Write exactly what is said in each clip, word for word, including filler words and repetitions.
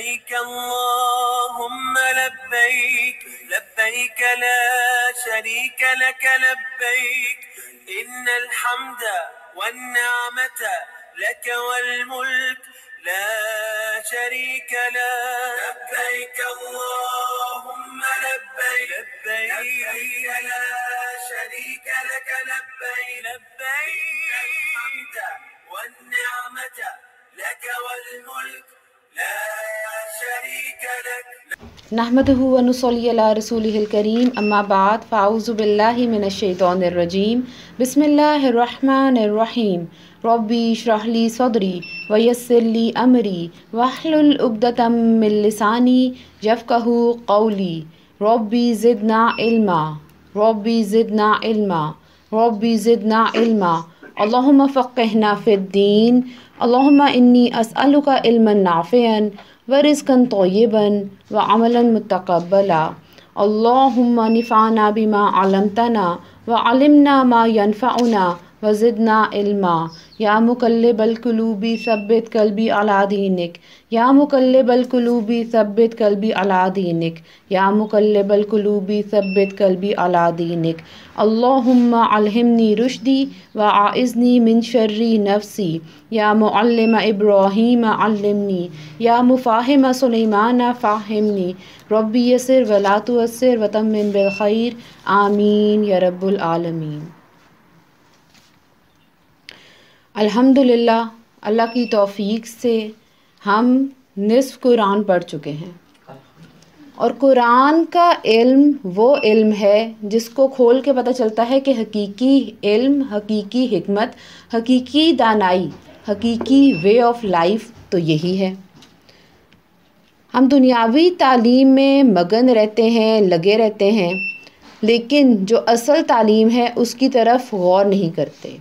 لبيك اللهم لبيك لبيك لا شريك لك لبيك إن الحمد والنعمة لك والملك لا شريك لك لبيك اللهم لبيك لبيك لا شريك لك لبيك لبيك الحمد والنعمة لك والملك لا شريك لك نحمده و نصلي على رسوله الكريم اما بعد فاعوذ بالله من الشیطان الرجیم بسم اللہ الرحمن الرحیم ربی اشرح لی صدری ویسر لی امری واحلل عقدۃ من لسانی یفقهوا قولی ربی زدنا علما ربی زدنا علما ربی زدنا علما اللہم فقہنا فی الدین اللہم انی اسألک علما نافعا ورزقا طیبا وعملا متقبلا اللہم نفعنا بما علمتنا وعلمنا ما ينفعنا وزدنا علما یا مقلب القلوب ثبت قلبی علی دینک یا مقلب القلوب ثبت قلبی علی دینک یا مقلب القلوب ثبت قلبی علی دینک اللہم علمنی رشدی واعذنی من شر نفسی یا معلم ابراہیم علمنی یا مفاہم سلیمان فاہمنی ربی یسر ولا تعسر وتمم بالخیر آمین یا رب العالمین۔ الحمدللہ اللہ کی توفیق سے ہم نصف قرآن پڑھ چکے ہیں، اور قرآن کا علم وہ علم ہے جس کو کھول کے پتہ چلتا ہے کہ حقیقی علم، حقیقی حکمت، حقیقی دانائی، حقیقی وے آف لائف تو یہی ہے۔ ہم دنیاوی تعلیم میں مگن رہتے ہیں، لگے رہتے ہیں، لیکن جو اصل تعلیم ہے اس کی طرف غور نہیں کرتے۔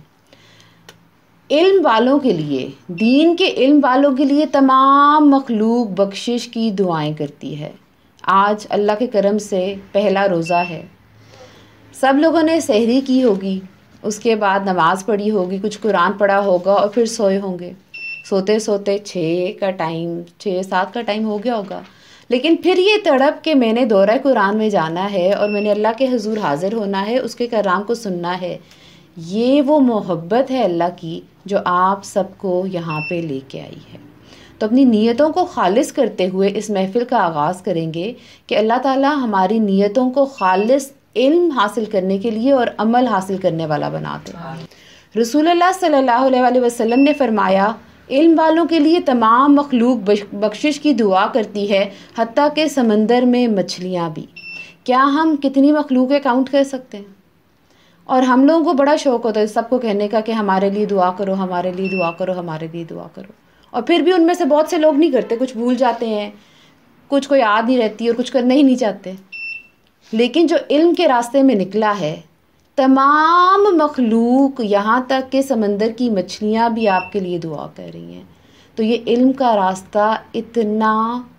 علم والوں کے لیے، دین کے علم والوں کے لیے تمام مخلوق بخشش کی دعائیں کرتی ہے۔ آج اللہ کے کرم سے پہلا روزہ ہے، سب لوگوں نے سحری کی ہوگی، اس کے بعد نماز پڑھی ہوگی، کچھ قرآن پڑھا ہوگا اور پھر سوئے ہوں گے۔ سوتے سوتے چھ کا ٹائم، چھ سات کا ٹائم ہو گیا ہوگا، لیکن پھر یہ تڑپ کہ میں نے دورہ قرآن میں جانا ہے اور میں نے اللہ کے حضور حاضر ہونا ہے، اس کے کلام کو سننا ہے۔ یہ وہ محبت ہے اللہ کی جو آپ سب کو یہاں پہ لے کے آئی ہے۔ تو اپنی نیتوں کو خالص کرتے ہوئے اس محفل کا آغاز کریں گے کہ اللہ تعالیٰ ہماری نیتوں کو خالص علم حاصل کرنے کے لیے اور عمل حاصل کرنے والا بنا دے۔ رسول اللہ صلی اللہ علیہ وسلم نے فرمایا، علم والوں کے لیے تمام مخلوق بخشش کی دعا کرتی ہے، حتیٰ کہ سمندر میں مچھلیاں بھی۔ کیا ہم کتنی مخلوق کاؤنٹ کر سکتے ہیں؟ اور ہم لوگوں کو بڑا شوق ہوتا ہے سب کو کہنے کا کہ ہمارے لیے دعا کرو، ہمارے لیے دعا کرو، ہمارے لیے دعا کرو، اور پھر بھی ان میں سے بہت سے لوگ نہیں کرتے، کچھ بھول جاتے ہیں، کچھ کو یاد نہیں رہتی اور کچھ کرنا ہی نہیں چاہتے۔ لیکن جو علم کے راستے میں نکلا ہے، تمام مخلوق یہاں تک کہ سمندر کی مچھلیاں بھی آپ کے لیے دعا کر رہی ہیں۔ تو یہ علم کا راستہ اتنا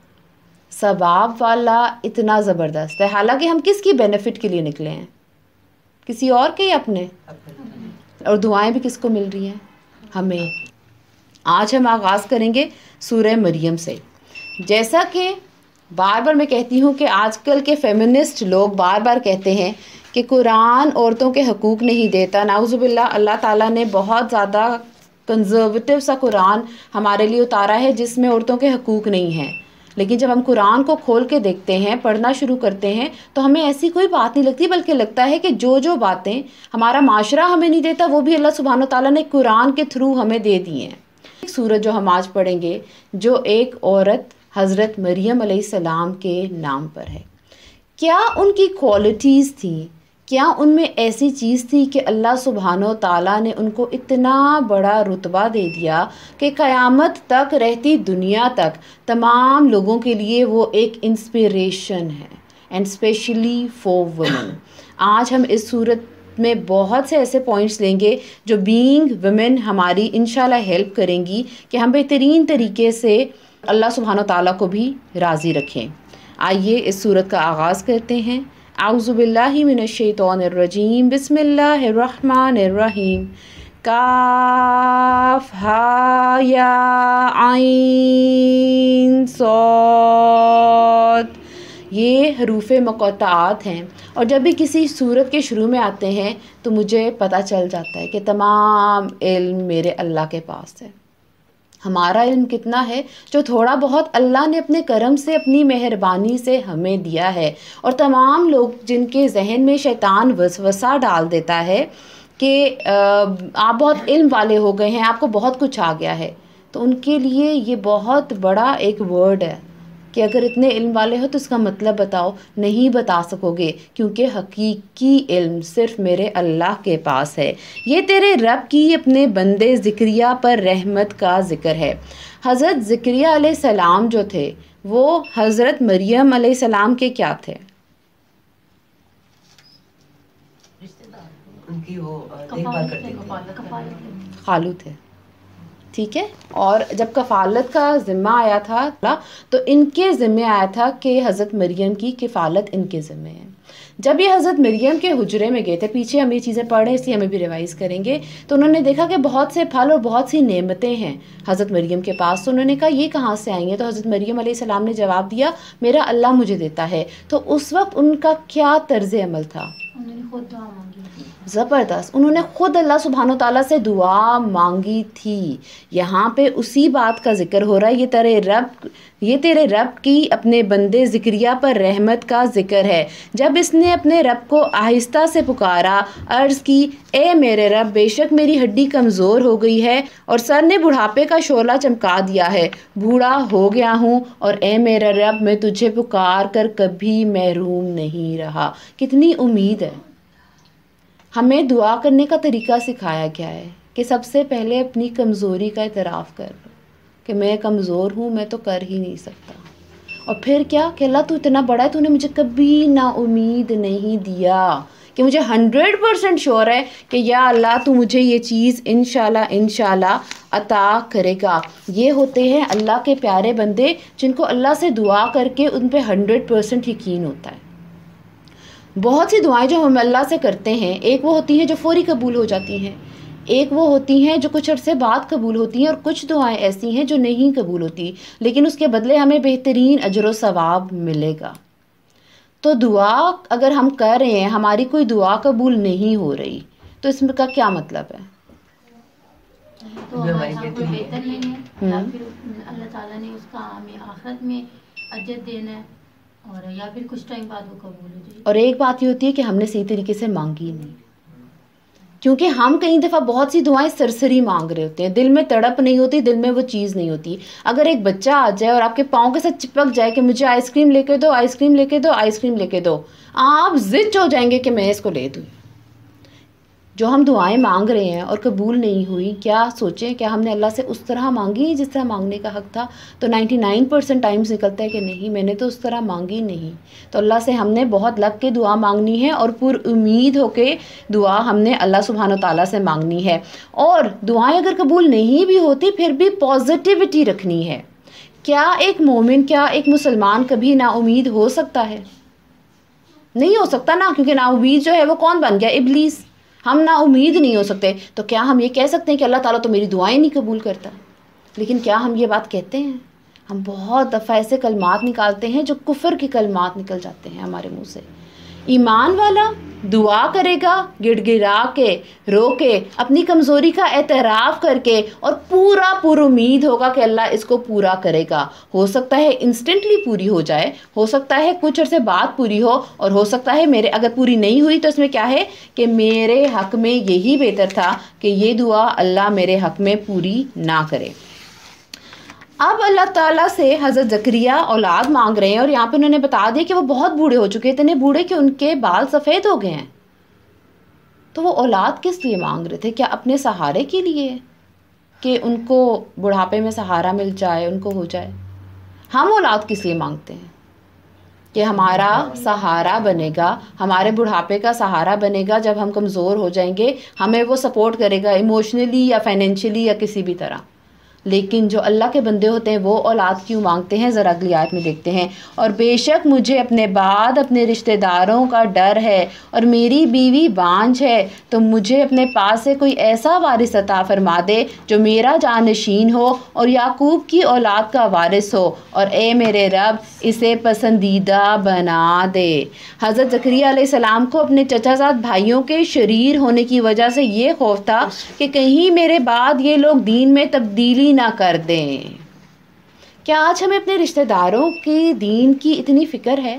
ثواب والا، اتنا زبردست ہے۔ حالانکہ ہم کس کی بینیفٹ کے لیے نکلے ہیں؟ کسی اور کے یا اپنے؟ اور دعائیں بھی کس کو مل رہی ہیں؟ ہمیں۔ آج ہم آغاز کریں گے سورہ مریم سے۔ جیسا کہ بار بار میں کہتی ہوں کہ آج کل کے فیمنسٹ لوگ بار بار کہتے ہیں کہ قرآن عورتوں کے حقوق نہیں دیتا، نعوذ باللہ، اللہ تعالیٰ نے بہت زیادہ کنزرویٹو سا قرآن ہمارے لیے اتارا ہے جس میں عورتوں کے حقوق نہیں ہیں۔ لیکن جب ہم قرآن کو کھول کے دیکھتے ہیں، پڑھنا شروع کرتے ہیں، تو ہمیں ایسی کوئی بات نہیں لگتی، بلکہ لگتا ہے کہ جو جو باتیں ہمارا معاشرہ ہمیں نہیں دیتا وہ بھی اللہ سبحان و تعالیٰ نے قرآن کے تھرو ہمیں دے دی ہیں۔ ایک سورت جو ہم آج پڑھیں گے، جو ایک عورت حضرت مریم علیہ السلام کے نام پر ہے۔ کیا ان کی کوالٹیز تھیں؟ کیا ان میں ایسی چیز تھی کہ اللہ سبحانہ و تعالیٰ نے ان کو اتنا بڑا رتبہ دے دیا کہ قیامت تک، رہتی دنیا تک، تمام لوگوں کے لیے وہ ایک انسپریشن ہے، اینڈ اسپیشلی فور ویمن۔ آج ہم اس صورت میں بہت سے ایسے پوائنٹس لیں گے جو بینگ ویمن ہماری انشاءاللہ ہیلپ کریں گی کہ ہم بہترین طریقے سے اللہ سبحانہ و تعالیٰ کو بھی راضی رکھیں۔ آئیے اس صورت کا آغاز کرتے ہیں۔ اعوذ باللہ من الشیطان الرجیم، بسم اللہ الرحمن الرحیم۔ काफ हा या आइन सौद, ये हरूफ मुक़त्तआत हैं। और जब भी किसी सूरत के शुरू में आते हैं तो मुझे पता चल जाता है कि तमाम इल्म मेरे अल्लाह के पास है। हमारा इल्म कितना है, जो थोड़ा बहुत अल्लाह ने अपने करम से, अपनी मेहरबानी से हमें दिया है। और तमाम लोग जिनके जहन में शैतान वसवसा डाल देता है कि आप बहुत इल्म वाले हो गए हैं, आपको बहुत कुछ आ गया है, तो उनके लिए ये बहुत बड़ा एक वर्ड है कि अगर इतने इल्म वाले हो तो इसका मतलब बताओ। नहीं बता सकोगे, क्योंकि हकीकी इल्म सिर्फ मेरे अल्लाह के पास है। ये तेरे रब की अपने बंदे ज़िक्रिया पर रहमत का ज़िक्र है। हज़रत ज़िक्रिया अलैहिस्सलाम जो थे वो हज़रत मरियम अलैहिस्सलाम के क्या थे? उनकी वो देखभाल करते थे, खालू थे, ठीक है। और जब कफ़ालत का ज़िम्मा आया था तो इनके ज़िम्मे आया था कि हज़रत मरियम की किफ़ालत इनके ज़िम्मे है। जब ये हज़रत मरियम के हुजरे में गए थे, पीछे हम ये चीज़ें पढ़ रहे हैं इसलिए हमें भी रिवाइज़ करेंगे, तो उन्होंने देखा कि बहुत से फल और बहुत सी नेमतें हैं हज़रत मरियम के पास। तो उन्होंने कहा ये कहाँ से आई हैं? तो हज़रत मरियम अलैहिस्सलाम ने जवाब दिया मेरा अल्लाह मुझे देता है। तो उस वक्त उनका क्या तर्ज़ अमल था? उन्होंने खुद दुआ मांगी थी। ज़बरदस्त, उन्होंने ख़ुद अल्लाह सुभान ओ ताला से दुआ मांगी थी। यहाँ पे उसी बात का ज़िक्र हो रहा है। ये तेरे रब ये तेरे रब की अपने बंदे ज़िक्रिया पर रहमत का ज़िक्र है। जब इसने अपने रब को आहिस्ता से पुकारा, अर्ज़ की ए मेरे रब, बेशक मेरी हड्डी कमज़ोर हो गई है और सर ने बुढ़ापे का शोला चमका दिया है, बूढ़ा हो गया हूँ, और ए मेरा रब मैं तुझे पुकार कर कभी महरूम नहीं रहा। कितनी उम्मीद है। हमें दुआ करने का तरीका सिखाया गया है कि सबसे पहले अपनी कमज़ोरी का इतराफ़ कर कि मैं कमज़ोर हूँ, मैं तो कर ही नहीं सकता। और फिर क्या कि अल्लाह तू इतना बड़ा है, तूने मुझे कभी ना उम्मीद नहीं दिया कि मुझे हंड्रेड परसेंट श्योर है कि या अल्लाह तू मुझे ये चीज़ इंशाल्लाह इंशाल्लाह अता करेगा। ये होते हैं अल्लाह के प्यारे बंदे जिनको अल्लाह से दुआ करके उन पे हंड्रेड परसेंट यकीन होता है। बहुत सी दुआएं जो हम अल्लाह से करते हैं, एक वो होती हैं जो फौरी कबूल हो जाती हैं, एक वो होती हैं जो कुछ अरसे बाद कबूल होती हैं, और कुछ दुआएं ऐसी हैं जो नहीं कबूल होती लेकिन उसके बदले हमें बेहतरीन अजर व सवाब मिलेगा। तो दुआ अगर हम कर रहे हैं, हमारी कोई दुआ कबूल नहीं हो रही, तो इसमें का क्या मतलब है? तो हमारे साथ कोई बेहतर नहीं है, या फिर अल्लाह ताला ने उसका हमें आखिरत में अजर देना है, और या फिर कुछ टाइम बाद वो कबूल हो जाए। और एक बात ये होती है कि हमने सही तरीके से मांगी नहीं, क्योंकि हम कई दफ़ा बहुत सी दुआएं सरसरी मांग रहे होते हैं, दिल में तड़प नहीं होती, दिल में वो चीज़ नहीं होती। अगर एक बच्चा आ जाए और आपके पाँव के साथ चिपक जाए कि मुझे आइसक्रीम लेके दो, आइसक्रीम लेके दो, आइसक्रीम लेके दो, आप ज़िद हो जाएंगे कि मैं इसको ले दूँ। जो हम दुआएं मांग रहे हैं और कबूल नहीं हुई, क्या सोचें क्या हमने अल्लाह से उस तरह मांगी जिस तरह मांगने का हक़ था? तो निन्यानवे परसेंट टाइम्स निकलता है कि नहीं, मैंने तो उस तरह मांगी नहीं। तो अल्लाह से हमने बहुत लग के दुआ मांगनी है और पुर उम्मीद होके दुआ हमने अल्लाह सुभान ओ ताला से मांगनी है। और दुआएं अगर कबूल नहीं भी होती फिर भी पॉजिटिविटी रखनी है। क्या एक मोमिन, क्या एक मुसलमान कभी नाउमीद हो सकता है? नहीं हो सकता ना, क्योंकि नाउमीद जो है वो कौन बन गया? इब्लीस। हम ना उम्मीद नहीं हो सकते। तो क्या हम ये कह सकते हैं कि अल्लाह ताला तो मेरी दुआएं नहीं कबूल करता? लेकिन क्या हम ये बात कहते हैं? हम बहुत दफ़ा ऐसे कलमात निकालते हैं जो कुफ्र के कलमात निकल जाते हैं हमारे मुंह से। ईमान वाला दुआ करेगा गिड़गिड़ा के, रो के, अपनी कमज़ोरी का एतराफ़ करके, और पूरा पुर उम्मीद होगा कि अल्लाह इसको पूरा करेगा। हो सकता है इंस्टेंटली पूरी हो जाए, हो सकता है कुछ अर्से बाद पूरी हो, और हो सकता है मेरे अगर पूरी नहीं हुई तो इसमें क्या है कि मेरे हक़ में यही बेहतर था कि ये दुआ अल्लाह मेरे हक़ में पूरी ना करे। अब अल्लाह ताला से हज़रत ज़करिया औलाद मांग रहे हैं, और यहाँ पे उन्होंने बता दिया कि वो बहुत बूढ़े हो चुके हैं, इतने बूढ़े कि उनके बाल सफ़ेद हो गए हैं। तो वो औलाद किस लिए मांग रहे थे? क्या अपने सहारे के लिए कि उनको बुढ़ापे में सहारा मिल जाए, उनको हो जाए? हम औलाद किस लिए मांगते हैं? कि हमारा सहारा बनेगा, हमारे बुढ़ापे का सहारा बनेगा, जब हम कमज़ोर हो जाएंगे हमें वो सपोर्ट करेगा इमोशनली या फाइनेंशियली या किसी भी तरह। لیکن جو اللہ کے بندے ہوتے ہیں وہ اولاد کیوں مانگتے ہیں؟ ذرا اگلی آیت میں دیکھتے ہیں. اور بے شک مجھے اپنے بعد اپنے رشتہ داروں کا ڈر ہے اور میری بیوی بانجھ ہے، تو مجھے اپنے پاس سے کوئی ایسا وارث عطا فرما دے جو میرا جانشین ہو اور یعقوب کی اولاد کا وارث ہو، اور اے میرے رب اسے پسندیدہ بنا دے. حضرت زکریا علیہ السلام کو اپنے چچا زاد بھائیوں کے شریر ہونے کی وجہ سے یہ خوف تھا کہ کہیں میرے بعد یہ لوگ دین میں تبدیلی نہ کر دیں. کیا آج ہمیں اپنے رشتہ داروں کی دین کی اتنی فکر ہے؟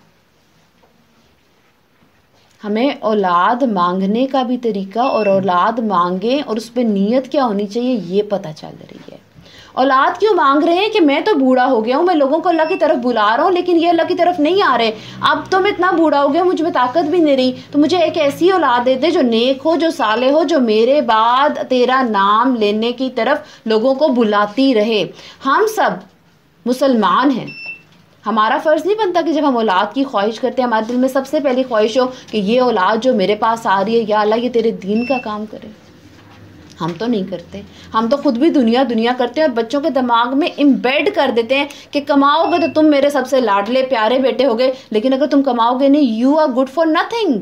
ہمیں اولاد مانگنے کا بھی طریقہ اور اولاد مانگیں اور اس پہ نیت کیا ہونی چاہیے یہ پتہ چل رہی ہے. اولاد کیوں مانگ رہے ہیں کہ میں تو بوڑھا ہو گیا ہوں، میں لوگوں کو اللہ کی طرف بلا رہا ہوں لیکن یہ اللہ کی طرف نہیں آ رہے، اب تو میں اتنا بوڑھا ہو گیا مجھ میں طاقت بھی نہیں رہی، تو مجھے ایک ایسی اولاد دے دے جو نیک ہو، جو صالح ہو، جو میرے بعد تیرا نام لینے کی طرف لوگوں کو بلاتی رہے. ہم سب مسلمان ہیں، ہمارا فرض نہیں بنتا کہ جب ہم اولاد کی خواہش کرتے ہیں ہمارے دل میں سب سے پہلی خواہش ہو کہ یہ اولاد جو میرے پاس آ رہی ہے یا اللہ یہ تیرے دین کا کام کرے. ہم تو نہیں کرتے، ہم تو خود بھی دنیا دنیا کرتے ہیں اور بچوں کے دماغ میں امبیڈ کر دیتے ہیں کہ کماؤ گے تو تم میرے سب سے لاڈلے پیارے بیٹے ہوگے، لیکن اگر تم کماؤ گے نہیں you are good for nothing.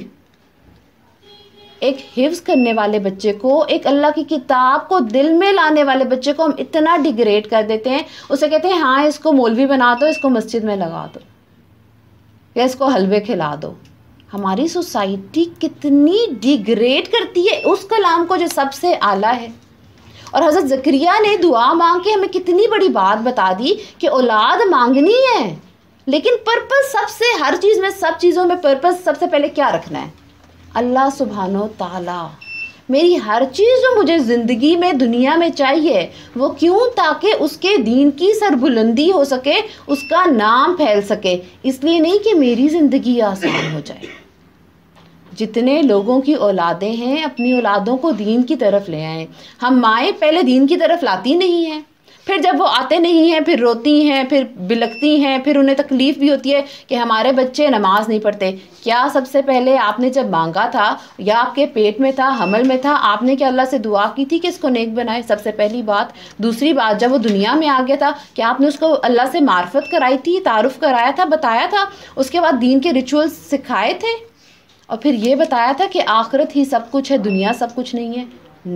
ایک حفظ کرنے والے بچے کو، ایک اللہ کی کتاب کو دل میں لانے والے بچے کو ہم اتنا ڈیگریڈ کر دیتے ہیں، اسے کہتے ہیں ہاں اس کو مولوی بنا دو، اس کو مسجد میں لگا دو یا اس کو حلوے کھلا دو. ہماری سوسائٹی کتنی ڈیگریڈ کرتی ہے اس کلام کو جو سب سے اعلیٰ ہے. اور حضرت زکریا نے دعا مانگ کے ہمیں کتنی بڑی بات بتا دی کہ اولاد مانگنی ہے، لیکن پرپس سب سے، ہر چیز میں، سب چیزوں میں پرپس سب سے پہلے کیا رکھنا ہے؟ اللہ سبحان و تعالیٰ. میری ہر چیز جو مجھے زندگی میں دنیا میں چاہیے وہ کیوں؟ تاکہ اس کے دین کی سربلندی ہو سکے، اس کا نام پھیل سکے، اس لیے نہیں کہ میری زندگی آسان ہو جائے. جتنے لوگوں کی اولادیں ہیں اپنی اولادوں کو دین کی طرف لے آئیں. ہم مائیں پہلے دین کی طرف لاتی نہیں ہیں، پھر جب وہ آتے نہیں ہیں پھر روتی ہیں، پھر بلکتی ہیں، پھر انہیں تکلیف بھی ہوتی ہے کہ ہمارے بچے نماز نہیں پڑھتے. کیا سب سے پہلے آپ نے جب مانگا تھا یا آپ کے پیٹ میں تھا، حمل میں تھا، آپ نے کیا اللہ سے دعا کی تھی کہ اس کو نیک بنائے؟ سب سے پہلی بات. دوسری بات، جب وہ دنیا میں آ گیا تھا کیا آپ نے اس کو اللہ سے معرفت کرائی تھی، تعارف کرایا تھا، بتایا تھا، اس کے بعد دین کے ریچولز سکھائے تھے، اور پھر یہ بتایا تھا کہ آخرت ہی سب کچھ ہے، دنیا سب کچھ نہیں ہے؟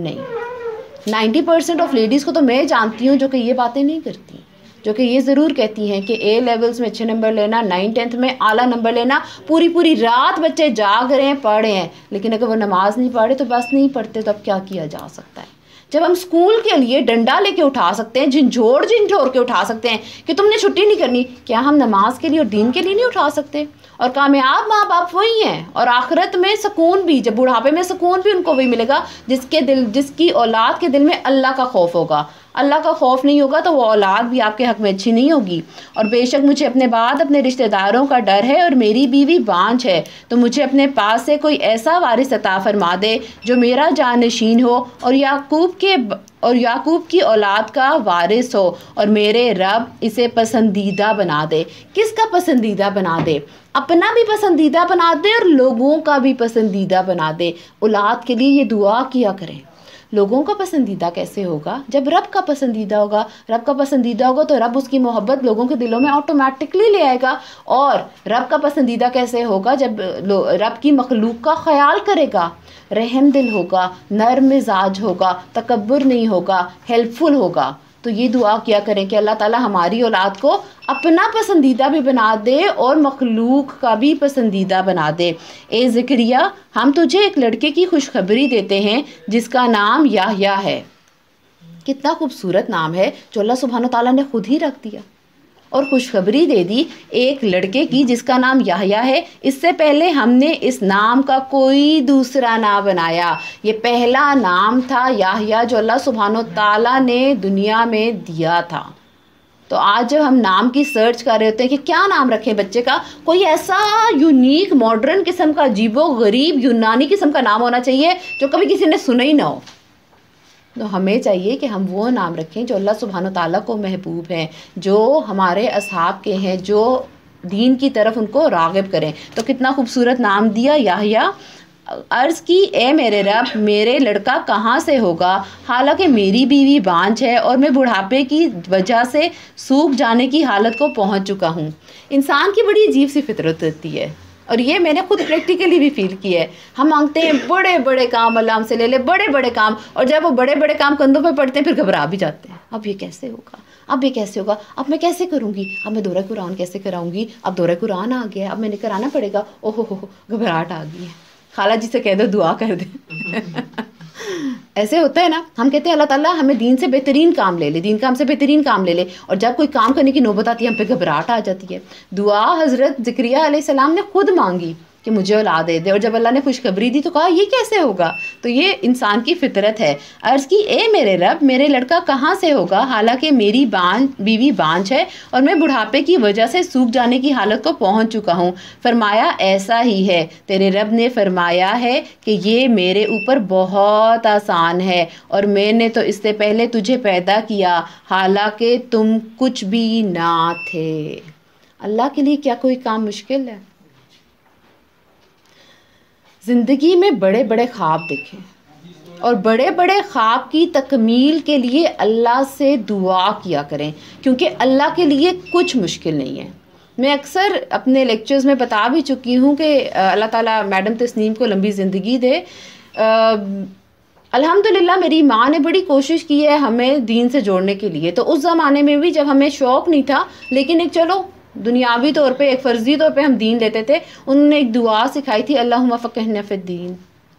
نہیں. نائنٹی پرسینٹ آف لیڈیز کو تو میں جانتی ہوں جو کہ یہ باتیں نہیں کرتی، جو کہ یہ ضرور کہتی ہیں کہ اے لیولز میں اچھے نمبر لینا، نائن ٹینتھ میں اعلیٰ نمبر لینا، پوری پوری رات بچے جاگ رہے ہیں، پڑھ رہے ہیں، لیکن اگر وہ نماز نہیں پڑھے تو بس نہیں پڑھتے تو اب کیا کیا جا سکتا ہے؟ جب ہم اسکول کے لیے ڈنڈا لے کے اٹھا سکتے ہیں، جھنجھوڑ جھنجھوڑ کے اٹھا سکتے ہیں کہ تم نے چھٹی نہیں کرنی، کیا ہم نماز کے لیے اور دین کے لیے نہیں اٹھا سکتے؟ اور کامیاب ماں باپ وہی ہیں، اور آخرت میں سکون بھی، جب بڑھاپے میں سکون بھی ان کو وہی ملے گا جس کے دل، جس کی اولاد کے دل میں اللہ کا خوف ہوگا. اللہ کا خوف نہیں ہوگا تو وہ اولاد بھی آپ کے حق میں اچھی نہیں ہوگی. اور بے شک مجھے اپنے بعد اپنے رشتہ داروں کا ڈر ہے اور میری بیوی بانجھ ہے، تو مجھے اپنے پاس سے کوئی ایسا وارث عطا فرما دے جو میرا جانشین ہو اور یعقوب کے اور یعقوب کی اولاد کا وارث ہو، اور میرے رب اسے پسندیدہ بنا دے. کس کا پسندیدہ بنا دے؟ اپنا بھی پسندیدہ بنا دے اور لوگوں کا بھی پسندیدہ بنا دے. اولاد کے لیے یہ دعا کیا کریں. لوگوں کا پسندیدہ کیسے ہوگا؟ جب رب کا پسندیدہ ہوگا. رب کا پسندیدہ ہوگا تو رب اس کی محبت لوگوں کے دلوں میں آٹومیٹکلی لے آئے گا. اور رب کا پسندیدہ کیسے ہوگا؟ جب رب کی مخلوق کا خیال کرے گا، رحم دل ہوگا، نرم مزاج ہوگا، تکبر نہیں ہوگا، ہیلپ فل ہوگا. تو یہ دعا کیا کریں کہ اللہ تعالی ہماری اولاد کو اپنا پسندیدہ بھی بنا دے اور مخلوق کا بھی پسندیدہ بنا دے. اے زکریا، ہم تجھے ایک لڑکے کی خوشخبری دیتے ہیں جس کا نام یحییٰ ہے. کتنا خوبصورت نام ہے جو اللہ سبحانہ تعالیٰ نے خود ہی رکھ دیا، اور خوشخبری دے دی ایک لڑکے کی جس کا نام یحییٰ ہے. اس سے پہلے ہم نے اس نام کا کوئی دوسرا نام بنایا. یہ پہلا نام تھا یحییٰ جو اللہ سبحانہ تعالیٰ نے دنیا میں دیا تھا. تو آج جب ہم نام کی سرچ کر رہے ہوتے ہیں کہ کیا نام رکھیں بچے کا، کوئی ایسا یونیک ماڈرن قسم کا عجیب و غریب یونانی قسم کا نام ہونا چاہیے جو کبھی کسی نے سنا ہی نہ ہو. تو ہمیں چاہیے کہ ہم وہ نام رکھیں جو اللہ سبحانہ تعالیٰ کو محبوب ہیں، جو ہمارے اصحاب کے ہیں، جو دین کی طرف ان کو راغب کریں. تو کتنا خوبصورت نام دیا یحییٰ. عرض کی اے میرے رب میرے لڑکا کہاں سے ہوگا حالانکہ میری بیوی بانجھ ہے اور میں بڑھاپے کی وجہ سے سوکھ جانے کی حالت کو پہنچ چکا ہوں۔ انسان کی بڑی عجیب سی فطرت ہوتی ہے، اور یہ میں نے خود پریکٹیکلی بھی فیل کیا ہے۔ ہم مانگتے ہیں بڑے بڑے کام، اللہ ہم سے لے لے بڑے بڑے کام، اور جب وہ بڑے بڑے کام کندھوں پہ پڑتے ہیں پھر گھبرا بھی جاتے ہیں، اب یہ کیسے ہوگا، اب یہ کیسے ہوگا، اب میں کیسے کروں گی، اب میں دورہ قرآن کیسے کراؤں گی، اب دورہ قرآن آ گیا اب میں نے کرانا پڑے گا، اوہ ہو ہو گھبراہٹ آ گئی ہے۔ خالہ جی سے کہہ دو دعا کر دیں۔ ایسے ہوتا ہے نا، ہم کہتے ہیں اللہ تعالیٰ ہمیں دین سے بہترین کام لے لے، دین کا ہم سے بہترین کام لے لے، اور جب کوئی کام کرنے کی نوبت آتی ہے ہم پہ گھبراہٹ آ جاتی ہے۔ دعا حضرت زکریا علیہ السلام نے خود مانگی کہ مجھے اولاد دے دے، اور جب اللہ نے خوشخبری دی تو کہا یہ کیسے ہوگا؟ تو یہ انسان کی فطرت ہے۔ عرض کی اے میرے رب میرے لڑکا کہاں سے ہوگا حالانکہ میری بانجھ بیوی بانجھ ہے اور میں بڑھاپے کی وجہ سے سوکھ جانے کی حالت کو پہنچ چکا ہوں۔ فرمایا ایسا ہی ہے، تیرے رب نے فرمایا ہے کہ یہ میرے اوپر بہت آسان ہے، اور میں نے تو اس سے پہلے تجھے پیدا کیا حالانکہ تم کچھ بھی نہ تھے۔ اللہ کے لیے کیا کوئی کام مشکل ہے؟ زندگی میں بڑے بڑے خواب دیکھیں، اور بڑے بڑے خواب کی تکمیل کے لیے اللہ سے دعا کیا کریں، کیونکہ اللہ کے لیے کچھ مشکل نہیں ہے۔ میں اکثر اپنے لیکچرز میں بتا بھی چکی ہوں کہ اللہ تعالیٰ میڈم تسنیم کو لمبی زندگی دے۔ الحمدللہ میری ماں نے بڑی کوشش کی ہے ہمیں دین سے جوڑنے کے لیے، تو اس زمانے میں بھی جب ہمیں شوق نہیں تھا، لیکن ایک چلو دنیاوی طور پہ ایک فرضی طور پہ ہم دین لیتے تھے، انہوں نے ایک دعا سکھائی تھی اللہم فقہنا فی الدین۔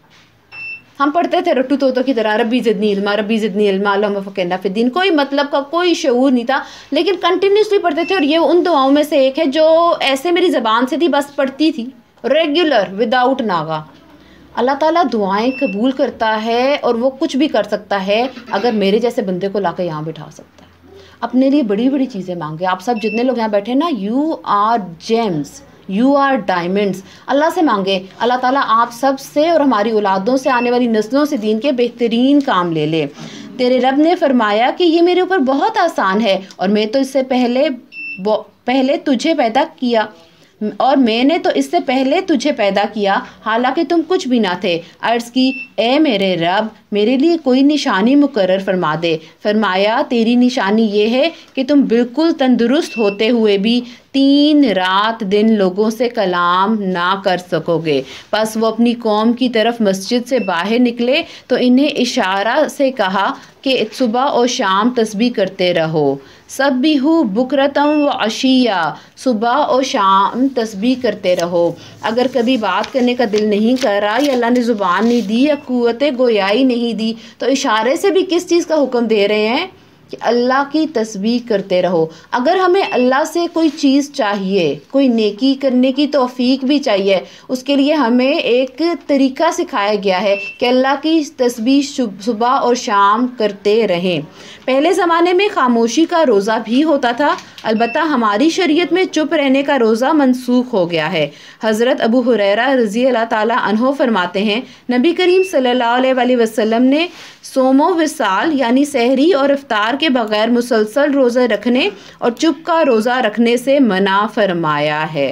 ہم پڑھتے تھے رٹو طوطوں کی طرح ربی زدنی علما ربی زدنی علما اللہم فقہنا فی الدین، کوئی مطلب کا کوئی شعور نہیں تھا، لیکن کنٹینیوسلی پڑھتے تھے، اور یہ ان دعاؤں میں سے ایک ہے جو ایسے میری زبان سے تھی، بس پڑھتی تھی ریگولر وداؤٹ ناغا۔ اللہ تعالیٰ دعائیں قبول کرتا ہے، اور وہ کچھ بھی کر سکتا ہے اگر میرے جیسے بندے کو لا کے یہاں بٹھا سکتا ہے۔ اپنے لیے بڑی بڑی چیزیں مانگے، آپ سب جتنے لوگ یہاں بیٹھے نا، you are gems, you are diamonds. اللہ سے مانگے اللہ تعالیٰ آپ سب سے اور ہماری اولادوں سے آنے والی نسلوں سے دین کے بہترین کام لے لے۔ تیرے رب نے فرمایا کہ یہ میرے اوپر بہت آسان ہے، اور میں تو اس سے پہلے پہلے تجھے پیدا کیا اور میں نے تو اس سے پہلے تجھے پیدا کیا حالانکہ تم کچھ بھی نہ تھے۔ عرض کی اے میرے رب میرے لیے کوئی نشانی مقرر فرما دے۔ فرمایا تیری نشانی یہ ہے کہ تم بالکل تندرست ہوتے ہوئے بھی تین رات دن لوگوں سے کلام نہ کر سکو گے۔ پس وہ اپنی قوم کی طرف مسجد سے باہر نکلے تو انہیں اشارہ سے کہا کہ صبح اور شام تسبیح کرتے رہو، سبحوا بکرتم و عشیہ، صبح اور شام تسبیح کرتے رہو۔ اگر کبھی بات کرنے کا دل نہیں کر رہا، یا اللہ نے زبان نہیں دی، یا قوت گویائی نہیں دی، تو اشارے سے بھی کس چیز کا حکم دے رہے ہیں کہ اللہ کی تسبیح کرتے رہو۔ اگر ہمیں اللہ سے کوئی چیز چاہیے، کوئی نیکی کرنے کی توفیق بھی چاہیے، اس کے لیے ہمیں ایک طریقہ سکھایا گیا ہے کہ اللہ کی تسبیح صبح اور شام کرتے رہیں۔ پہلے زمانے میں خاموشی کا روزہ بھی ہوتا تھا، البتہ ہماری شریعت میں چپ رہنے کا روزہ منسوخ ہو گیا ہے۔ حضرت ابو ہریرہ رضی اللہ تعالیٰ عنہ فرماتے ہیں نبی کریم صلی اللہ علیہ وآلہ وسلم نے صوم و وصال یعنی سحری اور افطار کے بغیر مسلسل روزہ رکھنے اور چپ کا روزہ رکھنے سے منع فرمایا ہے۔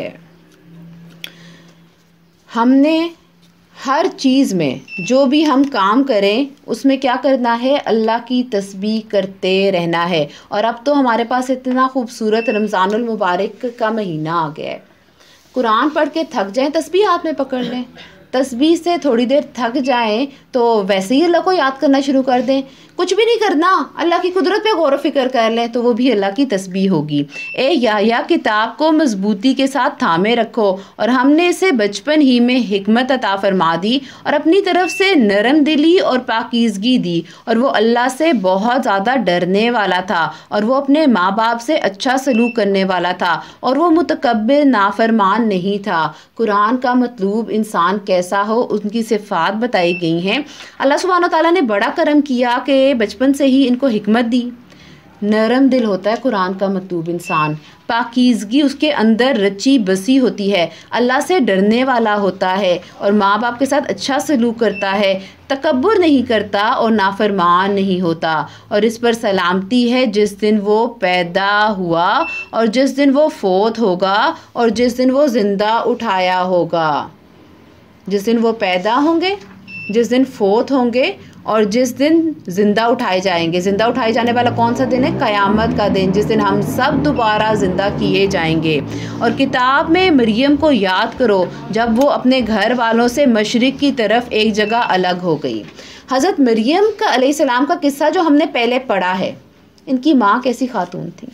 ہم نے ہر چیز میں جو بھی ہم کام کریں اس میں کیا کرنا ہے؟ اللہ کی تسبیح کرتے رہنا ہے۔ اور اب تو ہمارے پاس اتنا خوبصورت رمضان المبارک کا مہینہ آ گیا ہے، قرآن پڑھ کے تھک جائیں تسبیح ہاتھ میں پکڑ لیں، تسبیح سے تھوڑی دیر تھک جائیں تو ویسے ہی اللہ کو یاد کرنا شروع کر دیں، کچھ بھی نہیں کرنا، اللہ کی قدرت پہ غور و فکر کر لیں تو وہ بھی اللہ کی تسبیح ہوگی۔ اے یحییٰ کتاب کو مضبوطی کے ساتھ تھامے رکھو، اور ہم نے اسے بچپن ہی میں حکمت عطا فرما دی اور اپنی طرف سے نرم دلی اور پاکیزگی دی، اور وہ اللہ سے بہت زیادہ ڈرنے والا تھا، اور وہ اپنے ماں باپ سے اچھا سلوک کرنے والا تھا، اور وہ متکبر نافرمان نہیں تھا۔ قرآن کا مطلوب انسان کیسا ہو ان کی صفات بتائی گئی ہیں۔ اللہ سبحانہ وتعالیٰ نے بڑا کرم کیا کہ بچپن سے ہی ان کو حکمت دی۔ نرم دل ہوتا ہے قرآن کا مطلوب انسان، پاکیزگی اس کے اندر رچی بسی ہوتی ہے، اللہ سے ڈرنے والا ہوتا ہے، اور ماں باپ کے ساتھ اچھا سلوک کرتا ہے، تکبر نہیں کرتا اور نافرمان نہیں ہوتا، اور اس پر سلامتی ہے جس دن وہ پیدا ہوا اور جس دن وہ فوت ہوگا اور جس دن وہ زندہ اٹھایا ہوگا۔ جس دن وہ پیدا ہوں گے، جس دن فوت ہوں گے اور جس دن زندہ اٹھائے جائیں گے۔ زندہ اٹھائے جانے والا کون سا دن ہے؟ قیامت کا دن، جس دن ہم سب دوبارہ زندہ کیے جائیں گے۔ اور کتاب میں مریم کو یاد کرو جب وہ اپنے گھر والوں سے مشرق کی طرف ایک جگہ الگ ہو گئی۔ حضرت مریم کا علیہ السلام کا قصہ جو ہم نے پہلے پڑھا ہے، ان کی ماں کیسی خاتون تھی؟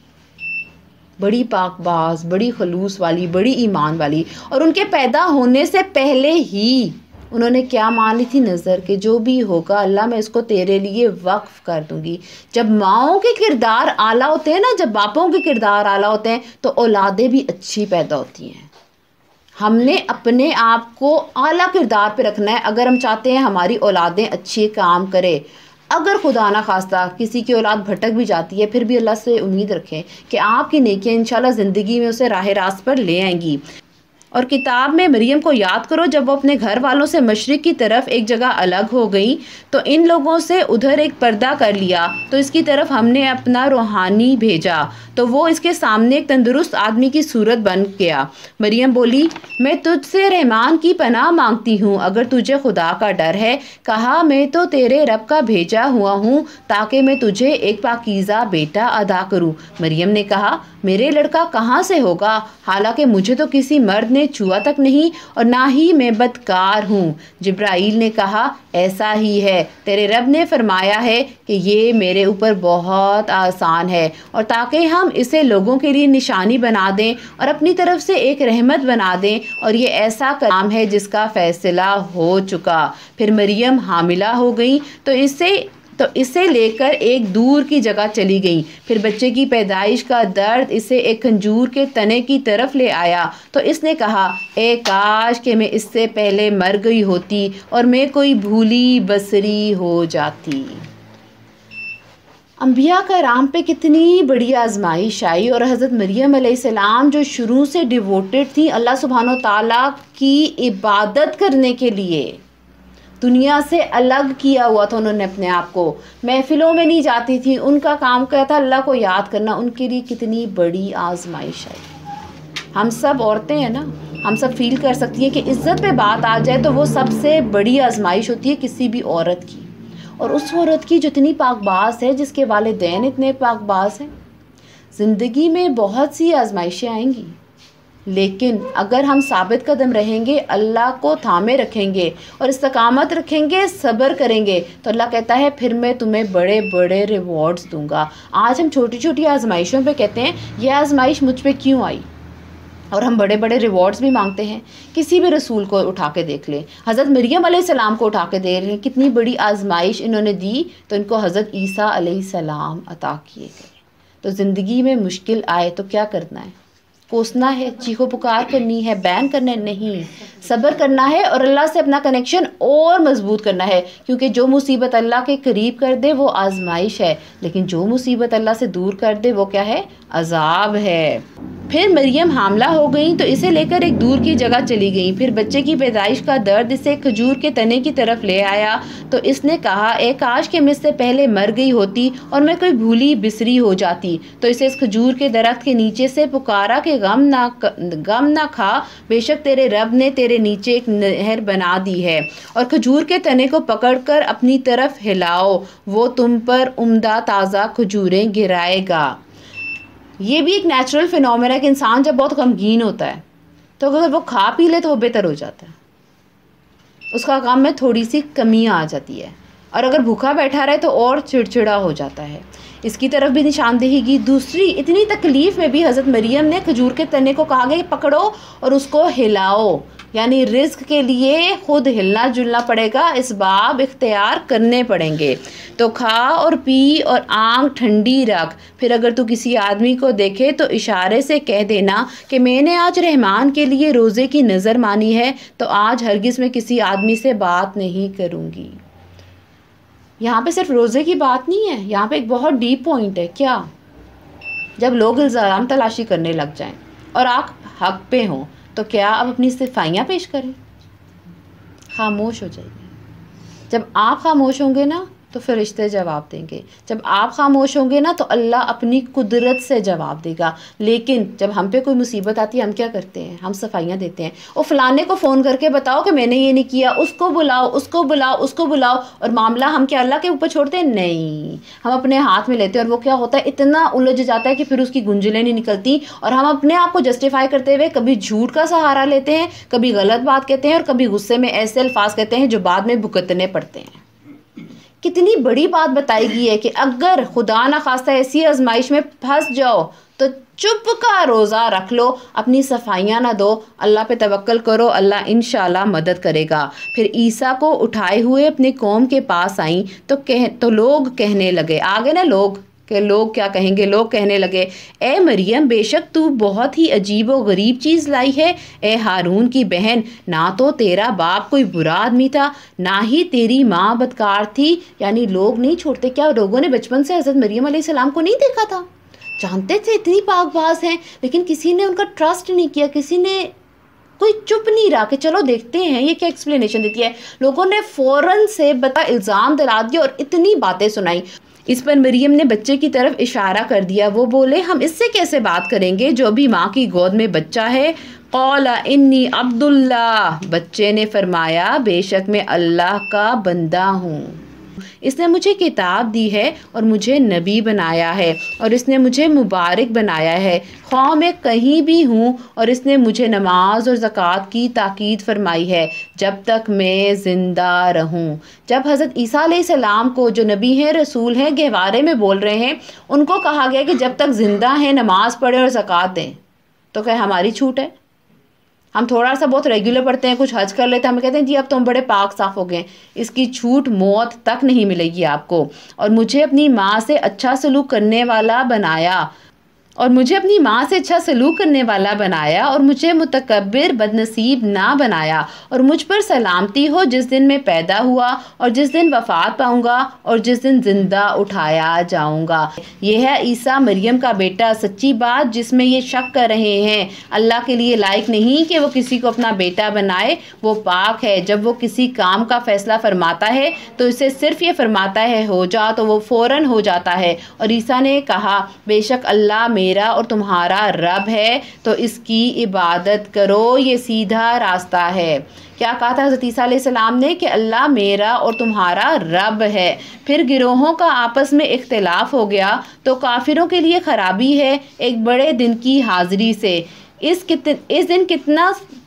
بڑی پاک باز، بڑی خلوص والی، بڑی ایمان والی، اور ان کے پیدا ہونے سے پہلے ہی انہوں نے کیا مان لی تھی نظر کہ جو بھی ہوگا اللہ میں اس کو تیرے لیے وقف کر دوں گی۔ جب ماؤں کے کردار اعلیٰ ہوتے ہیں نا، جب باپوں کے کردار اعلیٰ ہوتے ہیں تو اولادیں بھی اچھی پیدا ہوتی ہیں۔ ہم نے اپنے آپ کو اعلیٰ کردار پہ رکھنا ہے اگر ہم چاہتے ہیں ہماری اولادیں اچھے کام کرے۔ اگر خدا نہ خواستہ کسی کی اولاد بھٹک بھی جاتی ہے، پھر بھی اللہ سے امید رکھیں کہ آپ کی نیکیاں انشاءاللہ زندگی میں اسے راہ راست پر لے آئیں گی۔ اور کتاب میں مریم کو یاد کرو جب وہ اپنے گھر والوں سے مشرق کی طرف ایک جگہ الگ ہو گئی تو ان لوگوں سے ادھر ایک پردہ کر لیا، تو اس کی طرف ہم نے اپنا روحانی بھیجا تو وہ اس کے سامنے ایک تندرست آدمی کی صورت بن گیا۔ مریم بولی، میں تجھ سے رحمان کی پناہ مانگتی ہوں اگر تجھے خدا کا ڈر ہے۔ کہا، میں تو تیرے رب کا بھیجا ہوا ہوں تاکہ میں تجھے ایک پاکیزہ بیٹا عطا کروں۔ مریم نے کہا، میرے لڑکا کہاں سے ہوگا، حالانکہ مجھے تو کسی مرد نے چھوا تک نہیں اور نہ ہی میں بدکار ہوں۔ جبرائیل نے کہا، ایسا ہی ہے، تیرے رب نے فرمایا ہے کہ یہ میرے اوپر بہت آسان ہے، اور تاکہ ہم اسے لوگوں کے لیے نشانی بنا دیں اور اپنی طرف سے ایک رحمت بنا دیں، اور یہ ایسا کلام ہے جس کا فیصلہ ہو چکا۔ پھر مریم حاملہ ہو گئی تو اسے تو اسے لے کر ایک دور کی جگہ چلی گئی۔ پھر بچے کی پیدائش کا درد اسے ایک کھجور کے تنے کی طرف لے آیا تو اس نے کہا، اے کاش کہ میں اس سے پہلے مر گئی ہوتی اور میں کوئی بھولی بصری ہو جاتی۔ انبیاء کرام پہ کتنی بڑی آزمائش آئی، اور حضرت مریم علیہ السلام جو شروع سے ڈیووٹڈ تھی اللہ سبحانہ و تعالیٰ کی عبادت کرنے کے لیے، دنیا سے الگ کیا ہوا تھا انہوں نے اپنے آپ کو، محفلوں میں نہیں جاتی تھی، ان کا کام کیا تھا اللہ کو یاد کرنا، ان کے لیے کتنی بڑی آزمائش آئی۔ ہم سب عورتیں ہیں نا، ہم سب فیل کر سکتی ہیں کہ عزت پہ بات آ جائے تو وہ سب سے بڑی آزمائش ہوتی ہے کسی بھی عورت کی، اور اس عورت کی جو اتنی پاک باز ہے، جس کے والدین اتنے پاک باز ہیں۔ زندگی میں بہت سی آزمائشیں آئیں گی، لیکن اگر ہم ثابت قدم رہیں گے، اللہ کو تھامے رکھیں گے اور استقامت رکھیں گے، صبر کریں گے، تو اللہ کہتا ہے پھر میں تمہیں بڑے بڑے ریوارڈز دوں گا۔ آج ہم چھوٹی چھوٹی آزمائشوں پہ کہتے ہیں یہ آزمائش مجھ پہ کیوں آئی، اور ہم بڑے بڑے ریوارڈز بھی مانگتے ہیں۔ کسی بھی رسول کو اٹھا کے دیکھ لیں، حضرت مریم علیہ السلام کو اٹھا کے دیکھ لیں، کتنی بڑی آزمائش انہوں نے دی تو ان کو حضرت عیسیٰ علیہ السلام عطا کیے گئے۔ تو زندگی میں مشکل آئے تو کیا کرنا ہے؟ کوسنا ہے، چیخو پکار کرنی ہے، بین کرنا ہے؟ نہیں، صبر کرنا ہے اور اللہ سے اپنا کنیکشن اور مضبوط کرنا ہے، کیونکہ جو مصیبت اللہ کے قریب کر دے وہ آزمائش ہے، لیکن جو مصیبت اللہ سے دور کر دے وہ کیا ہے؟ عذاب ہے۔ پھر مریم حاملہ ہو گئیں تو اسے لے کر ایک دور کی جگہ چلی گئیں۔ پھر بچے کی پیدائش کا درد اسے کھجور کے تنے کی طرف لے آیا تو اس نے کہا، اے کاش کہ میں اس سے پہلے مر گئی ہوتی اور میں کوئی بھولی بسری ہو جاتی۔ تو اسے اس کھجور کے درخت کے نیچے سے پکارا کہ غم نہ غم نہ کھا، بے شک تیرے رب نے تیرے نیچے ایک نہر بنا دی ہے، اور کھجور کے تنے کو پکڑ کر اپنی طرف ہلاؤ، وہ تم پر عمدہ تازہ کھجوریں گرائے گا۔ یہ بھی ایک نیچرل فینومینا ہے کہ انسان جب بہت غمگین ہوتا ہے تو اگر وہ کھا پی لے تو وہ بہتر ہو جاتا ہے، اس کا غم میں تھوڑی سی کمی آ جاتی ہے، اور اگر بھوکا بیٹھا رہے تو اور چڑچڑا ہو جاتا ہے۔ اس کی طرف بھی نشاندہی کی۔ دوسری، اتنی تکلیف میں بھی حضرت مریم نے کھجور کے تنے کو کہا کہ پکڑو اور اس کو ہلاؤ، یعنی رزق کے لیے خود ہلنا جلنا پڑے گا، اسباب اختیار کرنے پڑیں گے۔ تو کھا اور پی اور آنکھ ٹھنڈی رکھ، پھر اگر تو کسی آدمی کو دیکھے تو اشارے سے کہہ دینا کہ میں نے آج رحمان کے لیے روزے کی نظر مانی ہے، تو آج ہرگز میں کسی آدمی سے بات نہیں کروں گی۔ یہاں پہ صرف روزے کی بات نہیں ہے، یہاں پہ ایک بہت ڈیپ پوائنٹ ہے۔ کیا؟ جب لوگ الزام تلاشی کرنے لگ جائیں اور آپ حق پہ ہوں تو کیا آپ اپنی صفائیاں پیش کریں؟ خاموش ہو جائیے۔ جب آپ خاموش ہوں گے نا تو فرشتے جواب دیں گے. جب آپ خاموش ہوں گے نا تو اللہ اپنی قدرت سے جواب دے گا. لیکن جب ہم پہ کوئی مصیبت آتی ہے ہم کیا کرتے ہیں؟ ہم صفائیاں دیتے ہیں. اور فلانے کو فون کر کے بتاؤ کہ میں نے یہ نہیں کیا، اس کو بلاؤ اس کو بلاؤ اس کو بلاؤ، اور معاملہ ہم کیا اللہ کے اوپر چھوڑتے ہیں؟ نہیں، ہم اپنے ہاتھ میں لیتے ہیں. اور وہ کیا ہوتا ہے، اتنا الجھ جاتا ہے کہ پھر اس کی گنجلیں نہیں نکلتی، اور ہم اپنے آپ کو جسٹیفائی کرتے ہوئے کبھی جھوٹ کا سہارا لیتے ہیں، کبھی غلط بات کہتے ہیں، اور کبھی غصے میں ایسے الفاظ کہتے ہیں جو بعد میں بھگتنے پڑتے ہیں. کتنی بڑی بات بتائی گئی ہے کہ اگر خدا نہ خواستہ ایسی آزمائش میں پھنس جاؤ تو چپ کا روزہ رکھ لو، اپنی صفائیاں نہ دو، اللہ پہ توکل کرو، اللہ انشاءاللہ مدد کرے گا. پھر عیسیٰ کو اٹھائے ہوئے اپنے قوم کے پاس آئیں تو کہ تو لوگ کہنے لگے، آگے نا لوگ کہ لوگ کیا کہیں گے، لوگ کہنے لگے اے مریم بے شک تو بہت ہی عجیب و غریب چیز لائی ہے. اے ہارون کی بہن، نہ تو تیرا باپ کوئی برا آدمی تھا نہ ہی تیری ماں بدکار تھی. یعنی لوگ نہیں چھوڑتے. کیا لوگوں نے بچپن سے حضرت مریم علیہ السلام کو نہیں دیکھا تھا؟ جانتے تھے اتنی پاک باز ہیں، لیکن کسی نے ان کا ٹرسٹ نہیں کیا، کسی نے کوئی چپ نہیں رہا کہ چلو دیکھتے ہیں یہ کیا ایکسپلینیشن دیتی ہے. لوگوں نے فوراً سے بتا الزام دلا دیا اور اتنی باتیں سنائیں. اس پر مریم نے بچے کی طرف اشارہ کر دیا. وہ بولے ہم اس سے کیسے بات کریں گے جو بھی ماں کی گود میں بچہ ہے. قال انی عبد اللہ، بچے نے فرمایا بے شک میں اللہ کا بندہ ہوں. اس نے مجھے کتاب دی ہے اور مجھے نبی بنایا ہے، اور اس نے مجھے مبارک بنایا ہے خواہ میں کہیں بھی ہوں، اور اس نے مجھے نماز اور زکوٰۃ کی تاکید فرمائی ہے جب تک میں زندہ رہوں. جب حضرت عیسیٰ علیہ السلام کو جو نبی ہیں رسول ہیں گہوارے میں بول رہے ہیں، ان کو کہا گیا کہ جب تک زندہ ہیں نماز پڑھیں اور زکوٰۃ دیں، تو کہ ہماری چھوٹ ہے؟ ہم تھوڑا سا بہت ریگولر پڑھتے ہیں، کچھ حج کر لیتے ہیں، ہم کہتے ہیں جی اب تو ہم بڑے پاک صاف ہو گئے. اس کی چھوٹ موت تک نہیں ملے گی آپ کو. اور مجھے اپنی ماں سے اچھا سلوک کرنے والا بنایا اور مجھے اپنی ماں سے اچھا سلوک کرنے والا بنایا اور مجھے متکبر بد نصیب نہ بنایا. اور مجھ پر سلامتی ہو جس دن میں پیدا ہوا اور جس دن وفات پاؤں گا اور جس دن زندہ اٹھایا جاؤں گا. یہ ہے عیسیٰ مریم کا بیٹا. سچی بات جس میں یہ شک کر رہے ہیں، اللہ کے لیے لائق نہیں کہ وہ کسی کو اپنا بیٹا بنائے. وہ پاک ہے. جب وہ کسی کام کا فیصلہ فرماتا ہے تو اسے صرف یہ فرماتا ہے ہو جا تو وہ فوراً ہو جاتا ہے. اور عیسیٰ نے کہا بے شک اللہ میرا اور تمہارا رب ہے تو اس کی عبادت کرو، یہ سیدھا راستہ ہے. کیا کہا تھا حضرت عیسیٰ علیہ السلام نے کہ اللہ میرا اور تمہارا رب ہے. پھر گروہوں کا آپس میں اختلاف ہو گیا تو کافروں کے لیے خرابی ہے ایک بڑے دن کی حاضری سے. اس کتن اس دن کتنا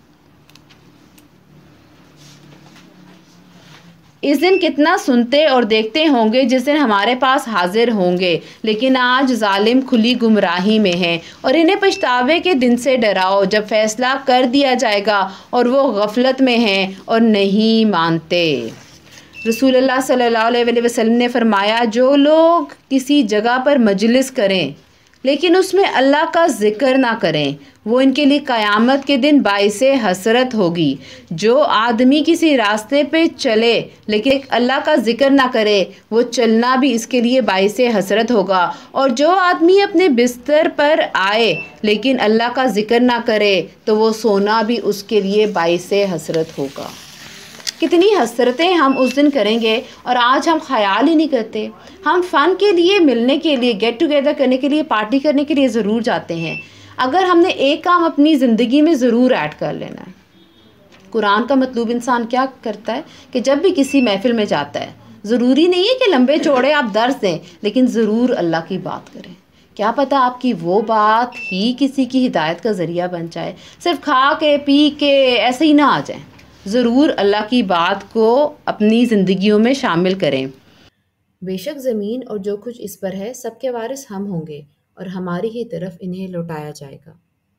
اس دن کتنا سنتے اور دیکھتے ہوں گے جس دن ہمارے پاس حاضر ہوں گے، لیکن آج ظالم کھلی گمراہی میں ہیں. اور انہیں پچھتاوے کے دن سے ڈراؤ جب فیصلہ کر دیا جائے گا اور وہ غفلت میں ہیں اور نہیں مانتے. رسول اللہ صلی اللہ علیہ وسلم نے فرمایا جو لوگ کسی جگہ پر مجلس کریں لیکن اس میں اللہ کا ذکر نہ کریں وہ ان کے لیے قیامت کے دن باعث حسرت ہوگی. جو آدمی کسی راستے پہ چلے لیکن اللہ کا ذکر نہ کرے وہ چلنا بھی اس کے لیے باعث حسرت ہوگا. اور جو آدمی اپنے بستر پر آئے لیکن اللہ کا ذکر نہ کرے تو وہ سونا بھی اس کے لیے باعث حسرت ہوگا. کتنی حسرتیں ہم اس دن کریں گے اور آج ہم خیال ہی نہیں کرتے. ہم فن کے لیے، ملنے کے لیے، گیٹ ٹوگیدر کرنے کے لیے، پارٹی کرنے کے لیے ضرور جاتے ہیں. اگر ہم نے ایک کام اپنی زندگی میں ضرور ایڈ کر لینا ہے. قرآن کا مطلوب انسان کیا کرتا ہے کہ جب بھی کسی محفل میں جاتا ہے ضروری نہیں ہے کہ لمبے چوڑے آپ درس دیں، لیکن ضرور اللہ کی بات کریں. کیا پتہ آپ کی وہ بات ہی کسی کی ہدایت کا ذریعہ بن جائے. صرف کھا کے پی کے ایسے ہی نہ آ جائیں. ضرور اللہ کی بات کو اپنی زندگیوں میں شامل کریں. بے شک زمین اور جو کچھ اس پر ہے سب کے وارث ہم ہوں گے اور ہماری ہی طرف انہیں لوٹایا جائے گا.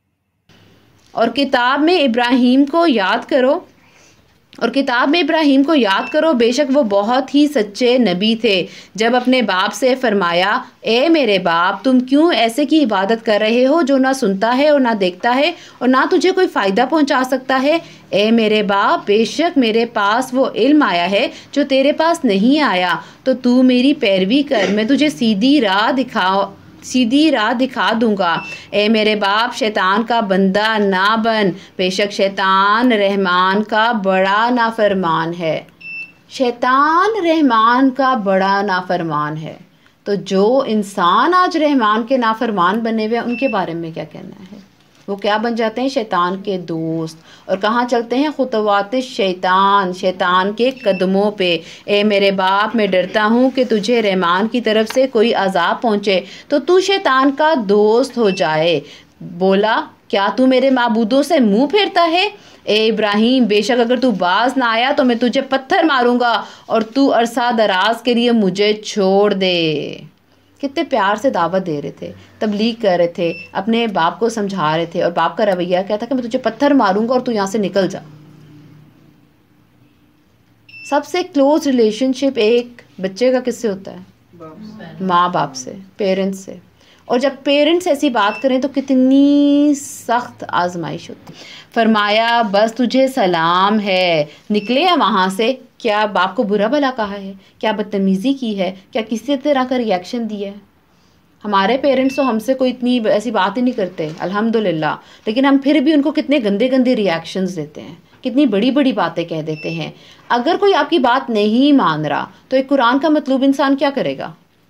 اور کتاب میں ابراہیم کو یاد کرو اور کتاب میں ابراہیم کو یاد کرو بے شک وہ بہت ہی سچے نبی تھے. جب اپنے باپ سے فرمایا اے میرے باپ تم کیوں ایسے کی عبادت کر رہے ہو جو نہ سنتا ہے اور نہ دیکھتا ہے اور نہ تجھے کوئی فائدہ پہنچا سکتا ہے. اے میرے باپ بے شک میرے پاس وہ علم آیا ہے جو تیرے پاس نہیں آیا تو تو میری پیروی کر، میں تجھے سیدھی راہ دکھاؤ سیدھی راہ دکھا دوں گا. اے میرے باپ شیطان کا بندہ نہ بن، بے شک شیطان رحمان کا بڑا نافرمان ہے. शैतान रहमान का बड़ा नाफरमान है। तो जो इंसान आज रहमान के नाफरमान बने हुए हैं उनके बारे में क्या कहना है? वो क्या बन जाते हैं? शैतान के दोस्त। और कहाँ चलते हैं? खुतवात शैतान, शैतान के कदमों पे। ए मेरे बाप, मैं डरता हूँ कि तुझे रहमान की तरफ से कोई अजाब पहुँचे तो तू शैतान का दोस्त हो जाए। बोला, क्या तू मेरे माबूदों से मुंह फेरता है? ए इब्राहिम, बेशक अगर तू बाज ना आया तो मैं तुझे पत्थर मारूंगा और तू अरसा दराज के लिए मुझे छोड़ दे। कितने प्यार से दावत दे रहे थे, तबलीग कर रहे थे, अपने बाप को समझा रहे थे, और बाप का रवैया क्या था कि मैं तुझे पत्थर मारूंगा और तू यहाँ से निकल जा। सबसे क्लोज रिलेशनशिप एक बच्चे का किससे होता है? माँ बाप से, पेरेंट्स से। और जब पेरेंट्स ऐसी बात करें तो कितनी सख्त आजमाइश होती। फरमाया, बस तुझे सलाम है, निकले हैं वहाँ से। क्या बाप को बुरा भला कहा है? क्या बदतमीज़ी की है? क्या किसी तरह का रिएक्शन दिया है? हमारे पेरेंट्स तो हमसे कोई इतनी ऐसी बात ही नहीं करते अल्हम्दुलिल्लाह, लेकिन हम फिर भी उनको कितने गंदे गंदे रिएक्शंस देते हैं, कितनी बड़ी बड़ी बातें कह देते हैं। अगर कोई आपकी बात नहीं मान रहा तो एक कुरान का मतलूब इंसान क्या करेगा?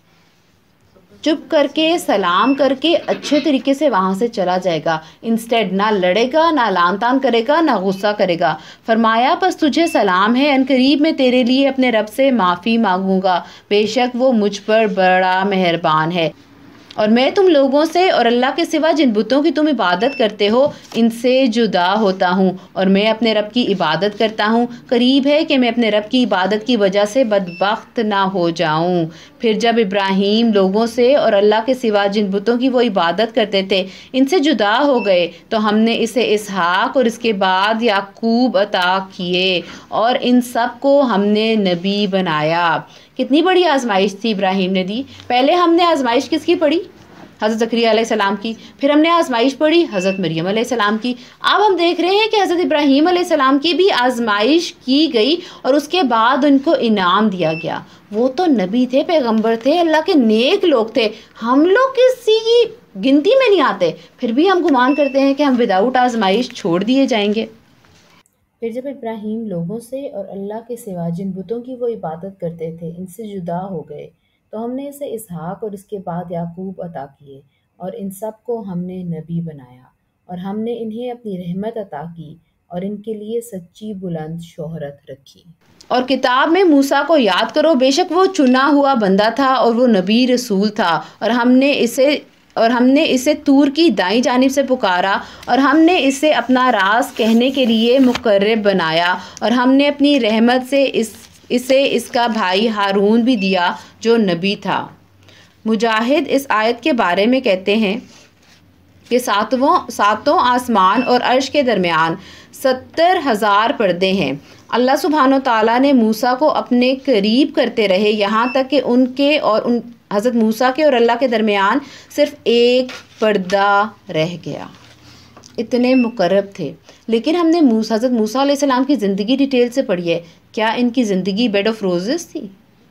चुप करके सलाम करके अच्छे तरीके से वहाँ से चला जाएगा। इंस्टेड ना लड़ेगा, ना लान तान करेगा, ना गुस्सा करेगा। फरमाया, बस तुझे सलाम है, अनकरीब मैं तेरे लिए अपने रब से माफ़ी मांगूंगा, बेशक वो मुझ पर बड़ा मेहरबान है। और मैं तुम लोगों से और अल्लाह के सिवा जिन बुतों की तुम इबादत करते हो इनसे जुदा होता हूँ और मैं अपने रब की इबादत करता हूँ। करीब है कि मैं अपने रब की इबादत की वजह से बदबख्त ना हो जाऊँ। फिर जब इब्राहीम लोगों से और अल्लाह के सिवा जिन बुतों की वो इबादत करते थे इनसे जुदा हो गए तो हमने इसे इसहाक और इसके बाद याकूब अता किए और इन सब को हमने नबी बनाया। कितनी बड़ी आजमाइश थी इब्राहीम ने दी। पहले हमने आजमाइश किसकी पढ़ी? हज़रत ज़करिया अलैहिस्सलाम की। फिर हमने आजमाइश पढ़ी हज़रत मरियम अलैहिस्सलाम की। अब हम देख रहे हैं कि हज़रत इब्राहीम अलैहिस्सलाम की भी आजमाइश की गई और उसके बाद उनको इनाम दिया गया। वो तो नबी थे, पैगंबर थे, अल्लाह के नेक लोग थे। हम लोग किसी की गिनती में नहीं आते, फिर भी हम गुमान करते हैं कि हम विदाउट आजमाइश छोड़ दिए जाएंगे। फिर जब इब्राहीम लोगों से और अल्लाह के सिवा जिन बुतों की वो इबादत करते थे इनसे जुदा हो गए तो हमने इसे इसहाक और इसके बाद याकूब अता किए और इन सब को हमने नबी बनाया और हमने इन्हें अपनी रहमत अता की और इनके लिए सच्ची बुलंद शोहरत रखी। और किताब में मूसा को याद करो, बेशक वो चुना हुआ बंदा था और वो नबी रसूल था और हमने इसे और हमने इसे तूर की दाईं जानिब से पुकारा और हमने इसे अपना राज कहने के लिए मुकर्रब बनाया और हमने अपनी रहमत से इस इसे इसका भाई हारून भी दिया जो नबी था। मुजाहिद इस आयत के बारे में कहते हैं कि सातवों सातों आसमान और अर्श के दरमियान सत्तर हज़ार पर्दे हैं। अल्लाह सुभान ओ ताला ने मूसा को अपने करीब करते रहे यहाँ तक कि उनके और उन हज़रत मूसा के और अल्लाह के दरमियान सिर्फ एक पर्दा रह गया। इतने मुकर्रब थे। लेकिन हमने मूसा हज़रत मूसा अलैहिस्सलाम की ज़िंदगी डिटेल से पढ़ी है। क्या इनकी ज़िंदगी बेड ऑफ रोज़ेस थी?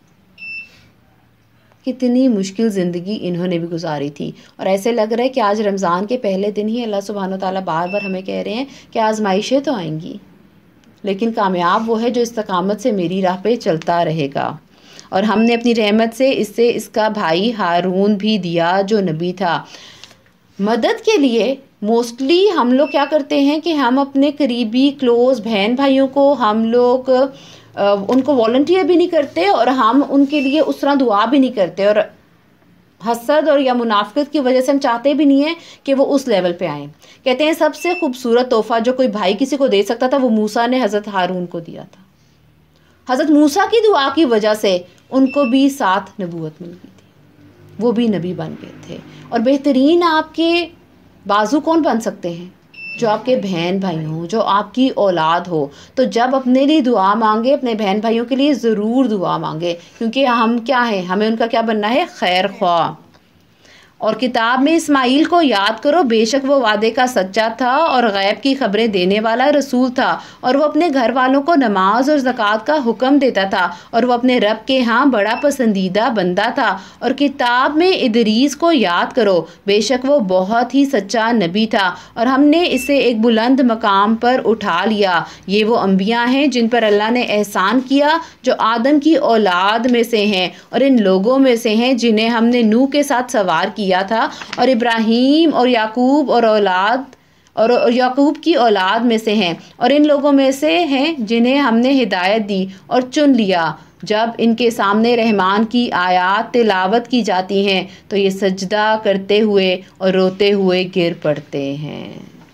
कितनी मुश्किल ज़िंदगी इन्होंने भी गुजारी थी। और ऐसे लग रहा है कि आज रमज़ान के पहले दिन ही अल्लाह सुब्हान व तआला बार बार हमें कह रहे हैं कि आजमाइशें तो आएंगी, लेकिन कामयाब वो है जो इस्तकामत से मेरी राह पे चलता रहेगा। और हमने अपनी रहमत से इससे इसका भाई हारून भी दिया जो नबी था। मदद के लिए मोस्टली हम लोग क्या करते हैं कि हम अपने करीबी क्लोज़ बहन भाइयों को हम लोग उनको वॉलंटियर भी नहीं करते और हम उनके लिए उस तरह दुआ भी नहीं करते और हसद और या मुनाफिकत की वजह से हम चाहते भी नहीं हैं कि वो उस लेवल पे आएँ। कहते हैं सबसे खूबसूरत तोहफ़ा जो कोई भाई किसी को दे सकता था वो मूसा ने हज़रत हारून को दिया था। हज़रत मूसा की दुआ की वजह से उनको भी साथ नबूवत मिल गई थी, वो भी नबी बन गए थे। और बेहतरीन आपके बाजू कौन बन सकते हैं? जो आपके बहन भाई हों, जो आपकी औलाद हो। तो जब अपने लिए दुआ मांगे अपने बहन भाइयों के लिए ज़रूर दुआ मांगे, क्योंकि हम क्या हैं, हमें उनका क्या बनना है? खैर ख्वाह। اور کتاب میں اسماعیل کو یاد کرو، بے شک وہ وعدے کا سچا تھا اور غیب کی خبریں دینے والا رسول تھا، اور وہ اپنے گھر والوں کو نماز اور زکوٰۃ کا حکم دیتا تھا، اور وہ اپنے رب کے ہاں بڑا پسندیدہ بندہ تھا۔ اور کتاب میں ادریس کو یاد کرو، بے شک وہ بہت ہی سچا نبی تھا، اور ہم نے اسے ایک بلند مقام پر اٹھا لیا۔ یہ وہ انبیاء ہیں جن پر اللہ نے احسان کیا، جو آدم کی اولاد میں سے ہیں اور ان لوگوں میں سے ہیں جنہیں ہم نے نوح کے ساتھ سوار کیا تھا، اور ابراہیم اور یعقوب اور اولاد اور یعقوب کی اولاد میں سے ہیں، اور ان لوگوں میں سے ہیں جنہیں ہم نے ہدایت دی اور چن لیا۔ جب ان کے سامنے رحمان کی آیات تلاوت کی جاتی ہیں تو یہ سجدہ کرتے ہوئے اور روتے ہوئے گر پڑتے ہیں۔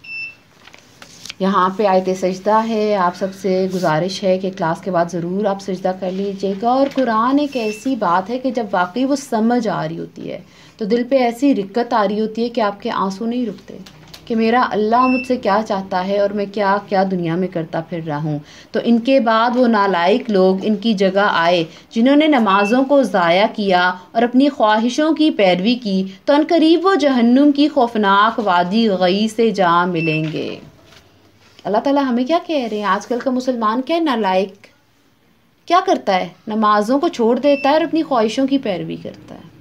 یہاں پہ آیت سجدہ ہے، آپ سب سے گزارش ہے کہ کلاس کے بعد ضرور آپ سجدہ کر لیجئے گا۔ اور قرآن ایک ایسی بات ہے کہ جب واقعی وہ سمجھ آ رہی ہوتی ہے تو دل پہ ایسی رقت آ رہی ہوتی ہے کہ آپ کے آنسو نہیں رکتے کہ میرا اللہ مجھ سے کیا چاہتا ہے اور میں کیا کیا دنیا میں کرتا پھر رہا ہوں۔ تو ان کے بعد وہ نالائق لوگ ان کی جگہ آئے جنہوں نے نمازوں کو ضائع کیا اور اپنی خواہشوں کی پیروی کی، تو ان قریب وہ جہنم کی خوفناک وادی غی سے جا ملیں گے۔ اللہ تعالیٰ ہمیں کیا کہہ رہے ہیں؟ آج کل کا مسلمان کیا نالائق کیا کرتا ہے؟ نمازوں کو چھوڑ دیتا ہے اور اپنی خواہشوں کی پیروی کرتا ہے۔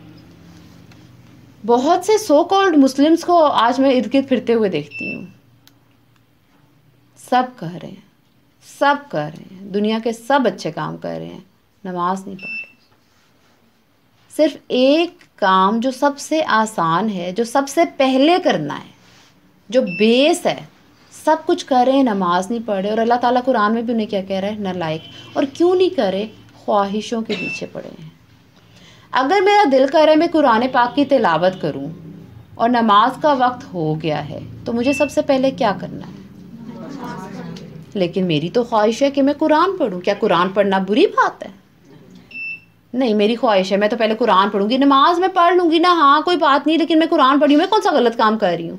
بہت سے سو کالڈ مسلمز کو آج میں ارد گرد پھرتے ہوئے دیکھتی ہوں، سب کہہ رہے ہیں سب کہہ رہے ہیں دنیا کے سب اچھے کام کر رہے ہیں، نماز نہیں پڑھ رہے۔ صرف ایک کام جو سب سے آسان ہے، جو سب سے پہلے کرنا ہے، جو بیس ہے، سب کچھ کر رہے ہیں، نماز نہیں پڑھ رہے۔ اور اللہ تعالیٰ قرآن میں بھی انہیں کیا کہہ رہا ہے؟ نالائق۔ اور کیوں نہیں کرے؟ خواہشوں کے پیچھے پڑے ہیں۔ اگر میرا دل کر رہا ہے میں قرآن پاک کی تلاوت کروں اور نماز کا وقت ہو گیا ہے تو مجھے سب سے پہلے کیا کرنا ہے؟ لیکن میری تو خواہش ہے کہ میں قرآن پڑھوں۔ کیا قرآن پڑھنا بری بات ہے؟ نہیں، میری خواہش ہے میں تو پہلے قرآن پڑھوں گی، نماز میں پڑھ لوں گی نا، ہاں کوئی بات نہیں، لیکن میں قرآن پڑھی ہوں، میں کون سا غلط کام کر رہی ہوں؟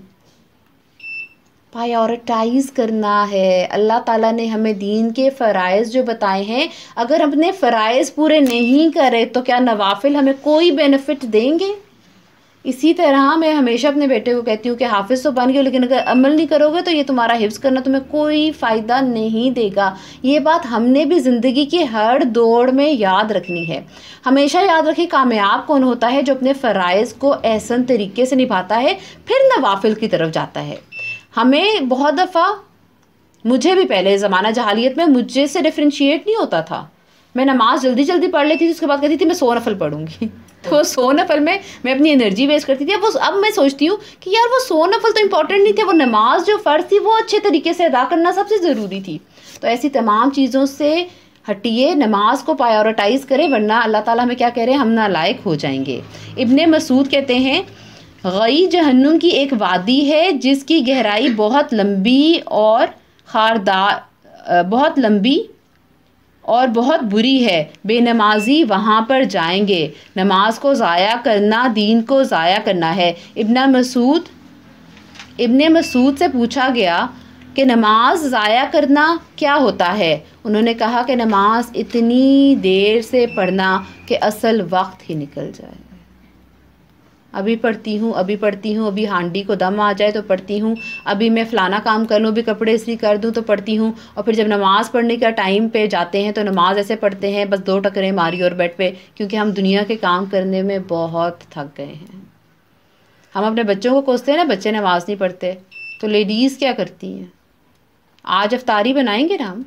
پرائیورٹائز کرنا ہے۔ اللہ تعالیٰ نے ہمیں دین کے فرائض جو بتائے ہیں، اگر ہم نے فرائض پورے نہیں کرے تو کیا نوافل ہمیں کوئی بینیفٹ دیں گے؟ اسی طرح میں ہمیشہ اپنے بیٹے کو کہتی ہوں کہ حافظ تو بن گئے لیکن اگر عمل نہیں کرو گے تو یہ تمہارا حفظ کرنا تمہیں کوئی فائدہ نہیں دے گا۔ یہ بات ہم نے بھی زندگی کی ہر دوڑ میں یاد رکھنی ہے۔ ہمیشہ یاد رکھیں کامیاب کون ہوتا ہے؟ جو اپنے فرائض کو احسن طریقے سے نبھاتا ہے، پھر نوافل کی طرف جاتا ہے۔ ہمیں بہت دفعہ، مجھے بھی پہلے زمانہ جہالیت میں مجھے سے ڈفرینشیٹ نہیں ہوتا تھا، میں نماز جلدی جلدی پڑھ لیتی تھی، اس کے بعد کہتی تھی میں سو نفل پڑھوں گی، تو وہ سو نفل میں میں اپنی انرجی ویسٹ کرتی تھی۔ اب وہ اب میں سوچتی ہوں کہ یار وہ سو نفل تو امپورٹنٹ نہیں تھے، وہ نماز جو فرض تھی وہ اچھے طریقے سے ادا کرنا سب سے ضروری تھی۔ تو ایسی تمام چیزوں سے ہٹیے، نماز کو پرائیورٹائز کریں، ورنہ اللہ تعالیٰ ہمیں کیا کہہ رہے ہیں؟ ہم نالائق ہو جائیں گے۔ ابن مسعود کہتے ہیں غی جہنم کی ایک وادی ہے جس کی گہرائی بہت لمبی اور خاردار بہت لمبی اور بہت بری ہے، بے نمازی وہاں پر جائیں گے۔ نماز کو ضائع کرنا دین کو ضائع کرنا ہے۔ ابن مسعود ابن مسعود سے پوچھا گیا کہ نماز ضائع کرنا کیا ہوتا ہے؟ انہوں نے کہا کہ نماز اتنی دیر سے پڑھنا کہ اصل وقت ہی نکل جائے۔ ابھی پڑھتی ہوں ابھی پڑھتی ہوں ابھی ہانڈی کو دم آ جائے تو پڑھتی ہوں، ابھی میں فلانا کام کر لوں، ابھی کپڑے استری کر دوں تو پڑھتی ہوں، اور پھر جب نماز پڑھنے کا ٹائم پہ جاتے ہیں تو نماز ایسے پڑھتے ہیں بس دو ٹکریں ماری اور بیڈ پہ، کیونکہ ہم دنیا کے کام کرنے میں بہت تھک گئے ہیں۔ ہم اپنے بچوں کو کوستے ہیں نا بچے نماز نہیں پڑھتے، تو لیڈیز کیا کرتی ہیں؟ آج افطاری بنائیں گے نا، ہم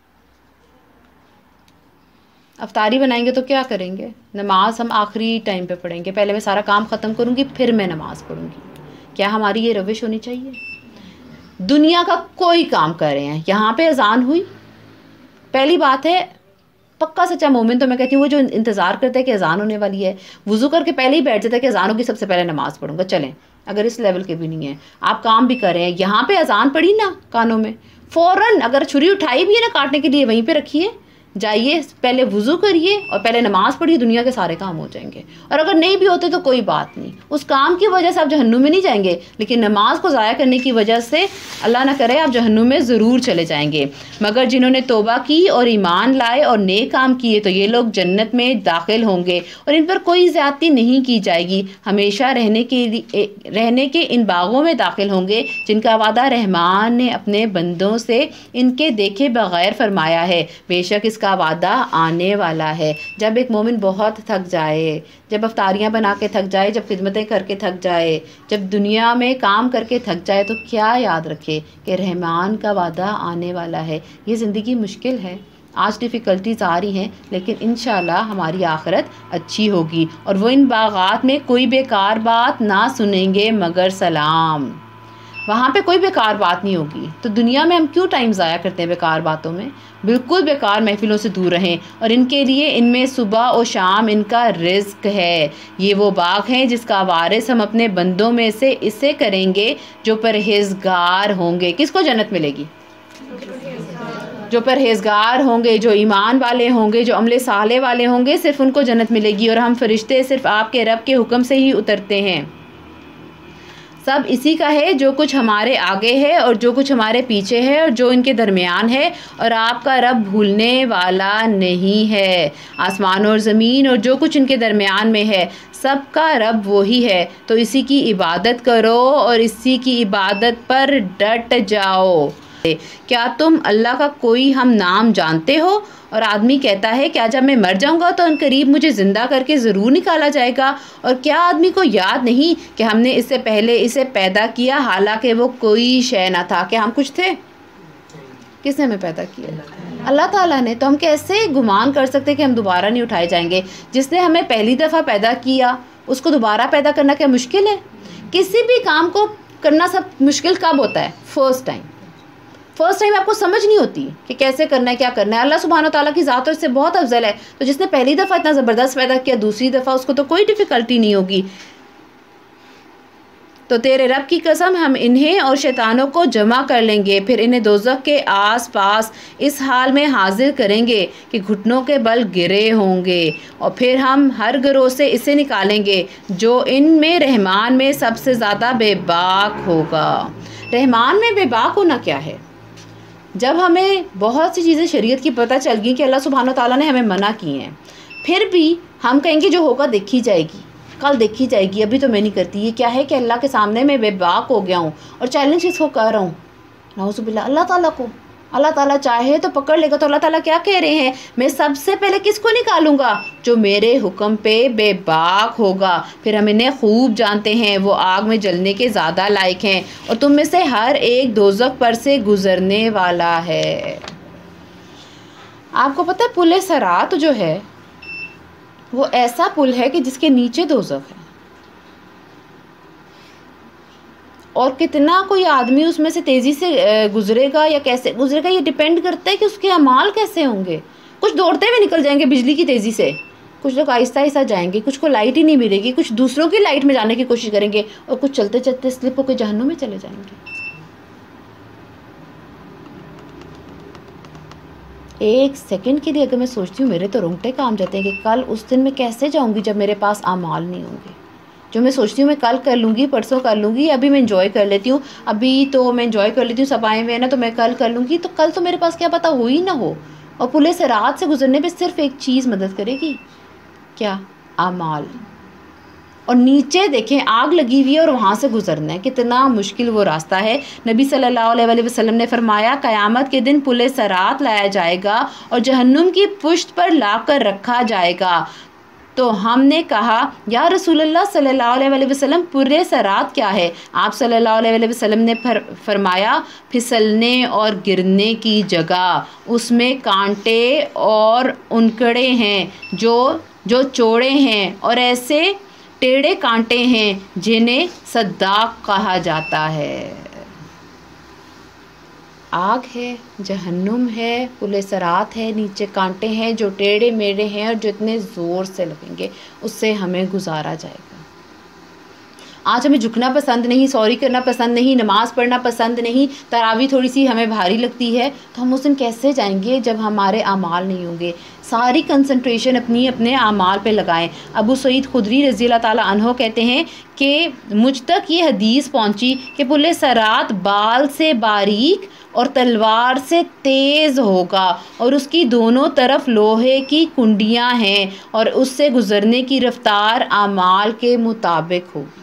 افطاری بنائیں گے تو کیا کریں گے؟ نماز ہم آخری ٹائم پہ پڑھیں گے، پہلے میں سارا کام ختم کروں گی پھر میں نماز پڑھوں گی۔ کیا ہماری یہ روش ہونی چاہیے؟ دنیا کا کوئی کام کر رہے ہیں، یہاں پہ اذان ہوئی، پہلی بات ہے پکا سچا مومن تو میں کہتی ہوں وہ جو انتظار کرتا ہے کہ اذان ہونے والی ہے، وضو کر کے پہلے ہی بیٹھ جاتا ہے کہ اذان ہوگی سب سے پہلے نماز پڑھوں گا۔ چلیں اگر اس لیول کے بھی نہیں ہیں، آپ کام بھی کر رہے ہیں، یہاں پہ اذان پڑھی نا کانوں میں، فوراً اگر چھری اٹھائی بھی ہے نا کاٹنے کے لیے وہیں پہ رکھیے، جائیے پہلے وضو کریے اور پہلے نماز پڑھیے، دنیا کے سارے کام ہو جائیں گے. اور اگر نہیں بھی ہوتے تو کوئی بات نہیں، اس کام کی وجہ سے آپ جہنم میں نہیں جائیں گے، لیکن نماز کو ضائع کرنے کی وجہ سے اللہ نہ کرے آپ جہنم میں ضرور چلے جائیں گے. مگر جنہوں نے توبہ کی اور ایمان لائے اور نیک کام کیے تو یہ لوگ جنت میں داخل ہوں گے اور ان پر کوئی زیادتی نہیں کی جائے گی. ہمیشہ رہنے کے رہنے کے ان باغوں میں داخل ہوں گے جن کا وعدہ رحمان نے اپنے بندوں سے ان کے دیکھے بغیر فرمایا ہے. بے شک اس کا وعدہ آنے والا ہے. جب ایک مومن بہت تھک جائے، جب افطاریاں بنا کے تھک جائے، جب خدمتیں کر کے تھک جائے، جب دنیا میں کام کر کے تھک جائے، تو کیا یاد رکھے کہ رحمان کا وعدہ آنے والا ہے. یہ زندگی مشکل ہے، آج ڈیفیکلٹیز آ رہی ہیں، لیکن انشاءاللہ ہماری آخرت اچھی ہوگی اور وہ ان باغات میں کوئی بیکار بات نہ سنیں گے مگر سلام. وہاں پہ کوئی بیکار بات نہیں ہوگی. تو دنیا میں ہم کیوں ٹائم ضائع کرتے ہیں بیکار باتوں میں؟ بالکل بیکار محفلوں سے دور رہیں. اور ان کے لیے ان میں صبح و شام ان کا رزق ہے. یہ وہ باغ ہیں جس کا وارث ہم اپنے بندوں میں سے اسے کریں گے جو پرہیزگار ہوں گے. کس کو جنت ملے گی؟ جو پرہیزگار ہوں گے، جو ایمان والے ہوں گے، جو عمل صالح والے ہوں گے، صرف ان کو جنت ملے گی. اور ہم فرشتے صرف آپ کے رب کے حکم سے ہی اترتے ہیں. سب اسی کا ہے جو کچھ ہمارے آگے ہے اور جو کچھ ہمارے پیچھے ہے اور جو ان کے درمیان ہے، اور آپ کا رب بھولنے والا نہیں ہے. آسمانوں اور زمین اور جو کچھ ان کے درمیان میں ہے، سب کا رب وہی ہے. تو اسی کی عبادت کرو اور اسی کی عبادت پر ڈٹ جاؤ. کیا تم اللہ کا کوئی ہم نام جانتے ہو؟ اور آدمی کہتا ہے کہ جب میں مر جاؤں گا تو ان قریب مجھے زندہ کر کے ضرور نکالا جائے گا. اور کیا آدمی کو یاد نہیں کہ ہم نے اس سے پہلے اسے پیدا کیا حالانکہ وہ کوئی شے نہ تھا؟ کہ ہم کچھ تھے؟ کس نے ہمیں پیدا کیا؟ اللہ تعالیٰ نے. تو ہم کیسے گمان کر سکتے کہ ہم دوبارہ نہیں اٹھائے جائیں گے؟ جس نے ہمیں پہلی دفعہ پیدا کیا اس کو دوبارہ پیدا کرنا کیا مشکل ہے؟ کسی بھی کام کو کرنا سب مشکل کب ہوتا ہے؟ First time. فرسٹ ٹائم آپ کو سمجھ نہیں ہوتی کہ کیسے کرنا ہے، کیا کرنا ہے. اللہ سبحانہ و تعالیٰ کی ذات اس سے بہت افضل ہے. تو جس نے پہلی دفعہ اتنا زبردست پیدا کیا، دوسری دفعہ اس کو تو کوئی ڈیفیکلٹی نہیں ہوگی. تو تیرے رب کی قسم ہم انہیں اور شیطانوں کو جمع کر لیں گے، پھر انہیں دوزخ کے آس پاس اس حال میں حاضر کریں گے کہ گھٹنوں کے بل گرے ہوں گے، اور پھر ہم ہر گروہ سے اسے نکالیں گے جو ان میں رحمان میں سب سے زیادہ بے باک ہوگا. رحمان میں بے باک ہونا کیا ہے؟ جب ہمیں بہت سی چیزیں شریعت کی پتہ چل گئی کہ اللہ سبحانہ و تعالیٰ نے ہمیں منع کی ہیں، پھر بھی ہم کہیں گے جو ہوگا دیکھی جائے گی، کل دیکھی جائے گی، ابھی تو میں نہیں کرتی. یہ کیا ہے کہ اللہ کے سامنے میں بے باک ہو گیا ہوں اور چیلنج کس کو کر رہا ہوں؟ نعوذ باللہ اللہ تعالیٰ کو. اللہ تعالیٰ چاہے تو پکڑ لے گا. تو اللہ تعالیٰ کیا کہہ رہے ہیں؟ میں سب سے پہلے کس کو نکالوں گا؟ جو میرے حکم پہ بے باک ہوگا. پھر ہم انہیں خوب جانتے ہیں، وہ آگ میں جلنے کے زیادہ لائق ہیں اور تم میں سے ہر ایک دوزخ پر سے گزرنے والا ہے. آپ کو پتہ ہے پل صراط جو ہے وہ ایسا پل ہے کہ جس کے نیچے دوزخ ہے، اور کتنا کوئی آدمی اس میں سے تیزی سے گزرے گا یا کیسے گزرے گا یہ ڈیپینڈ کرتا ہے کہ اس کے اعمال کیسے ہوں گے. کچھ دوڑتے ہوئے نکل جائیں گے بجلی کی تیزی سے، کچھ لوگ آہستہ آہستہ جائیں گے، کچھ کو لائٹ ہی نہیں ملے گی، کچھ دوسروں کی لائٹ میں جانے کی کوشش کریں گے، اور کچھ چلتے چلتے سلپ ہو کے جہنم میں چلے جائیں گے. ایک سیکنڈ کے لیے اگر میں سوچتی ہوں میرے تو رونگٹے کام جاتے ہیں کہ کل اس دن میں کیسے جاؤں گی جب میرے پاس اعمال نہیں ہوں گے. جو میں سوچتی ہوں میں کل کر لوں گی، پرسوں کر لوں گی، ابھی میں انجوائے کر لیتی ہوں، ابھی تو میں انجوائے کر لیتی ہوں، سب آئے ہوئے ہیں نا تو میں کل کر لوں گی. تو کل تو میرے پاس کیا پتہ ہو ہی نہ ہو. اور پل صراط سے گزرنے پہ صرف ایک چیز مدد کرے گی، کیا؟ اعمال. اور نیچے دیکھیں آگ لگی ہوئی ہے اور وہاں سے گزرنا ہے، کتنا مشکل وہ راستہ ہے. نبی صلی اللہ علیہ وسلم نے فرمایا قیامت کے دن پل صراط لایا جائے گا اور جہنم کی پشت پر لا کر رکھا جائے گا. تو ہم نے کہا یا رسول اللہ صلی اللہ علیہ وسلم پل صراط کیا ہے؟ آپ صلی اللہ علیہ وسلم نے فرمایا پھسلنے اور گرنے کی جگہ، اس میں کانٹے اور انکڑے ہیں جو جو چوڑے ہیں اور ایسے ٹیڑے کانٹے ہیں جنہیں صداق کہا جاتا ہے. آگ ہے، جہنم ہے، پل صراط ہے، نیچے کانٹے ہیں جو ٹیڑے میڑے ہیں اور جو اتنے زور سے لگیں گے اس سے ہمیں گزارا جائے گا. آج ہمیں جھکنا پسند نہیں، سوری کرنا پسند نہیں، نماز پڑھنا پسند نہیں، تراویح تھوڑی سی ہمیں بھاری لگتی ہے، تو ہم اس دن کیسے جائیں گے جب ہمارے اعمال نہیں ہوں گے؟ ساری کنسنٹریشن اپنی اپنے اعمال پہ لگائیں۔ ابو سعید خدری رضی اللہ تعالیٰ عنہ کہتے ہیں کہ مجھ تک یہ حدیث پہنچی کہ پل صراط بال سے باریک اور تلوار سے تیز ہوگا، اور اس کی دونوں طرف لوہے کی کنڈیاں ہیں، اور اس سے گزرنے کی رفتار اعمال کے مطابق ہوگی۔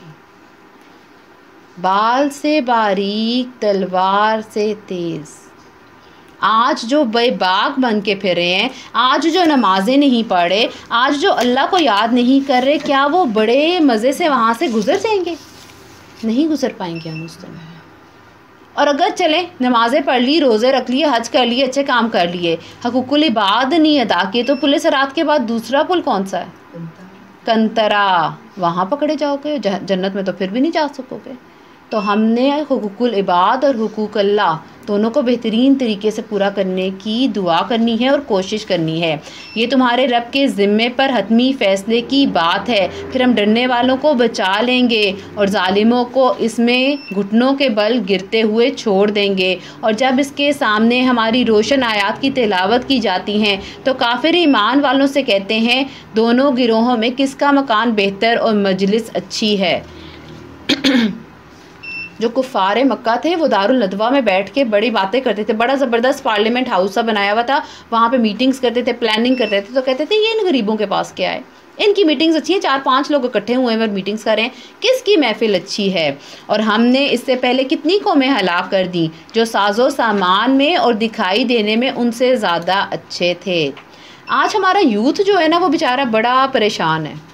بال سے باریک، تلوار سے تیز۔ آج جو بے باک بن کے پھر رہے ہیں، آج جو نمازیں نہیں پڑھ رہے، آج جو اللہ کو یاد نہیں کر رہے، کیا وہ بڑے مزے سے وہاں سے گزر جائیں گے؟ نہیں گزر پائیں گے ہم اس دن۔ اور اگر چلیں نمازیں پڑھ لی، روزے رکھ لیے، حج کر لیے، اچھے کام کر لیے، حقوق العباد نہیں ادا کیے، تو پل صراط کے بعد دوسرا پل کون سا ہے؟ کنترا، وہاں پکڑے جاؤ گے، جنت میں تو پھر بھی نہیں جا سکو گے۔ تو ہم نے حقوق العباد اور حقوق اللہ دونوں کو بہترین طریقے سے پورا کرنے کی دعا کرنی ہے اور کوشش کرنی ہے۔ یہ تمہارے رب کے ذمے پر حتمی فیصلے کی بات ہے، پھر ہم ڈرنے والوں کو بچا لیں گے اور ظالموں کو اس میں گھٹنوں کے بل گرتے ہوئے چھوڑ دیں گے۔ اور جب اس کے سامنے ہماری روشن آیات کی تلاوت کی جاتی ہیں تو کافر ایمان والوں سے کہتے ہیں دونوں گروہوں میں کس کا مکان بہتر اور مجلس اچھی ہے۔ جو کفار مکہ تھے وہ دارالندوا میں بیٹھ کے بڑی باتیں کرتے تھے، بڑا زبردست پارلیمنٹ ہاؤس سا بنایا ہوا تھا، وہاں پہ میٹنگز کرتے تھے، پلاننگ کرتے تھے، تو کہتے تھے یہ ان غریبوں کے پاس کیا ہے، ان کی میٹنگز اچھی ہیں، چار پانچ لوگ اکٹھے ہوئے ہیں اور میٹنگز کر رہے ہیں، کس کی محفل اچھی ہے۔ اور ہم نے اس سے پہلے کتنی قومیں ہلاک کر دیں جو ساز و سامان میں اور دکھائی دینے میں ان سے زیادہ اچھے تھے۔ آج ہمارا یوتھ جو ہے نا وہ بیچارہ بڑا پریشان ہے،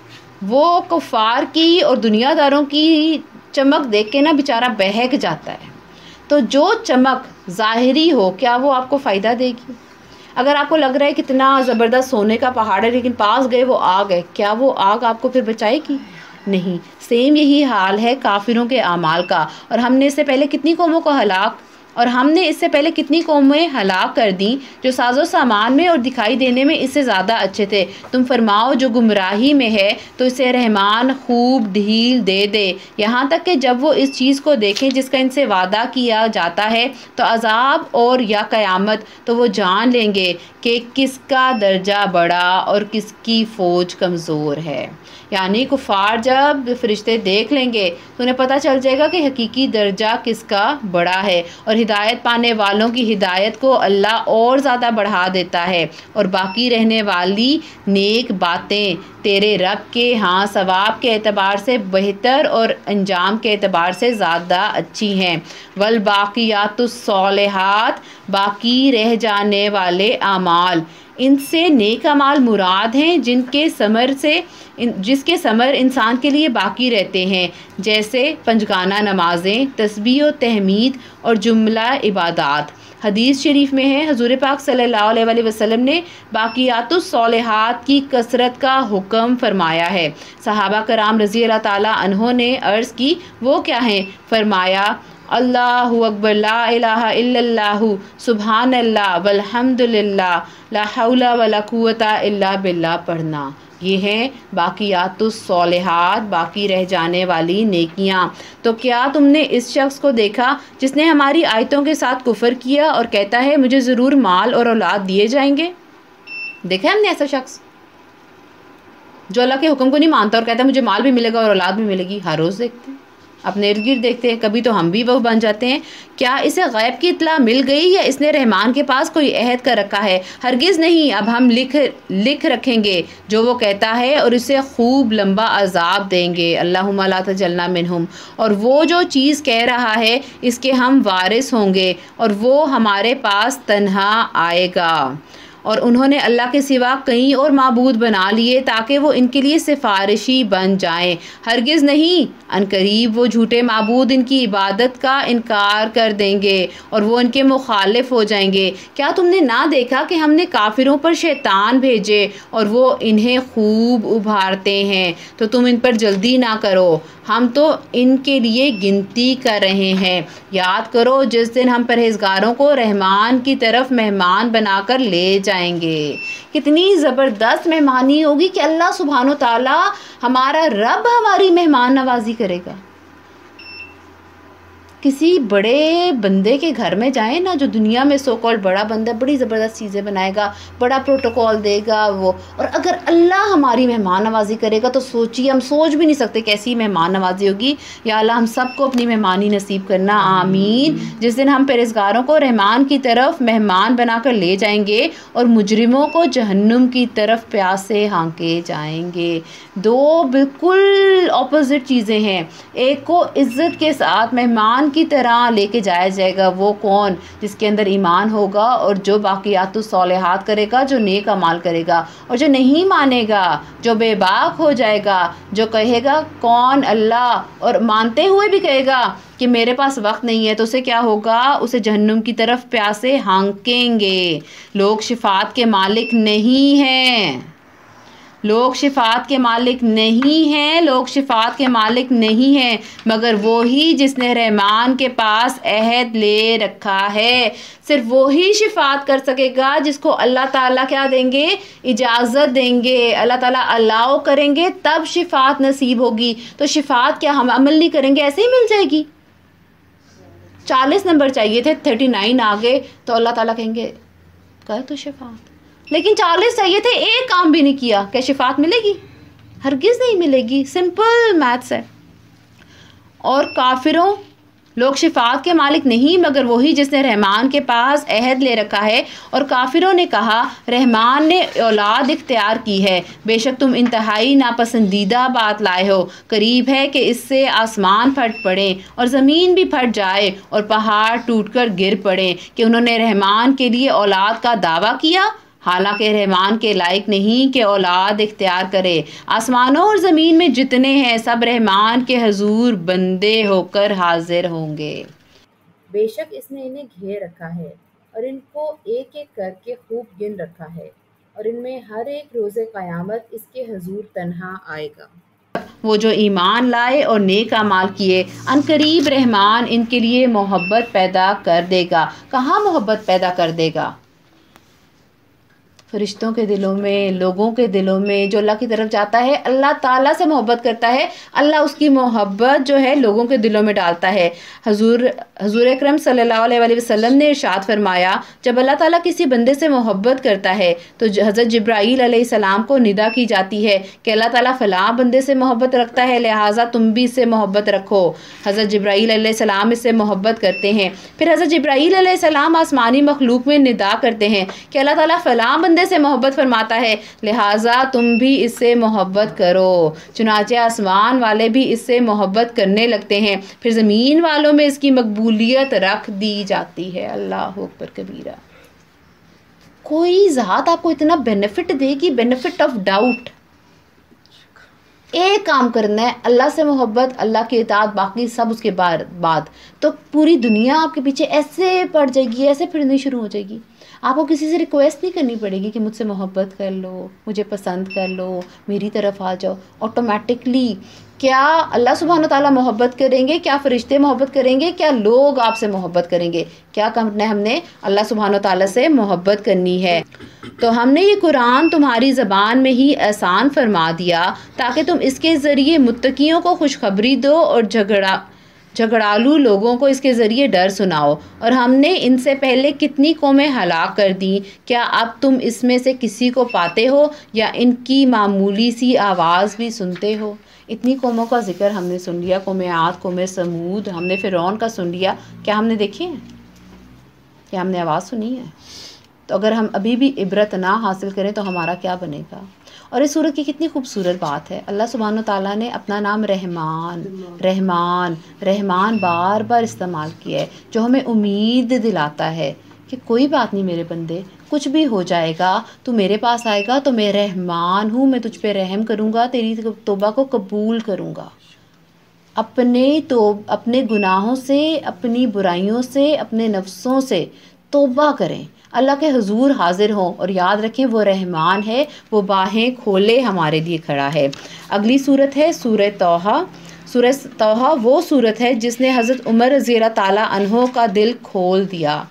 وہ کفار کی اور دنیا داروں کی چمک دیکھ کے نا بیچارہ بہک جاتا ہے۔ تو جو چمک ظاہری ہو کیا وہ آپ کو فائدہ دے گی؟ اگر آپ کو لگ رہا ہے کتنا زبردست سونے کا پہاڑ ہے لیکن پاس گئے وہ آگ ہے، کیا وہ آگ آپ کو پھر بچائے گی؟ نہیں۔ سیم یہی حال ہے کافروں کے اعمال کا۔ اور ہم نے اس سے پہلے کتنی قوموں کو ہلاک اور ہم نے اس سے پہلے کتنی قومیں ہلاک کر دیں جو ساز و سامان میں اور دکھائی دینے میں اس سے زیادہ اچھے تھے۔ تم فرماؤ جو گمراہی میں ہے تو اسے رحمان خوب ڈھیل دے دے، یہاں تک کہ جب وہ اس چیز کو دیکھیں جس کا ان سے وعدہ کیا جاتا ہے تو عذاب اور یا قیامت، تو وہ جان لیں گے کہ کس کا درجہ بڑا اور کس کی فوج کمزور ہے۔ یعنی کفار جب فرشتے دیکھ لیں گے تو انہیں پتہ چل جائے گا کہ حقیقی درجہ کس کا بڑا ہے، اور ہدایت پانے والوں کی ہدایت کو اللہ اور زیادہ بڑھا دیتا ہے، اور باقی رہنے والی نیک باتیں تیرے رب کے ہاں ثواب کے اعتبار سے بہتر اور انجام کے اعتبار سے زیادہ اچھی ہیں۔ والباقیات الصالحات، باقی رہ جانے والے اعمال، ان سے نیک اعمال مراد ہیں جن کے ثمر سے جس کے ثمر انسان کے لیے باقی رہتے ہیں، جیسے پنجگانہ نمازیں، تسبیح و تحمید اور جملہ عبادات۔ حدیث شریف میں ہے حضور پاک صلی اللہ علیہ وآلہ وسلم نے باقیات الصالحات کی کثرت کا حکم فرمایا ہے۔ صحابہ کرام رضی اللہ تعالیٰ عنہ نے عرض کی وہ کیا ہیں؟ فرمایا اللہ اکبر، لا الہ الا اللہ، سبحان اللہ، والحمد للہ، لا حول ولا قوت الا باللہ پڑھنا۔ یہ ہیں باقیات الصالحات، باقی رہ جانے والی نیکیاں۔ تو کیا تم نے اس شخص کو دیکھا جس نے ہماری آیتوں کے ساتھ کفر کیا اور کہتا ہے مجھے ضرور مال اور اولاد دیے جائیں گے؟ دیکھا ہم نے ایسا شخص جو اللہ کے حکم کو نہیں مانتا اور کہتا ہے مجھے مال بھی ملے گا اور اولاد بھی ملے گی؟ ہر روز دیکھتے ہیں، اپنے ارد گرد دیکھتے ہیں، کبھی تو ہم بھی وہ بن جاتے ہیں۔ کیا اسے غیب کی اطلاع مل گئی یا اس نے رحمان کے پاس کوئی عہد کر رکھا ہے؟ ہرگز نہیں، اب ہم لکھ لکھ رکھیں گے جو وہ کہتا ہے اور اسے خوب لمبا عذاب دیں گے۔ اللہم لا تجعلنا منہم۔ اور وہ جو چیز کہہ رہا ہے اس کے ہم وارث ہوں گے اور وہ ہمارے پاس تنہا آئے گا۔ اور انہوں نے اللہ کے سوا کئی اور معبود بنا لیے تاکہ وہ ان کے لیے سفارشی بن جائیں۔ ہرگز نہیں، عنقریب وہ جھوٹے معبود ان کی عبادت کا انکار کر دیں گے اور وہ ان کے مخالف ہو جائیں گے۔ کیا تم نے نہ دیکھا کہ ہم نے کافروں پر شیطان بھیجے اور وہ انہیں خوب ابھارتے ہیں؟ تو تم ان پر جلدی نہ کرو، ہم تو ان کے لیے گنتی کر رہے ہیں۔ یاد کرو جس دن ہم پرہیزگاروں کو رحمان کی طرف مہمان بنا کر لے جائیں جائیں گے۔ کتنی زبردست مہمانی ہوگی کہ اللہ سبحانہ و تعالیٰ ہمارا رب ہماری مہمان نوازی کرے گا۔ کسی بڑے بندے کے گھر میں جائیں نا، جو دنیا میں سو کال بڑا بندہ، بڑی زبردست چیزیں بنائے گا، بڑا پروٹوکول دے گا وہ، اور اگر اللہ ہماری مہمان نوازی کرے گا تو سوچیے، ہم سوچ بھی نہیں سکتے کیسی مہمان نوازی ہوگی۔ یا اللہ ہم سب کو اپنی مہمانی نصیب کرنا، آمین۔ جس دن ہم پرہیزگاروں کو رحمان کی طرف مہمان بنا کر لے جائیں گے اور مجرموں کو جہنم کی طرف پیاسے ہانکے جائیں گے۔ دو بالکل اپوزٹ چیزیں ہیں۔ ایک کو عزت کے ساتھ مہمان کی طرح لے کے جایا جائے گا، وہ کون؟ جس کے اندر ایمان ہوگا اور جو باقیات الصالحات کرے گا، جو نیک اعمال کرے گا، اور جو نہیں مانے گا، جو بے باک ہو جائے گا، جو کہے گا کون اللہ، اور مانتے ہوئے بھی کہے گا کہ میرے پاس وقت نہیں ہے، تو اسے کیا ہوگا؟ اسے جہنم کی طرف پیاسے ہانکیں گے۔ لوگ شفاعت کے مالک نہیں ہیں، لوگ شفاعت کے مالک نہیں ہیں، لوگ شفاعت کے مالک نہیں ہیں، مگر وہی جس نے رحمان کے پاس عہد لے رکھا ہے۔ صرف وہی شفاعت کر سکے گا جس کو اللہ تعالیٰ کیا دیں گے؟ اجازت دیں گے، اللہ تعالیٰ الاؤ کریں گے، تب شفاعت نصیب ہوگی۔ تو شفاعت کیا ہم عمل نہیں کریں گے ایسے ہی مل جائے گی؟ چالیس نمبر چاہیے تھے، تھرٹی نائن آگے، تو اللہ تعالیٰ کہیں گے کر تو شفاعت، لیکن چالیس چاہیے تھے، ایک کام بھی نہیں کیا، کیا شفاعت ملے گی؟ ہرگز نہیں ملے گی۔ سمپل میتھس ہے۔ اور کافروں، لوگ شفاعت کے مالک نہیں مگر وہی جس نے رحمان کے پاس عہد لے رکھا ہے۔ اور کافروں نے کہا رحمان نے اولاد اختیار کی ہے، بے شک تم انتہائی ناپسندیدہ بات لائے ہو، قریب ہے کہ اس سے آسمان پھٹ پڑے اور زمین بھی پھٹ جائے اور پہاڑ ٹوٹ کر گر پڑے کہ انہوں نے رحمان کے لیے اولاد کا دعویٰ کیا، حالانکہ رحمان کے لائق نہیں کہ اولاد اختیار کرے۔ آسمانوں اور زمین میں جتنے ہیں سب رحمان کے حضور بندے ہو کر حاضر ہوں گے۔ بے شک اس نے انہیں گھیر رکھا ہے اور ان کو ایک ایک کر کے خوب گن رکھا ہے، اور ان میں ہر ایک روز قیامت اس کے حضور تنہا آئے گا۔ وہ جو ایمان لائے اور نیک اعمال کیے، ان قریب رحمان ان کے لیے محبت پیدا کر دے گا۔ کہاں محبت پیدا کر دے گا؟ فرشتوں کے دلوں میں، لوگوں کے دلوں میں۔ جو اللہ کی طرف جاتا ہے، اللہ تعالیٰ سے محبت کرتا ہے، اللہ اس کی محبت جو ہے لوگوں کے دلوں میں ڈالتا ہے۔ حضور حضور اکرم صلی اللہ علیہ وآلہ وسلم نے ارشاد فرمایا، جب اللہ تعالیٰ کسی بندے سے محبت کرتا ہے تو حضرت جبرائیل علیہ السلام کو ندا کی جاتی ہے کہ اللہ تعالیٰ فلاں بندے سے محبت رکھتا ہے، لہٰذا تم بھی اس سے محبت رکھو۔ حضرت جبرائیل علیہ السلام اس سے محبت کرتے ہیں۔ پھر حضرت جبرائیل علیہ السلام آسمانی مخلوق میں ندا کرتے ہیں کہ اللہ تعالیٰ فلاں بندے سے محبت فرماتا ہے، لہٰذا تم بھی اس سے محبت کرو۔ چنانچہ آسمان والے بھی اس سے محبت کرنے لگتے ہیں، پھر زمین والوں میں اس کی مقبولیت رکھ دی جاتی ہے۔ اللہ اکبر کبیرہ۔ کوئی ذات آپ کو اتنا بینیفٹ دے گی، بینیفٹ آف ڈاؤٹ۔ ایک کام کرنا ہے، اللہ سے محبت، اللہ کی اطاعت، باقی سب اس کے بعد، تو پوری دنیا آپ کے پیچھے ایسے پڑ جائے گی، ایسے پھرنی شروع ہو جائے گی۔ آپ کو کسی سے ریکویسٹ نہیں کرنی پڑے گی کہ مجھ سے محبت کر لو، مجھے پسند کر لو، میری طرف آ جاؤ۔ آٹومیٹکلی کیا اللہ سبحانہ و تعالیٰ محبت کریں گے؟ کیا فرشتے محبت کریں گے؟ کیا لوگ آپ سے محبت کریں گے؟ کیا کرنا ہے؟ ہم نے اللہ سبحانہ و تعالیٰ سے محبت کرنی ہے۔ تو ہم نے یہ قرآن تمہاری زبان میں ہی آسان فرما دیا تاکہ تم اس کے ذریعے متقیوں کو خوشخبری دو اور جھگڑا جھگڑالو لوگوں کو اس کے ذریعے ڈر سناؤ۔ اور ہم نے ان سے پہلے کتنی قومیں ہلاک کر دیں، کیا اب تم اس میں سے کسی کو پاتے ہو یا ان کی معمولی سی آواز بھی سنتے ہو؟ اتنی قوموں کا ذکر ہم نے سن لیا، قوم عاد، قوم سمود، ہم نے فرعون کا سن لیا، کیا ہم نے دیکھے ہیں؟ کیا ہم نے آواز سنی ہے؟ تو اگر ہم ابھی بھی عبرت نہ حاصل کریں تو ہمارا کیا بنے گا؟ اور اس صورت کی کتنی خوبصورت بات ہے، اللہ سبحانہ و تعالیٰ نے اپنا نام رحمان رحمان رحمان بار بار استعمال کیا ہے، جو ہمیں امید دلاتا ہے کہ کوئی بات نہیں میرے بندے، کچھ بھی ہو جائے گا تو میرے پاس آئے گا تو میں رحمان ہوں، میں تجھ پہ رحم کروں گا، تیری توبہ کو قبول کروں گا۔ اپنے تو اپنے گناہوں سے، اپنی برائیوں سے، اپنے نفسوں سے توبہ کریں، اللہ کے حضور حاضر ہوں، اور یاد رکھیں وہ رحمان ہے، وہ باہیں کھولے ہمارے لیے کھڑا ہے۔ اگلی صورت ہے سورہ طٰہٰ۔ سورہ طٰہٰ وہ صورت ہے جس نے حضرت عمر رضی اللہ تعالیٰ عنہ کا دل کھول دیا۔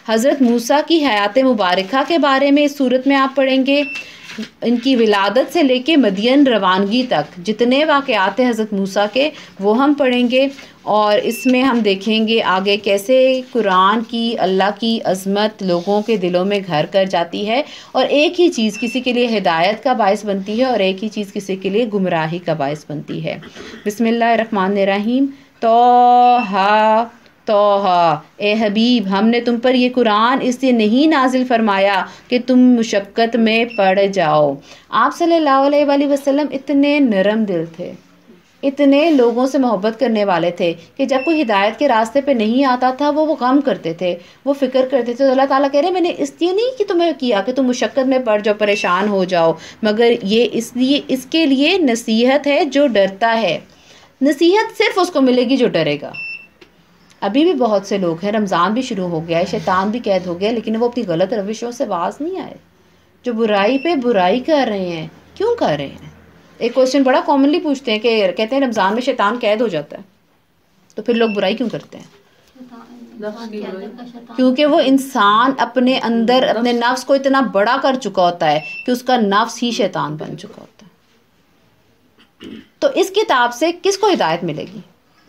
حضرت موسیٰ کی حیات مبارکہ کے بارے میں اس صورت میں آپ پڑھیں گے، ان کی ولادت سے لے کے مدین روانگی تک جتنے واقعات ہیں حضرت موسیٰ کے وہ ہم پڑھیں گے، اور اس میں ہم دیکھیں گے آگے کیسے قرآن کی اللہ کی عظمت لوگوں کے دلوں میں گھر کر جاتی ہے، اور ایک ہی چیز کسی کے لیے ہدایت کا باعث بنتی ہے اور ایک ہی چیز کسی کے لیے گمراہی کا باعث بنتی ہے۔ بسم اللہ الرحمن الرحیم۔ طٰہٰ طٰہٰ، اے حبیب ہم نے تم پر یہ قرآن اس لیے نہیں نازل فرمایا کہ تم مشقت میں پڑ جاؤ۔ آپ صلی اللہ علیہ وآلہ وسلم اتنے نرم دل تھے، اتنے لوگوں سے محبت کرنے والے تھے کہ جب کوئی ہدایت کے راستے پہ نہیں آتا تھا وہ وہ غم کرتے تھے، وہ فکر کرتے تھے۔ تو اللہ تعالیٰ کہہ رہے میں نے اس لیے نہیں کہ تمہیں کیا کہ تم مشقت میں پڑ جاؤ، پریشان ہو جاؤ، مگر یہ اس لیے اس کے لیے نصیحت ہے جو ڈرتا ہے۔ نصیحت صرف اس کو ملے گی جو ڈرے گا۔ ابھی بھی بہت سے لوگ ہیں، رمضان بھی شروع ہو گیا ہے، شیطان بھی قید ہو گیا، لیکن وہ اپنی غلط روشوں سے باز نہیں آئے، جو برائی پہ برائی کر رہے ہیں۔ کیوں کر رہے ہیں؟ ایک کوشچن بڑا کامنلی پوچھتے ہیں کہ کہتے ہیں رمضان میں شیطان قید ہو جاتا ہے، تو پھر لوگ برائی کیوں کرتے ہیں؟ کیونکہ وہ انسان اپنے اندر اپنے نفس کو اتنا بڑا کر چکا ہوتا ہے کہ اس کا نفس ہی شیطان بن چکا ہوتا ہے۔ تو اس کتاب سے کس کو ہدایت ملے گی؟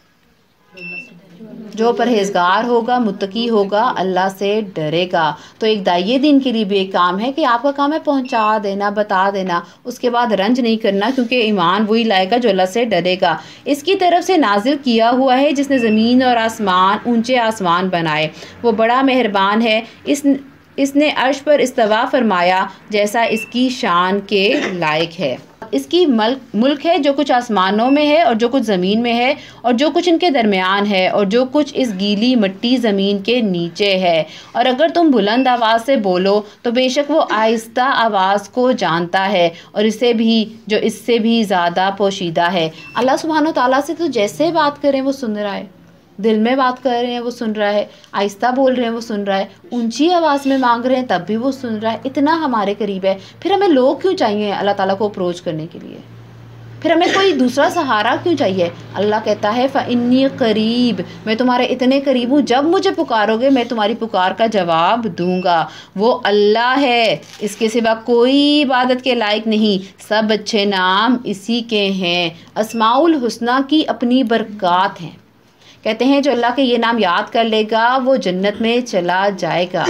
جو پرہیزگار ہوگا، متقی ہوگا، اللہ سے ڈرے گا۔ تو ایک داعیے دین کے لیے بھی ایک کام ہے کہ آپ کا کام ہے پہنچا دینا، بتا دینا، اس کے بعد رنج نہیں کرنا، کیونکہ ایمان وہی لائے گا جو اللہ سے ڈرے گا۔ اس کی طرف سے نازل کیا ہوا ہے جس نے زمین اور آسمان، اونچے آسمان بنائے، وہ بڑا مہربان ہے۔ اس اس نے عرش پر استوا فرمایا جیسا اس کی شان کے لائق ہے۔ اس کی ملک ملک ہے جو کچھ آسمانوں میں ہے اور جو کچھ زمین میں ہے اور جو کچھ ان کے درمیان ہے اور جو کچھ اس گیلی مٹی زمین کے نیچے ہے۔ اور اگر تم بلند آواز سے بولو تو بے شک وہ آہستہ آواز کو جانتا ہے اور اسے بھی جو اس سے بھی زیادہ پوشیدہ ہے۔ اللہ سبحانہ و تعالیٰ سے تو جیسے بات کریں وہ سن رہا ہے، دل میں بات کر رہے ہیں وہ سن رہا ہے، آہستہ بول رہے ہیں وہ سن رہا ہے، اونچی آواز میں مانگ رہے ہیں تب بھی وہ سن رہا ہے، اتنا ہمارے قریب ہے۔ پھر ہمیں لوگ کیوں چاہیے اللہ تعالیٰ کو اپروچ کرنے کے لیے؟ پھر ہمیں کوئی دوسرا سہارا کیوں چاہیے؟ اللہ کہتا ہے فَإِنِّي قریب، میں تمہارے اتنے قریب ہوں، جب مجھے پکارو گے میں تمہاری پکار کا جواب دوں گا۔ وہ اللہ ہے، اس کے سوا کوئی عبادت کے لائق نہیں، سب اچھے نام اسی کے ہیں۔ اسماء الحسنی کی اپنی برکات ہیں۔ کہتے ہیں جو اللہ کے یہ نام یاد کر لے گا وہ جنت میں چلا جائے گا۔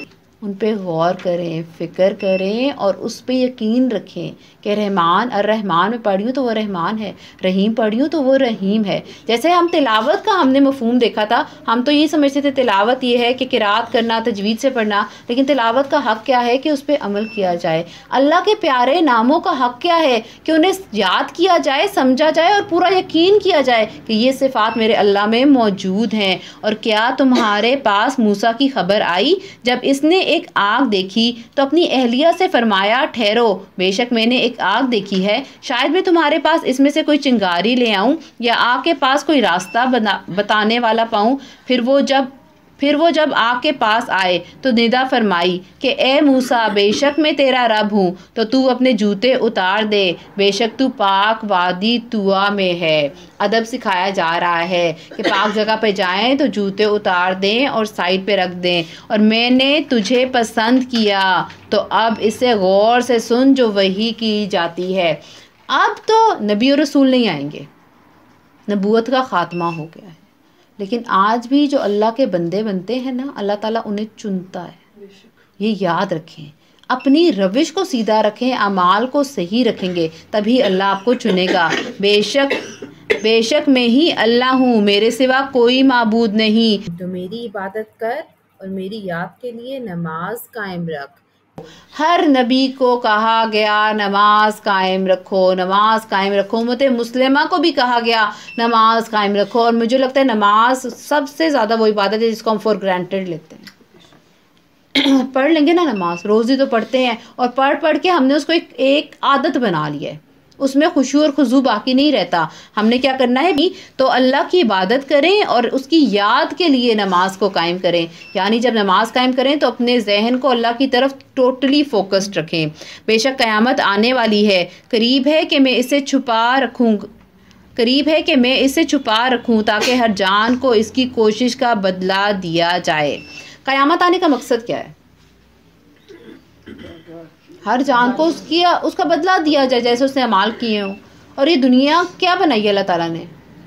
ان پہ غور کریں، فکر کریں اور اس پہ یقین رکھیں کہ رحمان الرحمن میں پڑھی ہوں تو وہ رحمان ہے، رحیم پڑھی ہوں تو وہ رحیم ہے۔ جیسے ہم تلاوت کا ہم نے مفہوم دیکھا تھا، ہم تو یہ سمجھتے تھے تلاوت یہ ہے کہ قرات کرنا، تجوید سے پڑھنا، لیکن تلاوت کا حق کیا ہے کہ اس پہ عمل کیا جائے۔ اللہ کے پیارے ناموں کا حق کیا ہے کہ انہیں یاد کیا جائے، سمجھا جائے اور پورا یقین کیا جائے کہ یہ صفات میرے اللہ میں موجود ہیں۔ اور کیا تمہارے پاس موسیٰ کی خبر آئی جب اس نے ایک آگ دیکھی تو اپنی اہلیہ سے فرمایا ٹھہرو، بے شک میں نے ایک آگ دیکھی ہے، شاید میں تمہارے پاس اس میں سے کوئی چنگاری لے آؤں یا آگ کے پاس کوئی راستہ بتانے والا پاؤں۔ پھر وہ جب پھر وہ جب آگ کے پاس آئے تو ندا فرمائی کہ اے موسیٰ بے شک میں تیرا رب ہوں تو تو اپنے جوتے اتار دے، بے شک تو پاک وادی طوا میں ہے۔ ادب سکھایا جا رہا ہے کہ پاک جگہ پہ جائیں تو جوتے اتار دیں اور سائڈ پہ رکھ دیں۔ اور میں نے تجھے پسند کیا تو اب اسے غور سے سن جو وحی کی جاتی ہے۔ اب تو نبی اور رسول نہیں آئیں گے، نبوت کا خاتمہ ہو گیا ہے، لیکن آج بھی جو اللہ کے بندے بنتے ہیں نا، اللہ تعالیٰ انہیں چنتا ہے۔ یہ یاد رکھیں، اپنی روش کو سیدھا رکھیں، اعمال کو صحیح رکھیں گے تبھی اللہ آپ کو چنے گا۔ بے شک بے شک میں ہی اللہ ہوں، میرے سوا کوئی معبود نہیں۔ تو میری عبادت کر اور میری یاد کے لیے نماز قائم رکھ۔ ہر نبی کو کہا گیا نماز قائم رکھو، نماز قائم رکھو۔ امت مسلمہ کو بھی کہا گیا نماز قائم رکھو۔ اور مجھے لگتا ہے نماز سب سے زیادہ وہ عبادت ہے جس کو ہم فور گرانٹیڈ لیتے ہیں۔ پڑھ لیں گے نا نماز، روزی تو پڑھتے ہیں، اور پڑھ پڑھ کے ہم نے اس کو ایک ایک عادت بنا لی ہے، اس میں خشوع اور خضوع باقی نہیں رہتا۔ ہم نے کیا کرنا ہے بھی تو اللہ کی عبادت کریں اور اس کی یاد کے لیے نماز کو قائم کریں، یعنی جب نماز قائم کریں تو اپنے ذہن کو اللہ کی طرف ٹوٹلی فوکسڈ رکھیں۔ بے شک قیامت آنے والی ہے، قریب ہے کہ میں اسے چھپا رکھوں قریب ہے کہ میں اسے چھپا رکھوں تاکہ ہر جان کو اس کی کوشش کا بدلہ دیا جائے۔ قیامت آنے کا مقصد کیا ہے؟ ہر جان کو اس کی اس کا بدلہ دیا جائے جیسے اس نے اعمال کیے ہوں. اور یہ دنیا کیا بنائی ہے اللہ تعالیٰ نے؟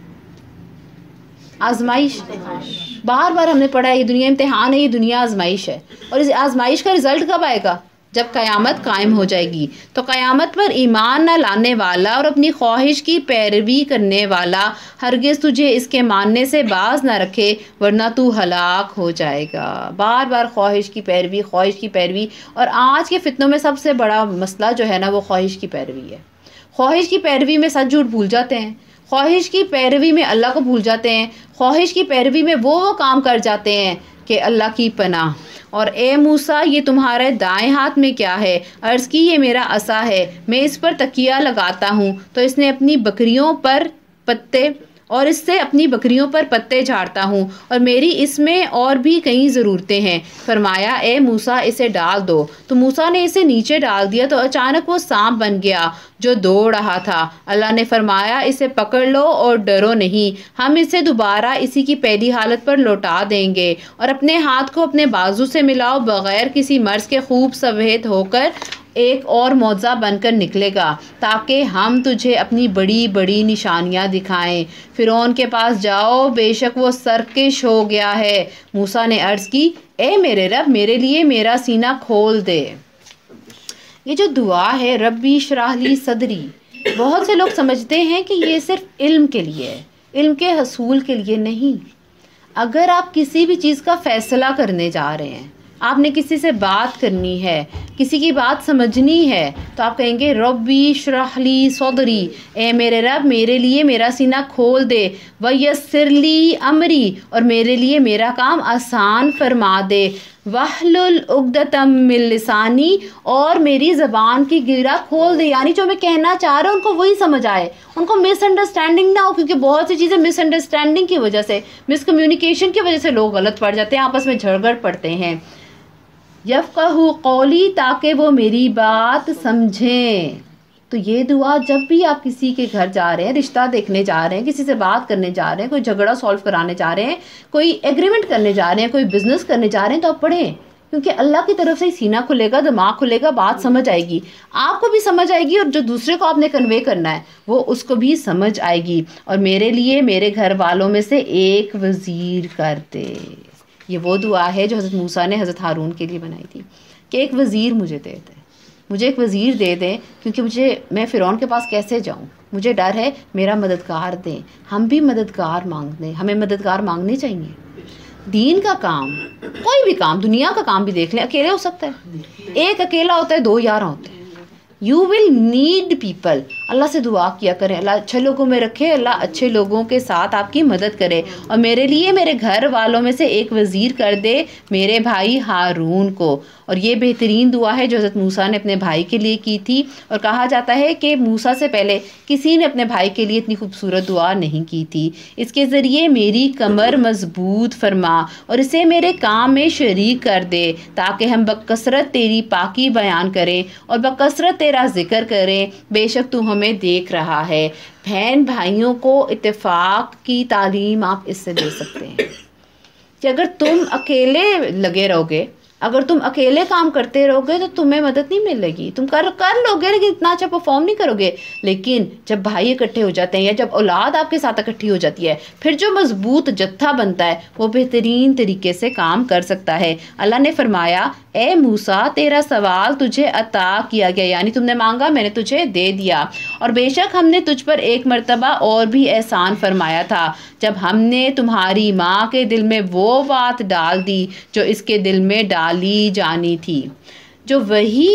آزمائش. بار بار ہم نے پڑھا ہے یہ دنیا امتحان ہے، یہ دنیا آزمائش ہے. اور اس آزمائش کا رزلٹ کب آئے گا؟ جب قیامت قائم ہو جائے گی. تو قیامت پر ایمان نہ لانے والا اور اپنی خواہش کی پیروی کرنے والا ہرگز تجھے اس کے ماننے سے باز نہ رکھے ورنہ تو ہلاک ہو جائے گا. بار بار خواہش کی پیروی، خواہش کی پیروی. اور آج کے فتنوں میں سب سے بڑا مسئلہ جو ہے نا وہ خواہش کی پیروی ہے. خواہش کی پیروی میں سچ جھوٹ بھول جاتے ہیں، خواہش کی پیروی میں اللہ کو بھول جاتے ہیں، خواہش کی پیروی میں وہ وہ کام کر جاتے ہیں کہ اللہ کی پناہ. اور اے موسیٰ یہ تمہارے دائیں ہاتھ میں کیا ہے؟ عرض کی یہ میرا عصا ہے، میں اس پر تکیہ لگاتا ہوں تو اس نے اپنی بکریوں پر پتے اور اس سے اپنی بکریوں پر پتے جھاڑتا ہوں اور میری اس میں اور بھی کئی ضرورتیں ہیں. فرمایا اے موسیٰ اسے ڈال دو. تو موسیٰ نے اسے نیچے ڈال دیا تو اچانک وہ سانپ بن گیا جو دوڑ رہا تھا. اللہ نے فرمایا اسے پکڑ لو اور ڈرو نہیں، ہم اسے دوبارہ اسی کی پہلی حالت پر لوٹا دیں گے. اور اپنے ہاتھ کو اپنے بازو سے ملاؤ، بغیر کسی مرض کے خوب سفید ہو کر ایک اور معجزہ بن کر نکلے گا تاکہ ہم تجھے اپنی بڑی بڑی نشانیاں دکھائیں. فرعون کے پاس جاؤ، بے شک وہ سرکش ہو گیا ہے. موسیٰ نے عرض کی اے میرے رب میرے لیے میرا سینہ کھول دے. یہ جو دعا ہے ربی اشرح لی صدری، بہت سے لوگ سمجھتے ہیں کہ یہ صرف علم کے لیے ہے، علم کے حصول کے لیے نہیں. اگر آپ کسی بھی چیز کا فیصلہ کرنے جا رہے ہیں، آپ نے کسی سے بات کرنی ہے، کسی کی بات سمجھنی ہے، تو آپ کہیں گے ربی اشرح لی صدری، اے میرے رب میرے لیے میرا سینہ کھول دے، ویسر لی امری، اور میرے لیے میرا کام آسان فرما دے، واحلل عقدۃ من لسانی، اور میری زبان کی گرہ کھول دے. یعنی جو میں کہنا چاہ رہا ہوں ان کو وہی سمجھ آئے، ان کو مس انڈرسٹینڈنگ نہ ہو، کیونکہ بہت سی چیزیں مس انڈرسٹینڈنگ کی وجہ سے، مس کمیونیکیشن کی وجہ سے لوگ غلط پڑ جاتے ہیں، آپس میں جھگڑ پڑتے ہیں. یفقہوا قولی، تاکہ وہ میری بات سمجھیں. تو یہ دعا جب بھی آپ کسی کے گھر جا رہے ہیں، رشتہ دیکھنے جا رہے ہیں، کسی سے بات کرنے جا رہے ہیں، کوئی جھگڑا سولو کرانے جا رہے ہیں، کوئی ایگریمنٹ کرنے جا رہے ہیں، کوئی بزنس کرنے جا رہے ہیں، تو آپ پڑھیں. کیونکہ اللہ کی طرف سے ہی سینہ کھلے گا، دماغ کھلے گا، بات سمجھ آئے گی، آپ کو بھی سمجھ آئے گی، اور جو دوسرے کو آپ نے کنوے کرنا ہے وہ اس کو بھی سمجھ آئے گی. اور میرے لیے میرے گھر والوں میں سے ایک وزیر کر دے. یہ وہ دعا ہے جو حضرت موسیٰ نے حضرت ہارون کے لیے بنائی تھی کہ ایک وزیر مجھے دے دے، مجھے ایک وزیر دے دیں، کیونکہ مجھے میں فرعون کے پاس کیسے جاؤں، مجھے ڈر ہے، میرا مددگار دیں. ہم بھی مددگار مانگ دیں، ہمیں مددگار مانگنے چاہیے. دین کا کام، کوئی بھی کام، دنیا کا کام بھی دیکھ لیں، اکیلے ہو سکتا ہے، ایک اکیلا ہوتا ہے، دو یار ہوتے ہیں. You will need people. اللہ سے دعا کیا کریں اللہ اچھے لوگوں میں رکھے، اللہ اچھے لوگوں کے ساتھ آپ کی مدد کرے. اور میرے لیے میرے گھر والوں میں سے ایک وزیر کر دے، میرے بھائی ہارون کو. اور یہ بہترین دعا ہے جو حضرت موسیٰ نے اپنے بھائی کے لیے کی تھی. اور کہا جاتا ہے کہ موسیٰ سے پہلے کسی نے اپنے بھائی کے لیے اتنی خوبصورت دعا نہیں کی تھی. اس کے ذریعے میری کمر مضبوط فرما اور اسے میرے کام میں شریک کر دے تاکہ ہم بکثرت تیری پاکی بیان کریں اور بکثرت تیرا ذکر کریں. بے شک تو ہمیں دیکھ رہا ہے. بہن بھائیوں کو اتفاق کی تعلیم آپ اس سے دے سکتے ہیں کہ اگر تم اکیلے لگے رہو گے، اگر تم اکیلے کام کرتے رہو گے تو تمہیں مدد نہیں ملے گی. تم کر کر لو گے لیکن اتنا اچھا پرفارم نہیں کرو گے. لیکن جب بھائی اکٹھے ہو جاتے ہیں یا جب اولاد آپ کے ساتھ اکٹھی ہو جاتی ہے، پھر جو مضبوط جتھا بنتا ہے وہ بہترین طریقے سے کام کر سکتا ہے. اللہ نے فرمایا اے موسیٰ تیرا سوال تجھے عطا کیا گیا، یعنی تم نے مانگا میں نے تجھے دے دیا. اور بے شک ہم نے تجھ پر ایک مرتبہ اور بھی احسان فرمایا تھا جب ہم نے تمہاری ماں کے دل میں وہ بات ڈال دی جو اس کے دل میں ڈالی جانی تھی. جو وحی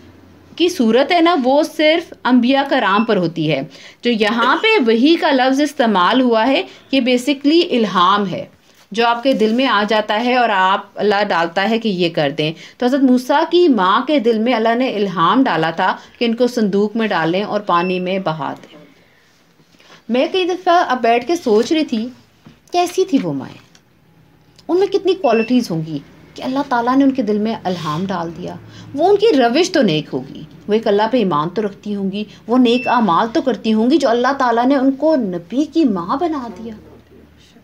کی صورت ہے نا وہ صرف انبیاء کرام پر ہوتی ہے. جو یہاں پہ وحی کا لفظ استعمال ہوا ہے یہ بیسکلی الہام ہے جو آپ کے دل میں آ جاتا ہے اور آپ اللہ ڈالتا ہے کہ یہ کر دیں. تو حضرت موسیٰ کی ماں کے دل میں اللہ نے الہام ڈالا تھا کہ ان کو صندوق میں ڈالیں اور پانی میں بہا دیں. میں کئی دفعہ اب بیٹھ کے سوچ رہی تھی کیسی تھی وہ مائیں، ان میں کتنی کوالٹیز ہوں گی کہ اللہ تعالیٰ نے ان کے دل میں الہام ڈال دیا. وہ ان کی روش تو نیک ہوگی، وہ ایک اللہ پہ ایمان تو رکھتی ہوں گی، وہ نیک اعمال تو کرتی ہوں گی جو اللہ تعالیٰ نے ان کو نبی کی ماں بنا دیا.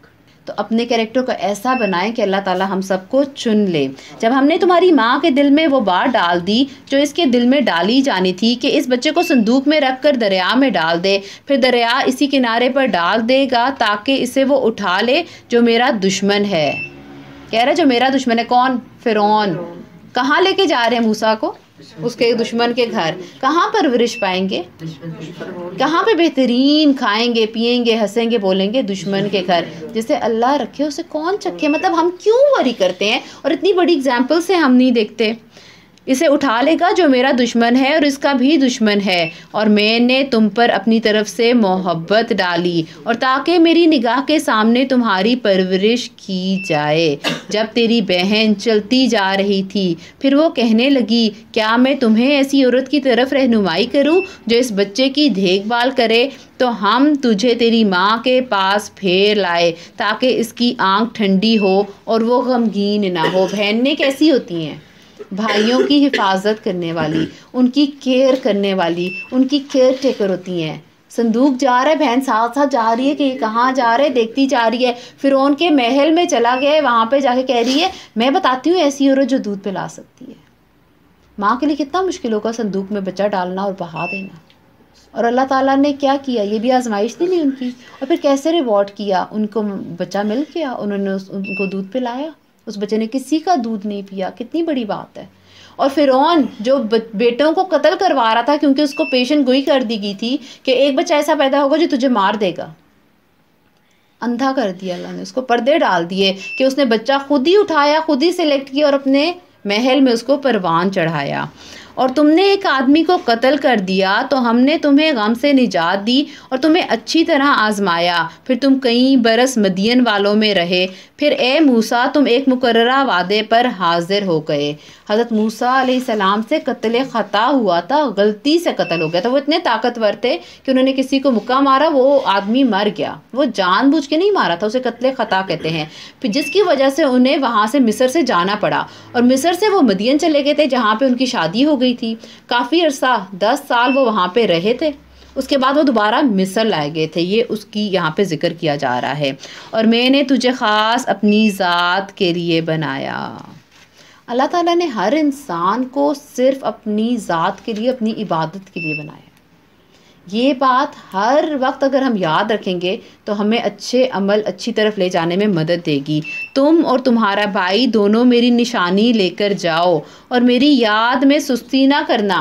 تو اپنے کریکٹر کو ایسا بنائیں کہ اللہ تعالیٰ ہم سب کو چن لے. جب ہم نے تمہاری ماں کے دل میں وہ بات ڈال دی جو اس کے دل میں ڈالی جانی تھی کہ اس بچے کو صندوق میں رکھ کر دریا میں ڈال دے، پھر دریا اسی کنارے پر ڈال دے گا تاکہ اسے وہ اٹھا لے جو میرا دشمن ہے. کہہ رہا جو میرا دشمن ہے کون؟ فرعون. کہاں لے کے جا رہے ہیں موسیٰ کو؟ اس کے دشمن کے گھر. کہاں پرورش پائیں گے؟ کہاں پہ بہترین کھائیں گے پیئیں گے ہنسیں گے بولیں گے؟ دشمن کے گھر. جسے اللہ رکھے اسے کون چکھے. مطلب ہم کیوں وری کرتے ہیں اور اتنی بڑی اگزامپل سے ہم نہیں دیکھتے. اسے اٹھا لے گا جو میرا دشمن ہے اور اس کا بھی دشمن ہے، اور میں نے تم پر اپنی طرف سے محبت ڈالی اور تاکہ میری نگاہ کے سامنے تمہاری پرورش کی جائے. جب تیری بہن چلتی جا رہی تھی پھر وہ کہنے لگی کیا میں تمہیں ایسی عورت کی طرف رہنمائی کروں جو اس بچے کی دیکھ بھال کرے، تو ہم تجھے تیری ماں کے پاس پھیر لائے تاکہ اس کی آنکھ ٹھنڈی ہو اور وہ غمگین نہ ہو. بہنیں کیسی ہوتی ہیں؟ بھائیوں کی حفاظت کرنے والی، ان کی کیئر کرنے والی، ان کی کیئر ٹیکر ہوتی ہیں. صندوق جا رہا ہے، بہن ساتھ ساتھ جا رہی ہے کہ یہ کہاں جا رہے، دیکھتی جا رہی ہے. فرعون کے محل میں چلا گیا، وہاں پہ جا کے کہہ رہی ہے میں بتاتی ہوں ایسی عورت جو دودھ پلا سکتی ہے. ماں کے لیے کتنا مشکل ہوگا صندوق میں بچہ ڈالنا اور بہا دینا. اور اللہ تعالیٰ نے کیا کیا؟ یہ بھی آزمائش تھی نہیں ان کی. اور پھر کیسے ریوارڈ کیا؟ ان کو بچہ مل گیا، انہوں نے ان کو دودھ پلایا. اس بچے نے کسی کا دودھ نہیں پیا. کتنی بڑی بات ہے. اور فرعون جو بیٹوں کو قتل کروا رہا تھا کیونکہ اس کو پیشن گوئی کر دی گئی تھی کہ ایک بچہ ایسا پیدا ہوگا جو تجھے مار دے گا، اندھا کر دیا اللہ نے. اس کو پردے ڈال دیے کہ اس نے بچہ خود ہی اٹھایا، خود ہی سلیکٹ کیا اور اپنے محل میں اس کو پروان چڑھایا. اور تم نے ایک آدمی کو قتل کر دیا تو ہم نے تمہیں غم سے نجات دی اور تمہیں اچھی طرح آزمایا. پھر تم کئی برس مدین والوں میں رہے. پھر اے موسیٰ تم ایک مقررہ وعدے پر حاضر ہو گئے. حضرت موسیٰ علیہ السلام سے قتل خطا ہوا تھا، غلطی سے قتل ہو گیا تھا. وہ اتنے طاقتور تھے کہ انہوں نے کسی کو مکہ مارا، وہ آدمی مر گیا. وہ جان بوجھ کے نہیں مارا تھا، اسے قتل خطا کہتے ہیں. پھر جس کی وجہ سے انہیں وہاں سے مصر سے جانا پڑا اور مصر سے وہ مدین چلے گئے تھے جہاں پہ ان کی شادی ہو گئی تھی. کافی عرصہ دس سال وہ وہاں پہ رہے تھے. اس کے بعد وہ دوبارہ مصر لائے گئے تھے. یہ اس کی یہاں پہ ذکر کیا جا رہا ہے. اور میں نے تجھے خاص اپنی ذات کے لیے بنایا. اللہ تعالیٰ نے ہر انسان کو صرف اپنی ذات کے لیے، اپنی عبادت کے لیے بنایا. یہ بات ہر وقت اگر ہم یاد رکھیں گے تو ہمیں اچھے عمل اچھی طرف لے جانے میں مدد دے گی. تم اور تمہارا بھائی دونوں میری نشانی لے کر جاؤ اور میری یاد میں سستی نہ کرنا.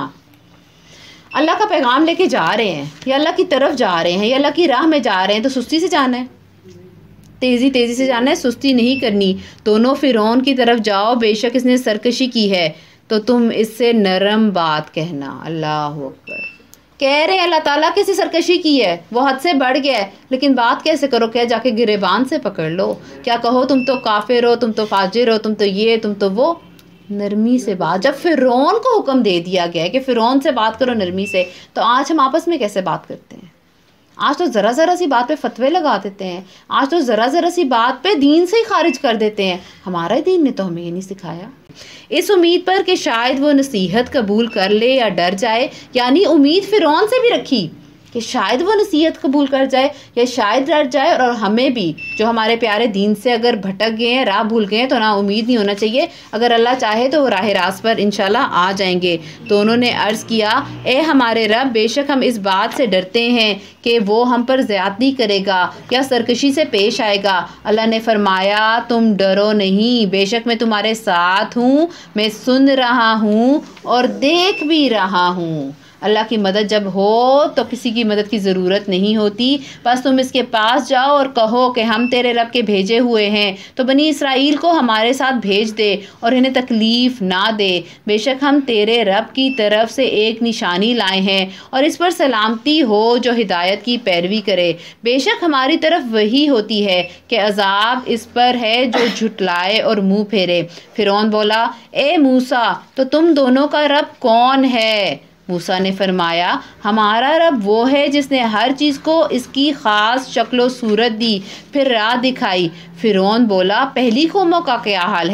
اللہ کا پیغام لے کے جا رہے ہیں یا اللہ کی طرف جا رہے ہیں یا اللہ کی راہ میں جا رہے ہیں تو سستی سے جانا ہے، تیزی تیزی سے جانا ہے، سستی نہیں کرنی. دونوں فرعون کی طرف جاؤ، بے شک اس نے سرکشی کی ہے تو تم اس سے نرم بات کہنا. اللہ اکبر. کہہ رہے ہیں اللہ تعالیٰ کسی سرکشی کی ہے، وہ حد سے بڑھ گیا ہے، لیکن بات کیسے کرو؟ کیا جا کے گریبان سے پکڑ لو؟ کیا کہو تم تو کافر ہو، تم تو فاجر ہو، تم تو یہ تم تو وہ؟ نرمی سے بات. جب فرعون کو حکم دے دیا گیا ہے کہ فرعون سے بات کرو نرمی سے، تو آج ہم آپس میں کیسے بات کرتے ہیں؟ آج تو ذرا ذرا سی بات پہ فتوے لگا دیتے ہیں. آج تو ذرا ذرا سی بات پہ دین سے ہی خارج کر دیتے ہیں. ہمارا دین نے تو ہمیں یہ نہیں سکھایا. اس امید پر کہ شاید وہ نصیحت قبول کر لے یا ڈر جائے، یعنی امید فرعون سے بھی رکھی کہ شاید وہ نصیحت قبول کر جائے یا شاید ڈر جائے. اور ہمیں بھی جو ہمارے پیارے دین سے اگر بھٹک گئے ہیں، راہ بھول گئے ہیں، تو نا امید نہیں ہونا چاہیے. اگر اللہ چاہے تو وہ راہ راست پر انشاءاللہ آ جائیں گے. دونوں نے عرض کیا اے ہمارے رب، بے شک ہم اس بات سے ڈرتے ہیں کہ وہ ہم پر زیادتی کرے گا یا سرکشی سے پیش آئے گا. اللہ نے فرمایا تم ڈرو نہیں، بے شک میں تمہارے ساتھ ہوں، میں سن رہا ہوں اور دیکھ بھی رہا ہوں. اللہ کی مدد جب ہو تو کسی کی مدد کی ضرورت نہیں ہوتی. بس تم اس کے پاس جاؤ اور کہو کہ ہم تیرے رب کے بھیجے ہوئے ہیں، تو بنی اسرائیل کو ہمارے ساتھ بھیج دے اور انہیں تکلیف نہ دے. بے شک ہم تیرے رب کی طرف سے ایک نشانی لائے ہیں اور اس پر سلامتی ہو جو ہدایت کی پیروی کرے. بے شک ہماری طرف وہی ہوتی ہے کہ عذاب اس پر ہے جو جھٹلائے اور منہ پھیرے. فرعون بولا اے موسیٰ تو تم دونوں کا رب کون ہے؟ موسیٰ نے فرمایا ہمارا رب وہ ہے جس نے ہر چیز کو اس کی خاص شکل و صورت دی، پھر راہ دکھائی. فرعون بولا پہلی قوموں کا کیا حال ہے؟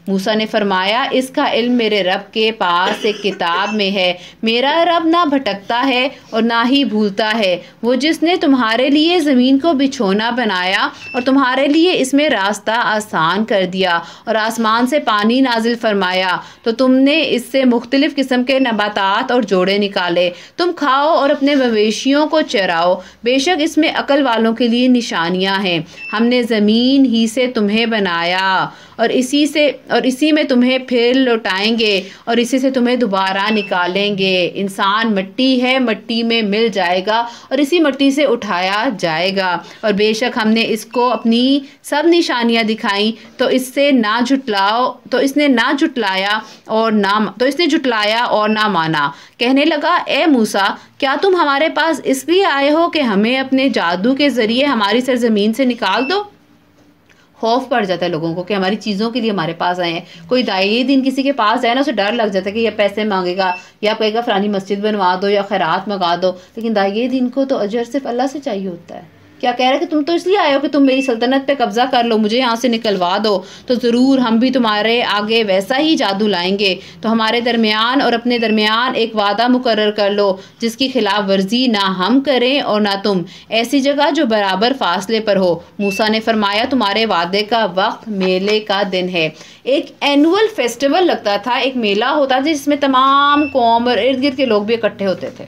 موسیٰ نے فرمایا اس کا علم میرے رب کے پاس ایک کتاب میں ہے، میرا رب نہ بھٹکتا ہے اور نہ ہی بھولتا ہے، وہ جس نے تمہارے لیے زمین کو بچھونا بنایا اور تمہارے لیے اس میں راستہ آسان کر دیا اور آسمان سے پانی نازل فرمایا تو تم نے اس سے مختلف قسم کے نباتات اور جوڑے نکالے، تم کھاؤ اور اپنے مویشیوں کو چراؤ، بے شک اس میں عقل والوں کے لیے نشانیاں ہیں، ہم نے زمین ہی سے تمہیں بنایا اور اسی سے اور اسی میں تمہیں پھر لوٹائیں گے اور اسی سے تمہیں دوبارہ نکالیں گے، انسان مٹی ہے، مٹی میں مل جائے گا اور اسی مٹی سے اٹھایا جائے گا، اور بے شک ہم نے اس کو اپنی سب نشانیاں دکھائیں تو اس سے نہ جھٹلاؤ تو اس نے نہ جھٹلایا اور نہ تو اس نے جھٹلایا اور نہ مانا۔ کہنے لگا اے موسیٰ کیا تم ہمارے پاس اس لیے آئے ہو کہ ہمیں اپنے جادو کے ذریعے ہماری سرزمین سے نکال دو؟ خوف پڑ جاتا ہے لوگوں کو کہ ہماری چیزوں کے لیے ہمارے پاس آئے ہیں۔ کوئی دائی دین کسی کے پاس جائے نا اسے ڈر لگ جاتا ہے کہ یہ پیسے مانگے گا یا کہے گا فلانی مسجد بنوا دو یا خیرات منگا دو، لیکن دائی دین کو تو اجر صرف اللہ سے چاہیے ہوتا ہے۔ کیا کہہ رہا ہے کہ تم تو اس لیے آئے ہو کہ تم میری سلطنت پہ قبضہ کر لو، مجھے یہاں سے نکلوا دو، تو ضرور ہم بھی تمہارے آگے ویسا ہی جادو لائیں گے، تو ہمارے درمیان اور اپنے درمیان ایک وعدہ مقرر کر لو جس کی خلاف ورزی نہ ہم کریں اور نہ تم، ایسی جگہ جو برابر فاصلے پر ہو۔ موسیٰ نے فرمایا تمہارے وعدے کا وقت میلے کا دن ہے۔ ایک اینول فیسٹیول لگتا تھا، ایک میلہ ہوتا تھا جس میں تمام قوم اور ارد گرد کے لوگ بھی اکٹھے ہوتے تھے۔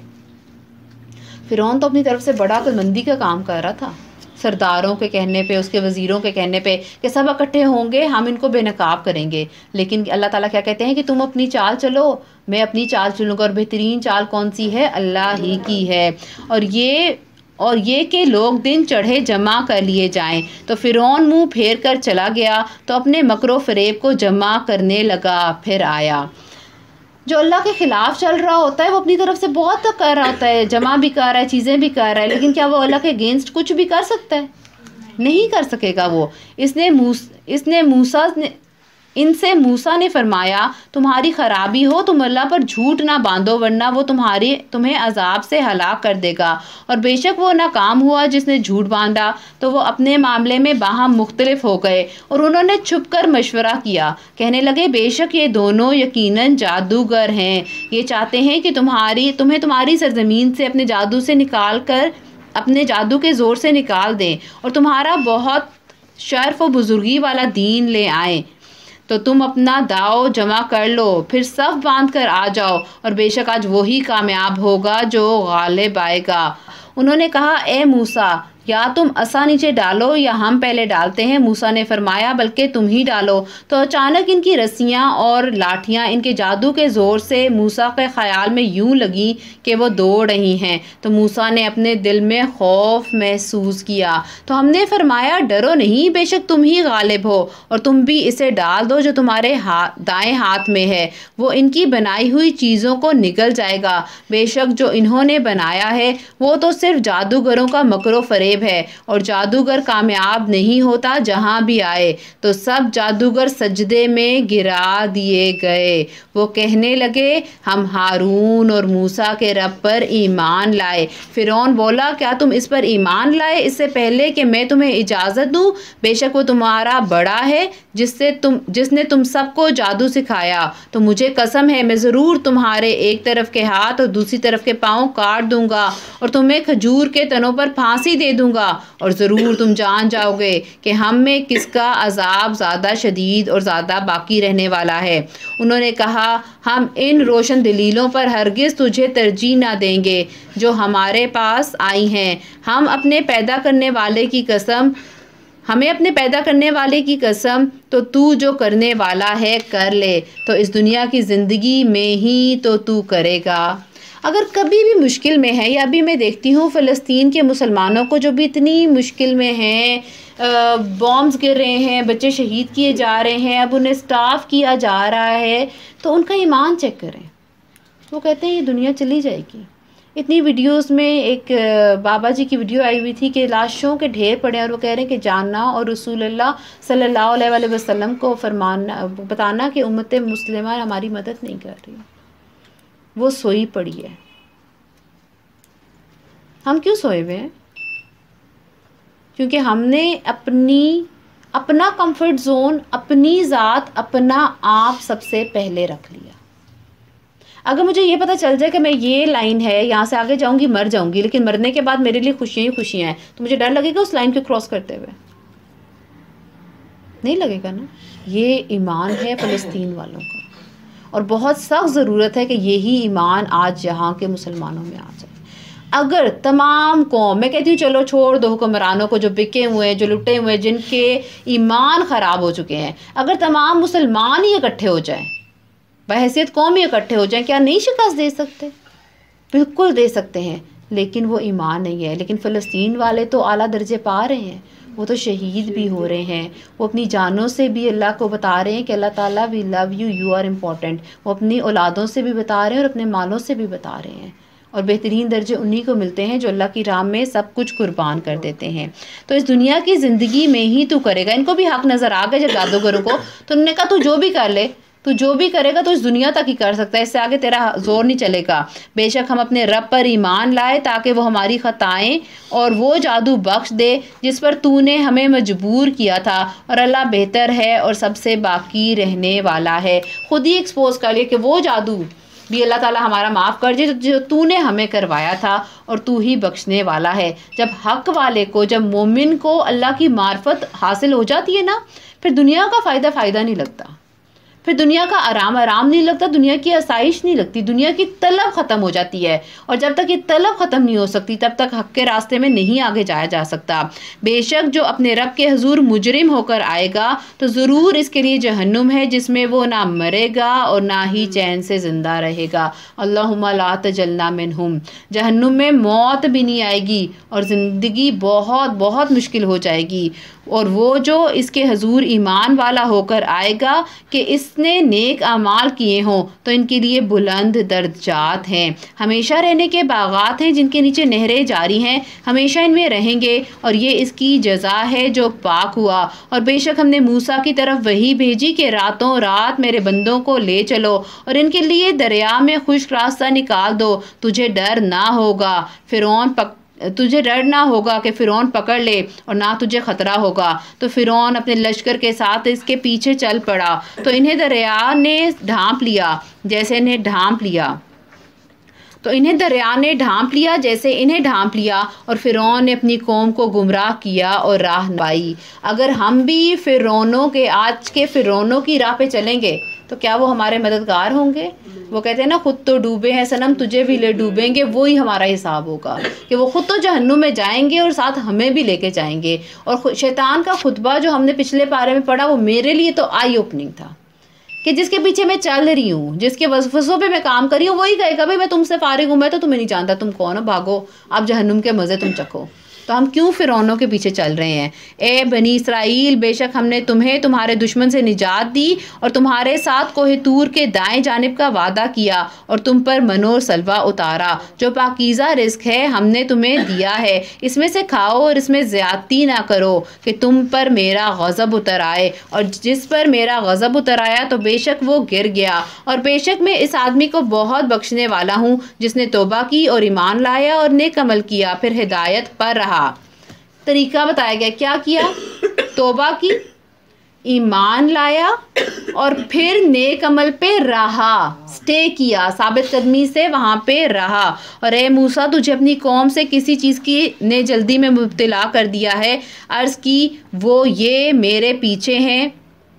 فرعون تو اپنی طرف سے بڑا عقل مندی کا کام کر رہا تھا، سرداروں کے کہنے پہ، اس کے وزیروں کے کہنے پہ کہ سب اکٹھے ہوں گے، ہم ان کو بے نقاب کریں گے، لیکن اللہ تعالیٰ کیا کہتے ہیں کہ تم اپنی چال چلو، میں اپنی چال چلوں گا، اور بہترین چال کون سی ہے؟ اللہ ہی کی ہے۔ اور یہ اور یہ کہ لوگ دن چڑھے جمع کر لیے جائیں، تو فرعون منہ پھیر کر چلا گیا تو اپنے مکر و فریب کو جمع کرنے لگا، پھر آیا۔ جو اللہ کے خلاف چل رہا ہوتا ہے وہ اپنی طرف سے بہت کر رہا ہوتا ہے، جمع بھی کر رہا ہے، چیزیں بھی کر رہا ہے، لیکن کیا وہ اللہ کے اگینسٹ کچھ بھی کر سکتا ہے؟ نہیں کر سکے گا وہ۔ اس نے موس اس نے موسیٰ نے ان سے موسیٰ نے فرمایا تمہاری خرابی ہو تم اللہ پر جھوٹ نہ باندھو ورنہ وہ تمہاری تمہیں عذاب سے ہلاک کر دے گا، اور بے شک وہ ناکام ہوا جس نے جھوٹ باندھا تو وہ اپنے معاملے میں باہم مختلف ہو گئے اور انہوں نے چھپ کر مشورہ کیا، کہنے لگے بے شک یہ دونوں یقیناً جادوگر ہیں، یہ چاہتے ہیں کہ تمہاری تمہیں تمہاری سرزمین سے اپنے جادو سے نکال کر اپنے جادو کے زور سے نکال دیں اور تمہارا بہت شرف و بزرگی والا دین لے آئیں، تو تم اپنا داؤ جمع کر لو، پھر صف باندھ کر آ جاؤ، اور بے شک آج وہی کامیاب ہوگا جو غالب آئے گا۔ انہوں نے کہا اے موسیٰ یا تم عصا نیچے ڈالو یا ہم پہلے ڈالتے ہیں۔ موسیٰ نے فرمایا بلکہ تم ہی ڈالو، تو اچانک ان کی رسیاں اور لاٹھیاں ان کے جادو کے زور سے موسیٰ کے خیال میں یوں لگیں کہ وہ دوڑ رہی ہیں، تو موسیٰ نے اپنے دل میں خوف محسوس کیا، تو ہم نے فرمایا ڈرو نہیں، بے شک تم ہی غالب ہو، اور تم بھی اسے ڈال دو جو تمہارے ہاتھ دائیں ہاتھ میں ہے، وہ ان کی بنائی ہوئی چیزوں کو نگل جائے گا، بے شک جو انہوں نے بنایا ہے وہ تو صرف جادوگروں کا مکر و فریب ہے، اور جادوگر کامیاب نہیں ہوتا جہاں بھی آئے۔ تو سب جادوگر سجدے میں گرا دیے گئے، وہ کہنے لگے ہم ہارون اور موسیٰ کے رب پر ایمان لائے۔ فرعون بولا کیا تم اس پر ایمان لائے اس سے پہلے کہ میں تمہیں اجازت دوں؟ بے شک وہ تمہارا بڑا ہے جس سے تم جس نے تم سب کو جادو سکھایا، تو مجھے قسم ہے میں ضرور تمہارے ایک طرف کے ہاتھ اور دوسری طرف کے پاؤں کاٹ دوں گا اور تمہیں کھجور کے تنوں پر پھانسی دے دوں گا، اور ضرور تم جان جاؤ گے کہ ہم میں کس کا عذاب زیادہ شدید اور زیادہ باقی رہنے والا ہے۔ انہوں نے کہا ہم ان روشن دلیلوں پر ہرگز تجھے ترجیح نہ دیں گے جو ہمارے پاس آئی ہیں، ہم اپنے پیدا کرنے والے کی قسم ہمیں اپنے پیدا کرنے والے کی قسم تو تو جو کرنے والا ہے کر لے، تو اس دنیا کی زندگی میں ہی تو تو کرے گا۔ اگر کبھی بھی مشکل میں ہے، یا ابھی میں دیکھتی ہوں فلسطین کے مسلمانوں کو جو بھی اتنی مشکل میں ہیں، بامز گر رہے ہیں، بچے شہید کیے جا رہے ہیں، اب انہیں سٹاف کیا جا رہا ہے، تو ان کا ایمان چیک کریں۔ وہ کہتے ہیں یہ دنیا چلی جائے گی۔ اتنی ویڈیوز میں ایک بابا جی کی ویڈیو آئی ہوئی تھی کہ لاشوں کے ڈھیر پڑے، اور وہ کہہ رہے ہیں کہ جاننا اور رسول اللہ صلی اللہ علیہ وآلہ وسلم کو فرمانا بتانا کہ امت مسلمہ ہماری مدد نہیں کر رہی، وہ سوئی پڑی ہے۔ ہم کیوں سوئے ہوئے ہیں؟ کیونکہ ہم نے اپنی اپنا کمفرٹ زون، اپنی ذات، اپنا آپ سب سے پہلے رکھ لیا۔ اگر مجھے یہ پتہ چل جائے کہ میں یہ لائن ہے، یہاں سے آگے جاؤں گی مر جاؤں گی، لیکن مرنے کے بعد میرے لیے خوشیاں ہی خوشیاں ہیں، تو مجھے ڈر لگے گا اس لائن کو کراس کرتے ہوئے؟ نہیں لگے گا نا۔ یہ ایمان ہے فلسطین والوں کا، اور بہت سخت ضرورت ہے کہ یہی ایمان آج یہاں کے مسلمانوں میں آ جائے۔ اگر تمام قوم، میں کہتی ہوں چلو چھوڑ دو حکمرانوں کو جو بکے ہوئے ہیں، جو لٹے ہوئے ہیں، جن کے ایمان خراب ہو چکے ہیں، اگر تمام مسلمان ہی اکٹھے ہو جائیں، بحیثیت قوم ہی اکٹھے ہو جائیں، کیا نہیں شکست دے سکتے؟ بالکل دے سکتے ہیں، لیکن وہ ایمان نہیں ہے۔ لیکن فلسطین والے تو اعلیٰ درجے پا رہے ہیں، وہ تو شہید بھی ہو رہے ہیں، وہ اپنی جانوں سے بھی اللہ کو بتا رہے ہیں کہ اللہ تعالیٰ we love you, you are important. وہ اپنی اولادوں سے بھی بتا رہے ہیں اور اپنے مالوں سے بھی بتا رہے ہیں، اور بہترین درجے انہی کو ملتے ہیں جو اللہ کی راہ میں سب کچھ قربان کر دیتے ہیں۔ تو اس دنیا کی زندگی میں ہی تو کرے گا۔ ان کو بھی حق نظر آ گیا جب جادوگروں کو، تو انہوں نے کہا تو جو بھی کر لے، تو جو بھی کرے گا تو اس دنیا تک ہی کر سکتا ہے، اس سے آگے تیرا زور نہیں چلے گا۔ بے شک ہم اپنے رب پر ایمان لائے تاکہ وہ ہماری خطائیں اور وہ جادو بخش دے جس پر تو نے ہمیں مجبور کیا تھا، اور اللہ بہتر ہے اور سب سے باقی رہنے والا ہے۔ خود ہی ایکسپوز کر لیا کہ وہ جادو بھی اللہ تعالیٰ ہمارا معاف کر دے جو تو نے ہمیں کروایا تھا، اور تو ہی بخشنے والا ہے۔ جب حق والے کو، جب مومن کو اللہ کی معرفت حاصل ہو جاتی ہے نا، پھر دنیا کا فائدہ فائدہ نہیں لگتا، پھر دنیا کا آرام آرام نہیں لگتا، دنیا کی آسائش نہیں لگتی، دنیا کی طلب ختم ہو جاتی ہے، اور جب تک یہ طلب ختم نہیں ہو سکتی تب تک حق کے راستے میں نہیں آگے جایا جا سکتا۔ بے شک جو اپنے رب کے حضور مجرم ہو کر آئے گا تو ضرور اس کے لیے جہنم ہے جس میں وہ نہ مرے گا اور نہ ہی چین سے زندہ رہے گا۔ اللہم لا تجلنا منہم۔ جہنم میں موت بھی نہیں آئے گی اور زندگی بہت بہت مشکل ہو جائے گی، اور وہ جو اس کے حضور ایمان والا ہو کر آئے گا کہ اس نے نیک اعمال کیے ہوں تو ان کے لیے بلند درجات ہیں، ہمیشہ رہنے کے باغات ہیں جن کے نیچے نہریں جاری ہیں، ہمیشہ ان میں رہیں گے، اور یہ اس کی جزا ہے جو پاک ہوا۔ اور بے شک ہم نے موسیٰ کی طرف وحی بھیجی کہ راتوں رات میرے بندوں کو لے چلو اور ان کے لیے دریا میں خشک راستہ نکال دو، تجھے ڈر نہ ہوگا فرعون پک تجھے ڈر نہ ہوگا کہ فرعون پکڑ لے، اور نہ تجھے خطرہ ہوگا۔ تو فرعون اپنے لشکر کے ساتھ اس کے پیچھے چل پڑا، تو انہیں دریا نے ڈھانپ لیا جیسے انہیں ڈھانپ لیا تو انہیں دریا نے ڈھانپ لیا جیسے انہیں ڈھانپ لیا اور فرعون نے اپنی قوم کو گمراہ کیا اور راہ نمائی۔ اگر ہم بھی فرعونوں کے، آج کے فرعونوں کی راہ پہ چلیں گے تو کیا وہ ہمارے مددگار ہوں گے؟ وہ کہتے ہیں نا خود تو ڈوبے ہیں صنم تجھے بھی لے ڈوبیں گے، وہی ہمارا حساب ہوگا کہ وہ خود تو جہنم میں جائیں گے اور ساتھ ہمیں بھی لے کے جائیں گے۔ اور شیطان کا خطبہ جو ہم نے پچھلے پارے میں پڑھا وہ میرے لیے تو آئی اوپننگ تھا کہ جس کے پیچھے میں چل رہی ہوں، جس کے وظیفوں پہ میں کام کر رہی ہوں، وہی کہے گا بھائی میں تم سے فارغ ہوں، میں تو تمہیں نہیں جانتا، تم کون ہو، بھاگو، اب جہنم کے مزے تم چکھو۔ تو ہم کیوں فرعونوں کے پیچھے چل رہے ہیں؟ اے بنی اسرائیل، بے شک ہم نے تمہیں تمہارے دشمن سے نجات دی اور تمہارے ساتھ کوہ طور کے دائیں جانب کا وعدہ کیا اور تم پر منو اور سلوہ اتارا، جو پاکیزہ رزق ہے ہم نے تمہیں دیا ہے، اس میں سے کھاؤ اور اس میں زیادتی نہ کرو کہ تم پر میرا غضب اتر آئے، اور جس پر میرا غضب اتر آیا تو بے شک وہ گر گیا، اور بے شک میں اس آدمی کو بہت بخشنے والا ہوں جس نے توبہ کی اور ایمان لایا اور نیک عمل کیا، پھر ہدایت پر رہا۔ طریقہ بتایا گیا، کیا کیا؟ توبہ کی، ایمان لایا اور پھر نیک عمل پہ رہا، سٹے کیا، ثابت قدمی سے وہاں پہ رہا۔ اور اے موسیٰ تجھے اپنی قوم سے کسی چیز کی نے جلدی میں مبتلا کر دیا ہے، عرض کی وہ یہ میرے پیچھے ہیں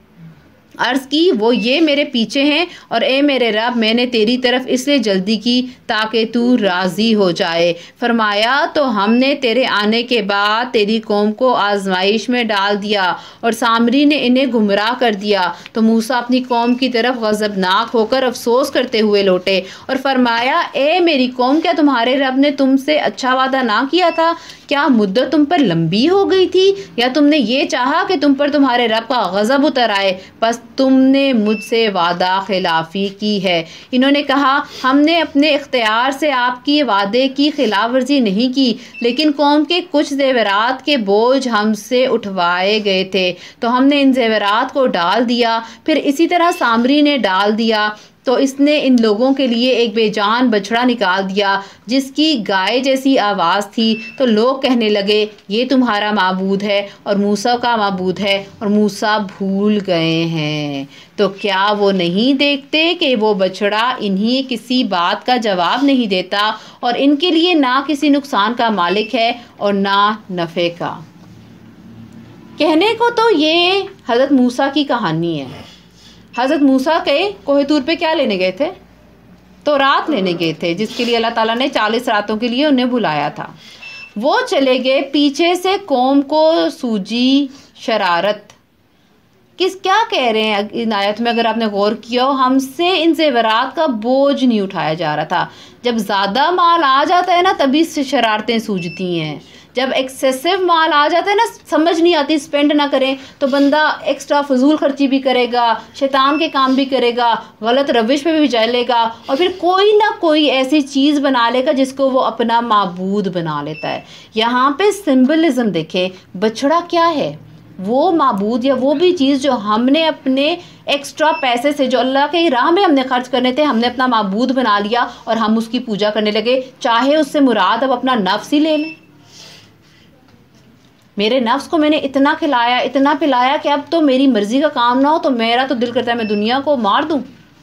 عرض کی وہ یہ میرے پیچھے ہیں اور اے میرے رب میں نے تیری طرف اس لیے جلدی کی تاکہ تو راضی ہو جائے۔ فرمایا تو ہم نے تیرے آنے کے بعد تیری قوم کو آزمائش میں ڈال دیا اور سامری نے انہیں گمراہ کر دیا، تو موسیٰ اپنی قوم کی طرف غضبناک ہو کر افسوس کرتے ہوئے لوٹے اور فرمایا اے میری قوم، کیا تمہارے رب نے تم سے اچھا وعدہ نہ کیا تھا؟ کیا مدت تم پر لمبی ہو گئی تھی، یا تم نے یہ چاہا کہ تم پر تمہارے رب کا غضب اتر آئے؟ بس تم نے مجھ سے وعدہ خلافی کی ہے۔ انہوں نے کہا ہم نے اپنے اختیار سے آپ کی وعدے کی خلاف ورزی نہیں کی، لیکن قوم کے کچھ زیورات کے بوجھ ہم سے اٹھوائے گئے تھے تو ہم نے ان زیورات کو ڈال دیا، پھر اسی طرح سامری نے ڈال دیا، تو اس نے ان لوگوں کے لیے ایک بے جان بچڑا نکال دیا جس کی گائے جیسی آواز تھی، تو لوگ کہنے لگے یہ تمہارا معبود ہے اور موسیٰ کا معبود ہے اور موسیٰ بھول گئے ہیں۔ تو کیا وہ نہیں دیکھتے کہ وہ بچڑا انہیں کسی بات کا جواب نہیں دیتا اور ان کے لیے نہ کسی نقصان کا مالک ہے اور نہ نفع کا۔ کہنے کو تو یہ حضرت موسیٰ کی کہانی ہے۔ حضرت موسیٰ کے کوہ طور پہ کیا لینے گئے تھے؟ تو رات لینے گئے تھے، جس کے لیے اللہ تعالیٰ نے چالیس راتوں کے لیے انہیں بلایا تھا۔ وہ چلے گئے، پیچھے سے قوم کو سوجی شرارت۔ کس کیا کہہ رہے ہیں ان آیت میں؟ اگر آپ نے غور کیا ہو، ہم سے ان زیورات کا بوجھ نہیں اٹھایا جا رہا تھا۔ جب زیادہ مال آ جاتا ہے نا تبھی سے شرارتیں سوجتی ہیں۔ جب ایکسیسو مال آ جاتا ہے نا، سمجھ نہیں آتی، اسپینڈ نہ کریں تو بندہ ایکسٹرا فضول خرچی بھی کرے گا، شیطان کے کام بھی کرے گا، غلط روش پہ بھی چلے گا اور پھر کوئی نہ کوئی ایسی چیز بنا لے گا جس کو وہ اپنا معبود بنا لیتا ہے۔ یہاں پہ سمبلزم دیکھیں، بچڑا کیا ہے؟ وہ معبود یا وہ بھی چیز جو ہم نے اپنے ایکسٹرا پیسے سے، جو اللہ کے راہ میں ہم نے خرچ کرنے تھے، ہم نے اپنا معبود بنا لیا اور ہم اس کی پوجا کرنے لگے، چاہے اس سے مراد اب اپنا نفس ہی لے لیں۔ میرے نفس کو میں نے اتنا کھلایا اتنا پلایا کہ اب تو میری مرضی کا کام نہ ہو تو میرا تو دل کرتا ہے میں دنیا کو مار دوں۔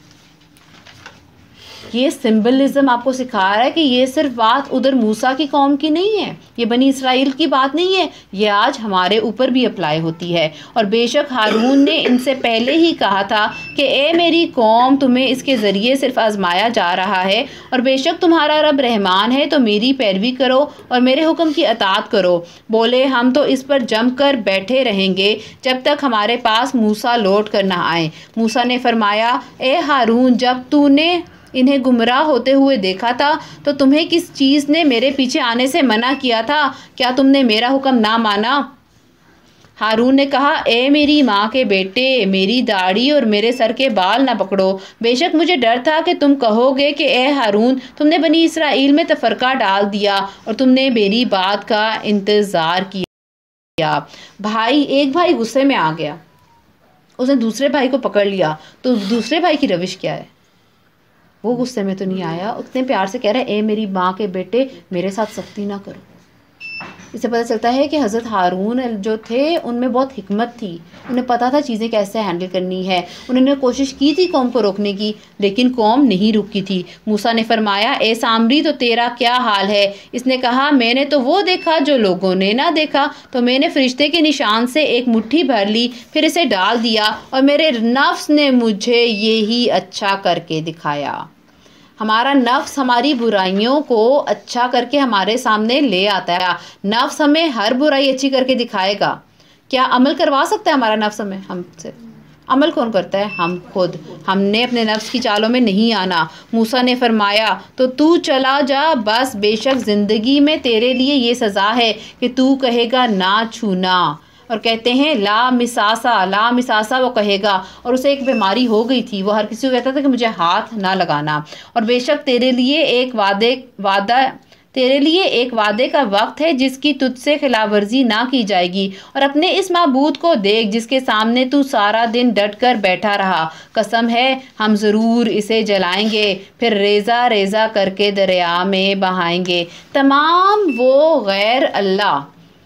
یہ سمبلزم آپ کو سکھا رہا ہے کہ یہ صرف بات ادھر موسیٰ کی قوم کی نہیں ہے، یہ بنی اسرائیل کی بات نہیں ہے، یہ آج ہمارے اوپر بھی اپلائی ہوتی ہے۔ اور بے شک ہارون نے ان سے پہلے ہی کہا تھا کہ اے میری قوم، تمہیں اس کے ذریعے صرف آزمایا جا رہا ہے، اور بے شک تمہارا رب رحمان ہے، تو میری پیروی کرو اور میرے حکم کی اطاعت کرو۔ بولے ہم تو اس پر جم کر بیٹھے رہیں گے جب تک ہمارے پاس موسیٰ لوٹ کر نہ آئے۔ موسیٰ نے فرمایا اے ہارون، جب تو نے انہیں گمراہ ہوتے ہوئے دیکھا تھا تو تمہیں کس چیز نے میرے پیچھے آنے سے منع کیا تھا؟ کیا تم نے میرا حکم نہ مانا؟ ہارون نے کہا اے میری ماں کے بیٹے، میری داڑھی اور میرے سر کے بال نہ پکڑو، بے شک مجھے ڈر تھا کہ تم کہو گے کہ اے ہارون، تم نے بنی اسرائیل میں تفرقہ ڈال دیا اور تم نے میری بات کا انتظار کیا۔ بھائی ایک بھائی غصے میں آ گیا، اس نے دوسرے بھائی کو پکڑ لیا، تو دوسرے بھائی کی روش کیا ہے؟ وہ غصے میں تو نہیں آیا، اتنے پیار سے کہہ رہا ہے اے میری ماں کے بیٹے، میرے ساتھ سختی نہ کرو۔ اس سے پتہ چلتا ہے کہ حضرت ہارون جو تھے ان میں بہت حکمت تھی، انہیں پتہ تھا چیزیں کیسے ہینڈل کرنی ہے۔ انہوں نے کوشش کی تھی قوم کو روکنے کی، لیکن قوم نہیں رکی تھی۔ موسیٰ نے فرمایا اے سامری، تو تیرا کیا حال ہے؟ اس نے کہا میں نے تو وہ دیکھا جو لوگوں نے نہ دیکھا، تو میں نے فرشتے کے نشان سے ایک مٹھی بھر لی، پھر اسے ڈال دیا اور میرے نفس نے مجھے یہی اچھا کر کے دکھایا۔ ہمارا نفس ہماری برائیوں کو اچھا کر کے ہمارے سامنے لے آتا ہے۔ نفس ہمیں ہر برائی اچھی کر کے دکھائے گا۔ کیا عمل کروا سکتا ہے ہمارا نفس ہمیں؟ ہم سے عمل کون کرتا ہے؟ ہم خود۔ ہم نے اپنے نفس کی چالوں میں نہیں آنا۔ موسیٰ نے فرمایا تو تو چلا جا، بس بے شک زندگی میں تیرے لیے یہ سزا ہے کہ تو کہے گا نہ چھونا، اور کہتے ہیں لا مساسا، لا مساسا وہ کہے گا، اور اسے ایک بیماری ہو گئی تھی، وہ ہر کسی کو کہتا تھا کہ مجھے ہاتھ نہ لگانا۔ اور بے شک تیرے لیے ایک وعدے وعدہ تیرے لیے ایک وعدے کا وقت ہے جس کی تجھ سے خلاف ورزی نہ کی جائے گی، اور اپنے اس معبود کو دیکھ جس کے سامنے تو سارا دن ڈٹ کر بیٹھا رہا، قسم ہے ہم ضرور اسے جلائیں گے، پھر ریزہ ریزہ کر کے دریا میں بہائیں گے۔ تمام وہ غیر اللہ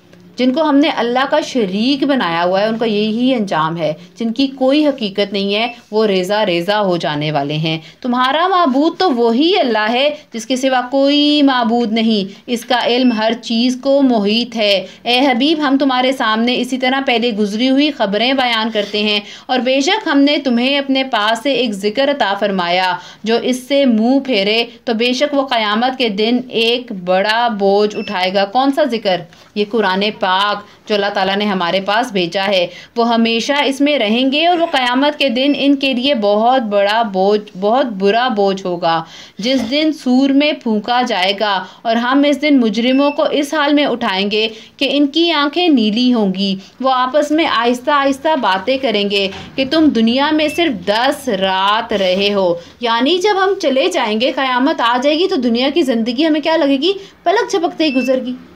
جن کو ہم نے اللہ کا شریک بنایا ہوا ہے، ان کا یہی انجام ہے، جن کی کوئی حقیقت نہیں ہے، وہ ریزہ ریزہ ہو جانے والے ہیں۔ تمہارا معبود تو وہی اللہ ہے جس کے سوا کوئی معبود نہیں، اس کا علم ہر چیز کو محیط ہے۔ اے حبیب، ہم تمہارے سامنے اسی طرح پہلے گزری ہوئی خبریں بیان کرتے ہیں، اور بے شک ہم نے تمہیں اپنے پاس سے ایک ذکر عطا فرمایا، جو اس سے منہ پھیرے تو بے شک وہ قیامت کے دن ایک بڑا بوجھ اٹھائے گا۔ کون سا ذکر؟ یہ قرآن پاک جو اللہ تعالیٰ نے ہمارے پاس بھیجا ہے، وہ ہمیشہ اس میں رہیں گے، اور وہ قیامت کے دن ان کے لیے بہت بڑا بوجھ بہت برا بوجھ ہوگا، جس دن سور میں پھونکا جائے گا، اور ہم اس دن مجرموں کو اس حال میں اٹھائیں گے کہ ان کی آنکھیں نیلی ہوں گی۔ وہ آپس میں آہستہ آہستہ باتیں کریں گے کہ تم دنیا میں صرف دس رات رہے ہو، یعنی جب ہم چلے جائیں گے، قیامت آ جائے گی تو دنیا کی زندگی ہمیں کیا لگے گی؟ پلک جھپکتے ہی گزر گی۔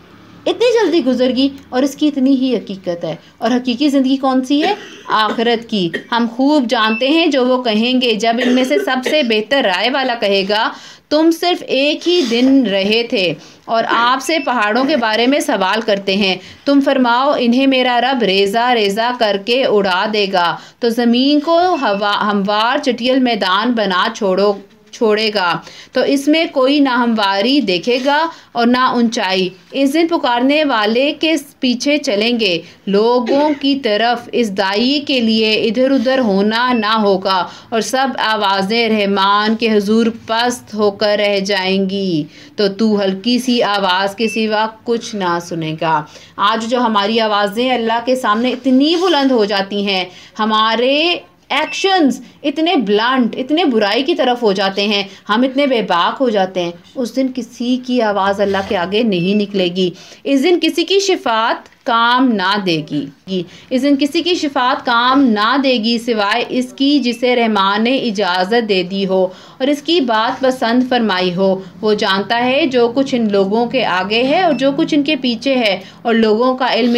اتنی جلدی گزر گئی، اور اس کی اتنی ہی حقیقت ہے۔ اور حقیقی زندگی کون سی ہے؟ آخرت کی۔ ہم خوب جانتے ہیں جو وہ کہیں گے جب ان میں سے سب سے بہتر رائے والا کہے گا تم صرف ایک ہی دن رہے تھے اور آپ سے پہاڑوں کے بارے میں سوال کرتے ہیں، تم فرماؤ انہیں میرا رب ریزہ ریزہ کر کے اڑا دے گا تو زمین کو ہوا ہموار چٹیل میدان بنا چھوڑو چھوڑے گا تو اس میں کوئی نہ ہمواری دیکھے گا اور نہ اونچائی۔ اس دن پکارنے والے کے پیچھے چلیں گے لوگوں کی طرف، اس دائی کے لیے ادھر ادھر ہونا نہ ہوگا اور سب آوازیں رحمان کے حضور پست ہو کر رہ جائیں گی تو تو ہلکی سی آواز کے سوا کچھ نہ سنے گا۔ آج جو ہماری آوازیں اللہ کے سامنے اتنی بلند ہو جاتی ہیں، ہمارے ایکشنز اتنے بلنٹ، اتنے برائی کی طرف ہو جاتے ہیں، ہم اتنے بے باک ہو جاتے ہیں، اس دن کسی کی آواز اللہ کے آگے نہیں نکلے گی۔ اس دن کسی کی شفاعت کام نہ دے گی اس دن کسی کی شفاعت کام نہ دے گی سوائے اس کی جسے رحمان نے اجازت دے دی ہو اور اس کی بات پسند فرمائی ہو۔ وہ جانتا ہے جو کچھ ان لوگوں کے آگے ہے اور جو کچھ ان کے پیچھے ہے، اور لوگوں کا علم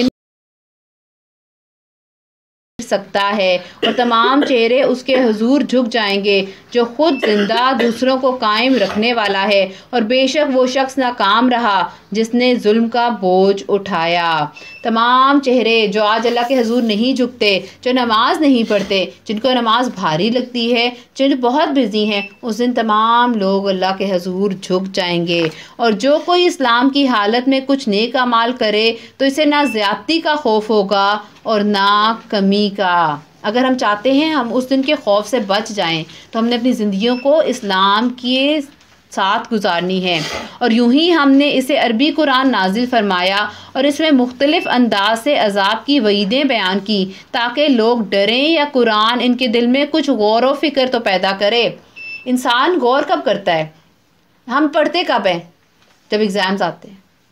سکتا ہے، اور تمام چہرے اس کے حضور جھک جائیں گے جو خود زندہ دوسروں کو قائم رکھنے والا ہے، اور بے شک وہ شخص ناکام رہا جس نے ظلم کا بوجھ اٹھایا۔ تمام چہرے جو آج اللہ کے حضور نہیں جھکتے، جو نماز نہیں پڑھتے، جن کو نماز بھاری لگتی ہے، جو بہت بزی ہیں، اس دن تمام لوگ اللہ کے حضور جھک جائیں گے۔ اور جو کوئی اسلام کی حالت میں کچھ نیک اعمال کرے تو اسے نہ زیادتی کا خوف ہوگا اور نہ کمی کا۔ اگر ہم چاہتے ہیں ہم اس دن کے خوف سے بچ جائیں تو ہم نے اپنی زندگیوں کو اسلام کے ساتھ گزارنی ہے، اور یوں ہی ہم نے اسے عربی قرآن نازل فرمایا اور اس میں مختلف انداز سے عذاب کی وعیدیں بیان کی تاکہ لوگ ڈریں، یا قرآن ان کے دل میں کچھ غور و فکر تو پیدا کرے۔ انسان غور کب کرتا ہے؟ ہم پڑھتے کب ہیں؟ جب ایگزامز آتے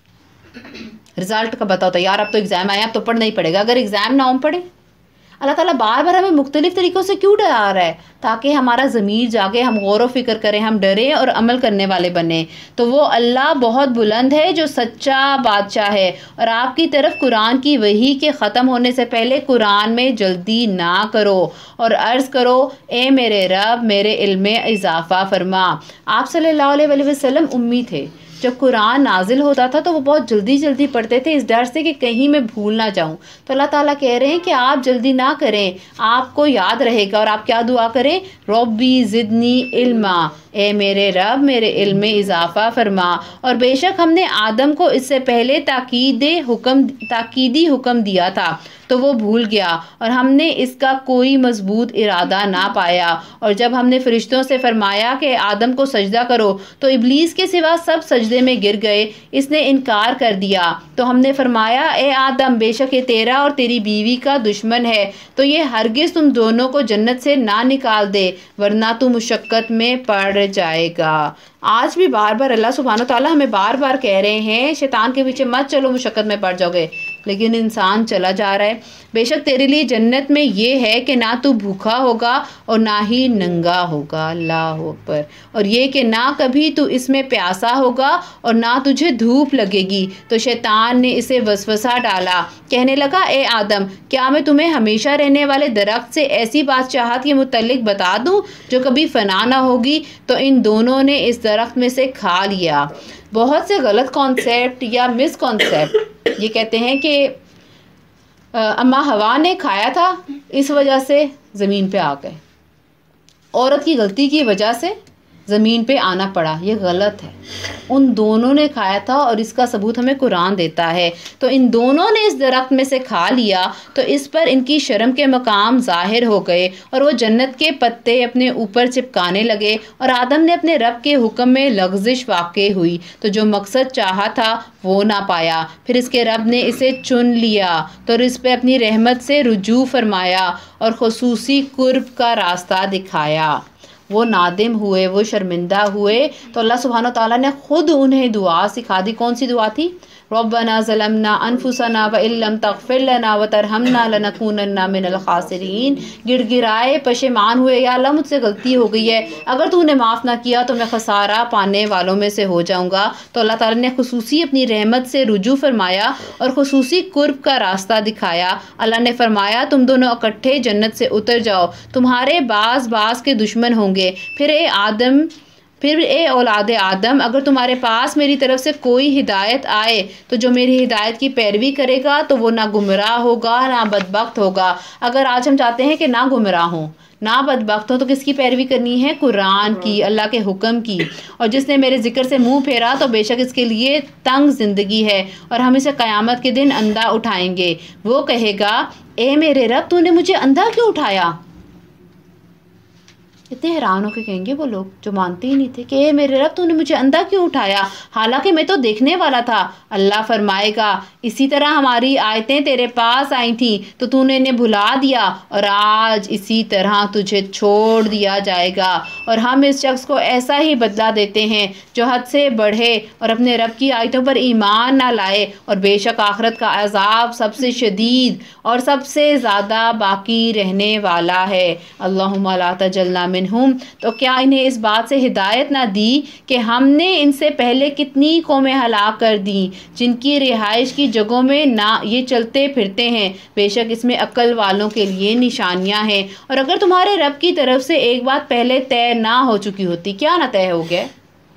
ہیں، رزلٹ کا بتاؤ تو یار اب تو ایگزام آیا، اب تو پڑھنا ہی پڑے گا۔ اگر ایگزام نہ ہم پڑھیں، اللہ تعالیٰ بار بار ہمیں مختلف طریقوں سے کیوں ڈرا رہا ہے؟ تاکہ ہمارا ضمیر جاگے، ہم غور و فکر کریں، ہم ڈریں اور عمل کرنے والے بنیں۔ تو وہ اللہ بہت بلند ہے جو سچا بادشاہ ہے، اور آپ کی طرف قرآن کی وحی کے ختم ہونے سے پہلے قرآن میں جلدی نہ کرو اور عرض کرو اے میرے رب میرے علم میں اضافہ فرما۔ آپ صلی اللہ علیہ وآلہ وسلم امی تھے، جب قرآن نازل ہوتا تھا تو وہ بہت جلدی جلدی پڑھتے تھے اس ڈر سے کہ کہیں میں بھول نہ جاؤں۔ تو اللہ تعالیٰ کہہ رہے ہیں کہ آپ جلدی نہ کریں، آپ کو یاد رہے گا، اور آپ کیا دعا کریں؟ ربی زدنی علما، اے میرے رب میرے علم میں اضافہ فرما۔ اور بے شک ہم نے آدم کو اس سے پہلے تاکید حکم تاکیدی حکم دیا تھا تو وہ بھول گیا، اور ہم نے اس کا کوئی مضبوط ارادہ نہ پایا۔ اور جب ہم نے فرشتوں سے فرمایا کہ آدم کو سجدہ کرو تو ابلیس کے سوا سب سجدے میں گر گئے، اس نے انکار کر دیا۔ تو ہم نے فرمایا اے آدم بے شک یہ تیرا اور تیری بیوی کا دشمن ہے، تو یہ ہرگز تم دونوں کو جنت سے نہ نکال دے ورنہ تو مشقت میں پڑ جائے گا۔ آج بھی بار بار اللہ سبحان و تعالیٰ ہمیں بار بار کہہ رہے ہیں شیطان کے پیچھے مت چلو، مشقت میں پڑ جاؤ گے، لیکن انسان چلا جا رہا ہے۔ بے شک تیرے لیے جنت میں یہ ہے کہ نہ تو بھوکا ہوگا اور نہ ہی ننگا ہوگا، اللہ اکبر، اور یہ کہ نہ کبھی تو اس میں پیاسا ہوگا اور نہ تجھے دھوپ لگے گی۔ تو شیطان نے اسے وسوسہ ڈالا، کہنے لگا اے آدم کیا میں تمہیں ہمیشہ رہنے والے درخت سے ایسی بادشاہت کے متعلق بتا دوں جو کبھی فنا نہ ہوگی؟ تو ان دونوں نے اس درخت میں سے کھا لیا۔ بہت سے غلط کانسیپٹ یا مس کانسیپٹ یہ کہتے ہیں کہ اماں ہوا نے کھایا تھا اس وجہ سے زمین پہ آ گئے، عورت کی غلطی کی وجہ سے زمین پہ آنا پڑا، یہ غلط ہے۔ ان دونوں نے کھایا تھا اور اس کا ثبوت ہمیں قرآن دیتا ہے۔ تو ان دونوں نے اس درخت میں سے کھا لیا تو اس پر ان کی شرم کے مقام ظاہر ہو گئے اور وہ جنت کے پتے اپنے اوپر چپکانے لگے، اور آدم نے اپنے رب کے حکم میں لغزش واقع ہوئی تو جو مقصد چاہا تھا وہ نہ پایا۔ پھر اس کے رب نے اسے چن لیا تو اس پہ اپنی رحمت سے رجوع فرمایا اور خصوصی قرب کا راستہ دکھایا۔ وہ نادم ہوئے، وہ شرمندہ ہوئے تو اللہ سبحانہ و تعالیٰ نے خود انہیں دعا سکھا دی۔ کون سی دعا تھی؟ रब्बना ज़लमना अनफुसना व इल्लम तग़फ़िर लना व तरहमना लनकूनन्ना मिनल ख़ासिरीन। गिड़गिड़ाए पशेमान हुए, या अल्लाह मुझसे गलती हो गई है, अगर तूने माफ़ ना किया तो मैं खसारा पाने वालों में से हो जाऊँगा। तो अल्लाह ताला ने खुसूसी अपनी रहमत से रुजू फरमाया और खुसूसी कुर्ब का रास्ता दिखाया। अल्लाह ने फरमाया तुम दोनों इकट्ठे जन्नत से उतर जाओ, तुम्हारे बाज़ बाज़ के दुश्मन होंगे। फिर ए आदम फिर ए औलाद आदम, अगर तुम्हारे पास मेरी तरफ से कोई हिदायत आए तो जो मेरी हिदायत की पैरवी करेगा तो वो ना गुमराह होगा ना बदबख्त होगा। अगर आज हम चाहते हैं कि ना गुमराह हों ना बदबख्त हो तो किसकी पैरवी करनी है? कुरान की, अल्लाह के हुक्म की। और जिसने मेरे ज़िक्र से मुंह फेरा तो बेशक इसके लिए तंग ज़िंदगी है और हम इसे क़यामत के दिन अंधा उठाएंगे। वो कहेगा ए मेरे रब तूने मुझे अंधा क्यों उठाया? इतने हैरान होकर कहेंगे वो लोग जो मानते ही नहीं थे कि ए मेरे रब तूने मुझे अंधा क्यों उठाया, हालांकि मैं तो देखने वाला था। अल्लाह फरमाएगा इसी तरह हमारी आयतें तेरे पास आई थी तो तूने इन्हें भुला दिया और आज इसी तरह तुझे छोड़ दिया जाएगा। और हम इस शख्स को ऐसा ही बदला देते हैं जो हद से बढ़े और अपने रब की आयतों पर ईमान ना लाए। और बेशक आखिरत का अज़ाब सबसे शदीद और सबसे ज़्यादा बाकी रहने वाला है। अल्लाहुम्मा ला तजल्ना मिनहुम। तो क्या इन्हें इस बात से हिदायत ना दी कि हमने इनसे पहले कितनी कौमें हलाक कर दी जिनकी रिहाइश की जगहों में ना ये चलते फिरते हैं। बेशक इसमें अक्ल वालों के लिए निशानियां हैं। और अगर तुम्हारे रब की तरफ से एक बात पहले तय ना हो चुकी होती, क्या ना तय हो गया?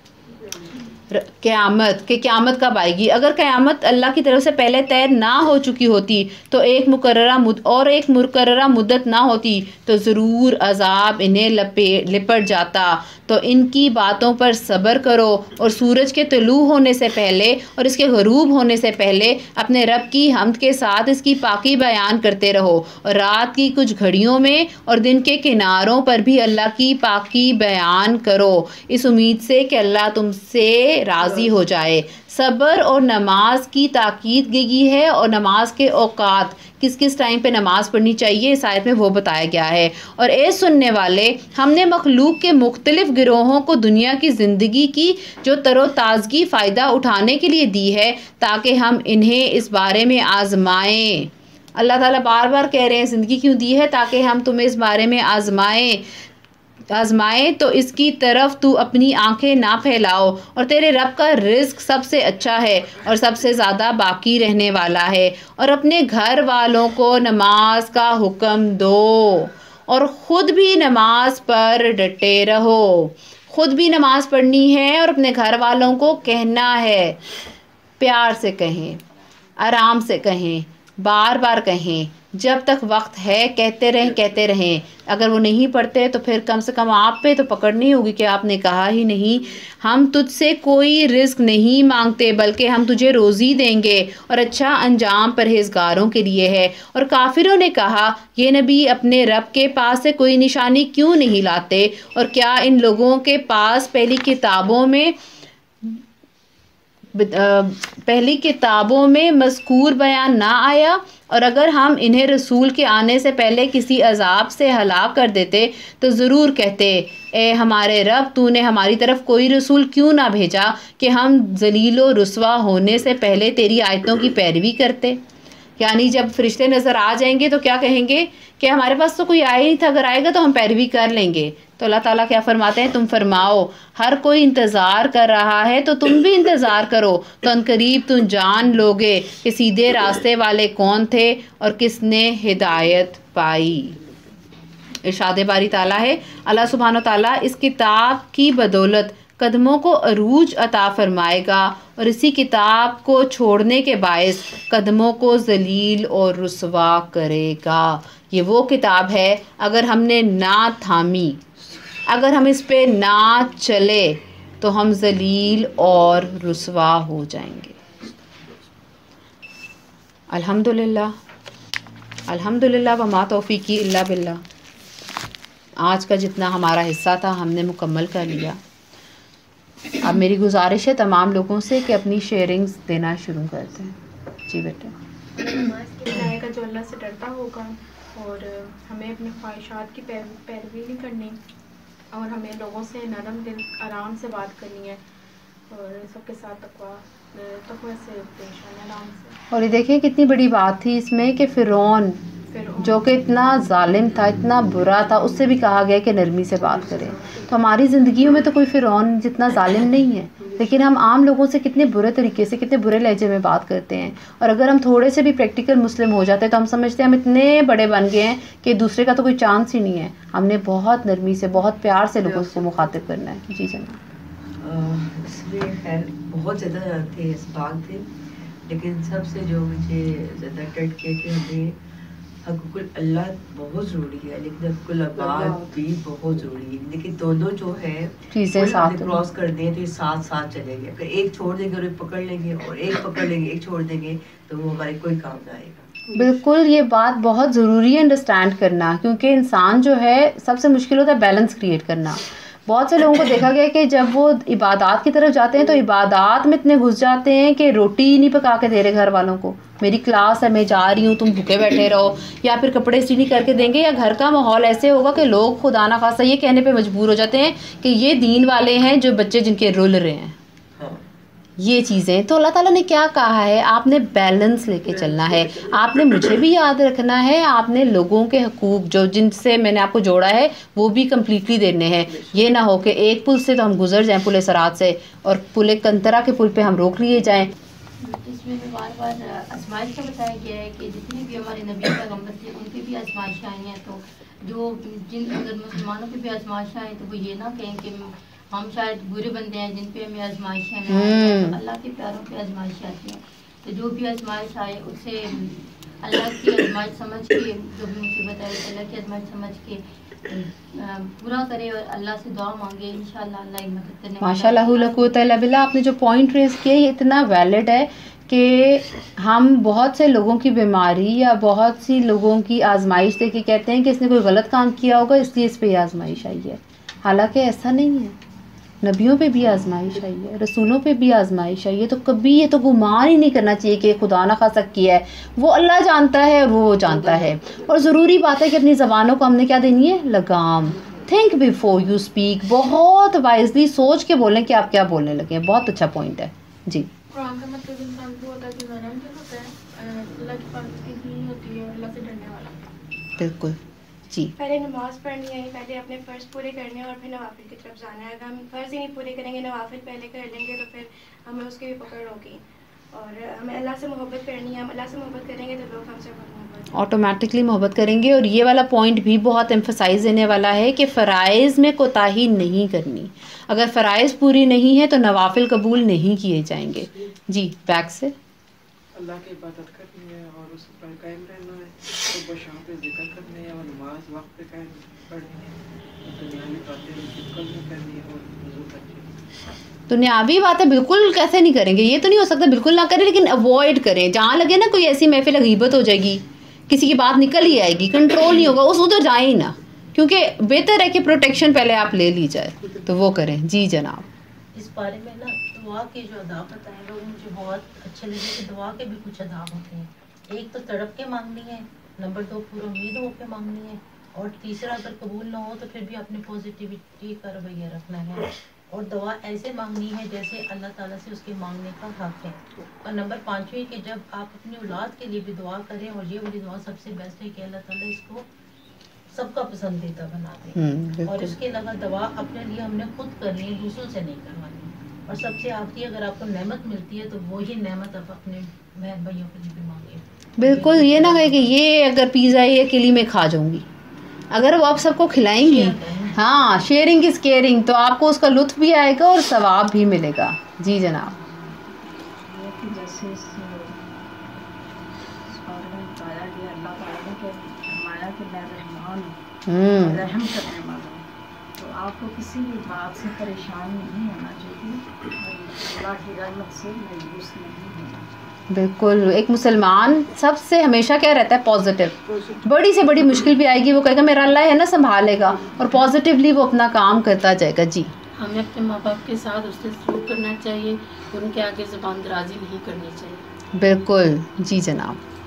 क़यामत के क़यामत कब आएगी? अगर क़यामत अल्लाह की तरफ से पहले तय ना हो चुकी होती तो एक मुकर्ररा मुद और एक मुकर्ररा मुद्दत ना होती तो ज़रूर अज़ाब इन्हें लपे लिपट जाता। तो इनकी बातों पर सब्र करो और सूरज के तुलू होने से पहले और इसके ग़रूब होने से पहले अपने रब की हम्द के साथ इसकी पाकी बयान करते रहो। और रात की कुछ घड़ियों में और दिन के किनारों पर भी अल्लाह की पाकी बयान करो, इस उम्मीद से कि अल्लाह तुमसे राज़ी हो जाए। सब्र और नमाज की ताकीद की है और नमाज के औकात किस किस टाइम पे नमाज पढ़नी चाहिए इस आयत में वो बताया गया है। और ए सुनने वाले, हमने मखलूक के मुख्तलिफ गिरोहों को दुनिया की ज़िंदगी की जो तरोताज़गी फ़ायदा उठाने के लिए दी है ताकि हम इन्हें इस बारे में आज़माएं। अल्लाह ताला बार बार कह रहे हैं ज़िंदगी क्यों दी है? ताकि हम तुम्हें इस बारे में आज़माएं आजमाए तो इसकी तरफ तू अपनी आंखें ना फैलाओ। और तेरे रब का रिज्क सबसे अच्छा है और सबसे ज़्यादा बाकी रहने वाला है। और अपने घर वालों को नमाज का हुक्म दो और ख़ुद भी नमाज पर डटे रहो। ख़ुद भी नमाज पढ़नी है और अपने घर वालों को कहना है, प्यार से कहें, आराम से कहें, बार बार कहें, जब तक वक्त है कहते रहें कहते रहें। अगर वो नहीं पढ़ते तो फिर कम से कम आप पे तो पकड़ नहीं होगी कि आपने कहा ही नहीं। हम तुझसे कोई रिस्क नहीं मांगते बल्कि हम तुझे रोज़ी देंगे और अच्छा अंजाम परहेजगारों के लिए है। और काफिरों ने कहा ये नबी अपने रब के पास से कोई निशानी क्यों नहीं लाते? और क्या इन लोगों के पास पहली किताबों में पहली किताबों में मज़कूर बयान ना आया? और अगर हम इन्हें रसूल के आने से पहले किसी अजाब से हलाक कर देते तो ज़रूर कहते, ए हमारे रब तूने हमारी तरफ कोई रसूल क्यों ना भेजा कि हम ज़लीलो रुस्वा होने से पहले तेरी आयतों की पैरवी करते। यानी जब फरिश्ते नज़र आ जाएंगे तो क्या कहेंगे कि हमारे पास तो कोई आया ही था, अगर आएगा तो हम पैरवी कर लेंगे। तो अल्लाह ताला क्या फरमाते हैं, तुम फरमाओ हर कोई इंतज़ार कर रहा है तो तुम भी इंतज़ार करो, तो अनकरीब तुम जान लोगे कि सीधे रास्ते वाले कौन थे और किसने हिदायत पाई। इरशाद बारी ताला है, अल्लाह सुभान ओ ताला इस किताब की बदौलत कदमों को अरूज अता फरमाएगा और इसी किताब को छोड़ने के बायस कदमों को जलील और रुसवा करेगा। ये वो किताब है अगर हमने ना थामी, अगर हम इस पे ना चले तो हम जलील और रुसवा हो जाएंगे। अल्हम्दुलिल्लाह, अल्हम्दुलिल्लाह व मा तौफीकी इल्ला बिल्लाह। आज का जितना हमारा हिस्सा था हमने मुकम्मल कर लिया। अब मेरी गुजारिश है तमाम लोगों से कि अपनी शेयरिंग्स देना शुरू कर दें। जी बेटा, नमाज के लायक जो अल्लाह से डरता होगा और हमें अपनी ख्वाहिशात की पैरवी नहीं करनी और हमें लोगों से नरम दिल आराम से बात करनी है और सबके साथ तकवा تقوی سے پیش آنا، آرام سے. اور یہ دیکھیں کتنی بڑی بات تھی اس میں کہ فرعون جو کہ اتنا ظالم تھا، اتنا برا تھا، اس سے بھی کہا گیا کہ نرمی سے بات کریں. تو ہماری زندگیوں میں تو کوئی فرعون جتنا ظالم نہیں ہے، لیکن ہم عام لوگوں سے کتنے برے طریقے سے، کتنے برے لہجے میں بات کرتے ہیں. اور اگر ہم تھوڑے سے بھی پریکٹیکل مسلم ہو جاتے ہیں تو ہم سمجھتے ہیں ہم اتنے بڑے بن گئے ہیں کہ دوسرے کا تو کوئی چانس ہی نہیں ہے. ہم نے بہت نرمی سے، بہت پیار سے لوگوں کو مخاطب کرنا ہے. جی جناب. اس میں خیر بہت زیادہ تھے اسباق تھے، لیکن سب سے جو مجھے زیادہ ٹچ کیا کہ ہمیں حقوق اللہ بہت ضروری ہے، لیکن حقوق العباد بھی بہت ضروری ہے. لیکن دونوں جو ہے چیزیں ساتھ کراس کر دیں تو ساتھ ساتھ چلیں گے. اگر ایک چھوڑ دیں گے اور ایک پکڑ لیں گے، اور ایک پکڑ لیں گے ایک چھوڑ دیں گے، تو وہ ہمارے کوئی کام نہ آئے گا. بالکل، یہ بات بہت ضروری ہے انڈرسٹینڈ کرنا، کیونکہ انسان جو ہے سب سے مشکل ہوتا ہے بیلنس کریٹ کرنا. بہت سے لوگوں کو دیکھا گیا کہ جب وہ عبادات کی طرف جاتے ہیں تو عبادات میں اتنے گھس جاتے ہیں کہ روٹی ہی نہیں پکا کے دے رہے گھر والوں کو. میری کلاس ہے، میں جا رہی ہوں، تم بھوکے بیٹھے رہو. یا پھر کپڑے استری نہیں کر کے دیں گے، یا گھر کا ماحول ایسے ہوگا کہ لوگ خدا نہ خواستہ یہ کہنے پہ مجبور ہو جاتے ہیں کہ یہ دین والے ہیں جو بچے جن کے رول رہے ہیں. یہ چیزیں تو اللہ تعالیٰ نے کیا کہا ہے، آپ نے بیلنس لے کے چلنا ہے. آپ نے مجھے بھی یاد رکھنا ہے، آپ نے لوگوں کے حقوق جو جن سے میں نے آپ کو جوڑا ہے وہ بھی کمپلیٹلی دینے ہیں. یہ نہ ہو کہ ایک پل سے تو ہم گزر جائیں، پل سرات سے، اور پل کنترا کے پل پہ ہم روک لیے جائیں. اس میں بھی بار بار آزمائش کا بتایا گیا ہے کہ جتنے بھی ہمارے نبی پیغمبر تھے ان کی بھی آزمائشیں آئی ہیں. تو جو جن اگر مسلمانوں کی بھی آزمائشیں آئیں تو وہ یہ نہ کہیں کہ ہم شاید برے بندے ہیں جن پہ ہمیں آزمائشیں نہ آئیں. تو اللہ کے پیاروں پہ آزمائشیں آتی ہیں، تو جو بھی آزمائش آئے اسے اللہ کی آزمائش سمجھ کے، جو بھی مصیبت آئے اللہ کی آزمائش سمجھ کے پورا کرے اور اللہ سے دعا مانگے. انشاءاللہ اللہ ہی مدد کرنے والا ہے. ماشاء اللہ لا قوت الا باللہ. آپ نے جو پوائنٹ ریز کیا یہ اتنا ویلڈ ہے کہ ہم بہت سے لوگوں کی بیماری یا بہت سی لوگوں کی آزمائش دیکھ کے کہتے ہیں کہ اس نے کوئی غلط کام کیا ہوگا اس لیے اس پہ یہ آزمائش آئی ہے. حالانکہ ایسا نہیں ہے. نبیوں پہ بھی آزمائش آئی ہے، رسولوں پہ بھی آزمائش آئی ہے. تو کبھی یہ تو گمان ہی نہیں کرنا چاہیے کہ خدا نہ خواستہ کیا ہے. وہ اللہ جانتا ہے، وہ جانتا ہے. اور ضروری بات ہے کہ اپنی زبانوں کو ہم نے کیا دینی ہے، لگام. Think before you speak. بہت وائزلی سوچ کے بولیں کہ آپ کیا بولنے لگے ہیں. بہت اچھا پوائنٹ ہے. جی. قرآن کا مطلب انسان کو ہوتا ہے کہ ظالم جو ہوتا ہے اللہ کی پاک کی ہوتی ہے، اللہ سے ڈرنے والا. بالکل. جی. پہلے نماز پڑھنی ہے، پہلے اپنے فرض پورے کرنے ہیں اور پھر نوافل کی طرف جانا ہے. اگر ہم فرض ہی نہیں پورے کریں گے، نوافل پہلے کر لیں گے تو پھر ہمیں اس کی بھی پکڑ ہوگی. اور ہمیں اللہ سے محبت کرنی ہے. ہم اللہ سے محبت کریں گے تو لوگ ہم سے محبت آٹومیٹکلی محبت کریں گے. اور یہ والا پوائنٹ بھی بہت ایمفسائز دینے والا ہے کہ فرائض میں کوتاہی نہیں کرنی. اگر فرائض پوری نہیں ہے تو نوافل قبول نہیں کیے جائیں گے. جی. بیک سے اللہ کی عبادت کرنی ہے اور اس پر قائم رہنا ہے، صبح و شام پہ ذکر کرنے ہے اور نماز وقت پہ قائم پڑھنی ہے، دنیاوی باتیں بالکل نہیں کرنی ہے اور وضو کرنی. دنیاوی باتیں بالکل کیسے نہیں کریں گے؟ یہ تو نہیں ہو سکتا بالکل نہ کریں، لیکن اوائڈ کریں. جہاں لگے نا کوئی ایسی محفل غیبت ہو جائے گی، کسی کی بات نکل ہی آئے گی، کنٹرول نہیں ہوگا، اس ادھر جائیں ہی نا. کیونکہ بہتر ہے کہ پروٹیکشن پہلے آپ لے لی جائے، تو وہ کریں. جی جناب. اس بارے میں نا دعا کے جو آداب بتائے گا وہ مجھے بہت اچھے لگے کہ دعا کے بھی کچھ آداب ہوتے ہیں. ایک تو تڑپ کے مانگنی ہے، نمبر دو پورا امید ہو کے مانگنی ہے، اور تیسرا اگر قبول نہ ہو تو پھر بھی اپنی پازیٹیوٹی کا رویہ رکھنا ہے. اور دعا ایسے مانگنی ہے جیسے اللہ تعالیٰ سے اس کے مانگنے کا حق ہے. اور نمبر پانچویں کہ جب آپ اپنی اولاد کے لیے بھی دعا کریں، اور یہ والی دعا سب سے بیسٹ ہے کہ اللہ تعالیٰ اس کو سب کا پسندیدہ بنا دیں. اور اس کے علاوہ دعا اپنے لیے ہم نے خود کرنی ہے، دوسروں سے نہیں کروانی. اور سب سے آخری اگر آپ کو نعمت ملتی ہے تو وہی نعمت آپ اپنے بہن بھائیوں کے لیے بھی مانگیں. بالکل. یہ نہ کہے کہ یہ اگر پیزا یہ اکیلی میں کھا جاؤں گی. اگر وہ آپ سب کو کھلائیں گی، ہاں، شیئرنگ از کیئرنگ، تو آپ کو اس کا لطف بھی آئے گا اور ثواب بھی ملے گا. جی جناب. جیسے اس بارے میں بتایا گیا اللہ تعالیٰ نے کہ فرمایا کہ میں رحمان ہوں، رحم کرنے والا ہوں. تو آپ کو کسی بھی بات سے پریشان نہیں ہونا چاہیے، اللہ کی رحمت سے مایوس نہیں ہونا. بالکل. ایک مسلمان سب سے ہمیشہ کیا رہتا ہے، پازیٹیو. بڑی سے بڑی مشکل بھی آئے گی وہ کہے گا میرا اللہ ہے نا سنبھالے گا، اور پازیٹیولی وہ اپنا کام کرتا جائے گا. جی. ہمیں اپنے ماں باپ کے ساتھ اس سے سلوک کرنا چاہیے، ان کے آگے زبان درازی نہیں کرنی چاہیے. بالکل. جی جناب.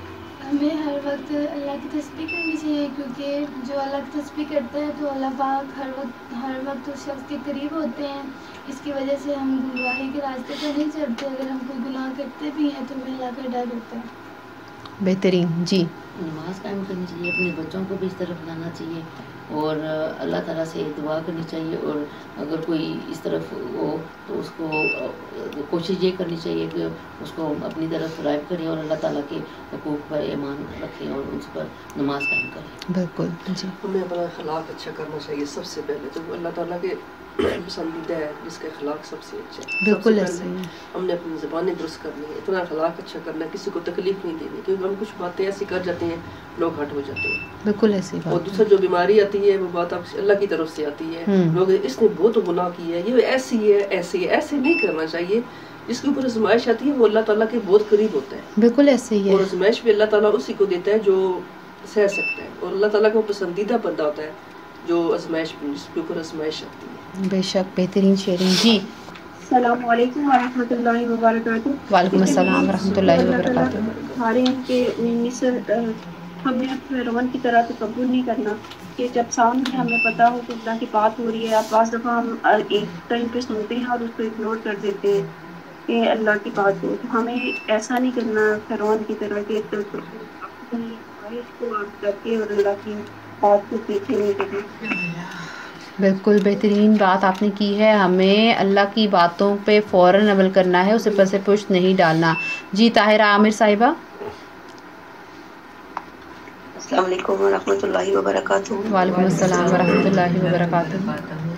हमें हर वक्त अल्लाह की तस्बीह करनी चाहिए, क्योंकि जो अल्लाह की तस्बीह करता है तो अल्लाह पाक हर वक्त हर वक्त उस शख्स के करीब होते हैं। इसकी वजह से हम गुमराही के रास्ते पर नहीं चलते। अगर हम कोई गुनाह करते भी हैं तो हमें अल्लाह का डर होता है। बेहतरीन जी। नमाज कायम करनी चाहिए, अपने बच्चों को भी इस तरफ लाना चाहिए और अल्लाह ताला से दुआ करनी चाहिए। और अगर कोई इस तरफ हो तो उसको कोशिश ये करनी चाहिए कि उसको अपनी तरफ ड्राइव करें और अल्लाह ताला के हुकूक पर ईमान रखें और उस पर नमाज कायम करें। बिल्कुल जी। हमें अपना अखलाक अच्छा करना चाहिए सबसे पहले, तो अल्लाह ताला के पसंदीदा है जिसका अखलाक सबसे अच्छा है। बिल्कुल ऐसे हमने अपनी ज़बानें दुरुस्त करनी है, इतना अखलाक अच्छा करना है, किसी को तकलीफ नहीं देनी, क्योंकि हम कुछ बातें ऐसी कर जाते हैं लोग हट हो जाते हैं। बिल्कुल ऐसी बात। और दूसरा जो बीमारी आती है वो बात अल्लाह की तरफ से आती है। लोग इसने बहुत गुनाह किया है, ये ऐसी है ऐसी है, ऐसे नहीं करना चाहिए। जिसके ऊपर आजमाइश आती है वो अल्लाह ताला के बहुत करीब होता है। बिल्कुल ऐसे ही है। और आजमाइश भी अल्लाह ताला उसी को देता है जो सह सकता है, और अल्लाह ताला का पसंदीदा बंदा होता है जो आजमाइश जिसके ऊपर आजमाइश आती है। बेशक, बेहतरीन शेयरिंग जी। अस्सलाम वालेकुम वरहमतुल्लाहि वबरकातुहू। वालेकुम अस्सलाम वरहमतुल्लाहि वबरकातुहू। हमारे इनके मिस्र हमें फिरौन की तरह तो कबूल नहीं करना कि जब सामने हमें पता हो कि अल्लाह की बात हो रही है, पाँच दफ़ा हम एक टाइम पे सुनते हैं और उसको इग्नोर कर देते हैं कि अल्लाह की बात हो। तो हमें ऐसा नहीं करना फिरौन की तरह कि अपनी ख्वाहिश को आप करके और अल्लाह की बात को पीछे नहीं करना। बिल्कुल बेहतरीन बात आपने की है। हमें अल्लाह की बातों पे फ़ौरन अमल करना है, उसे पर से पुष्ट नहीं डालना। जी ताहिरा आमिर साहिबा। अस्सलाम वालेकुम वरहमतुल्लाहि वबरकातुहू। वालेकुम अस्सलाम वरहमतुल्लाहि वबरकातुहू।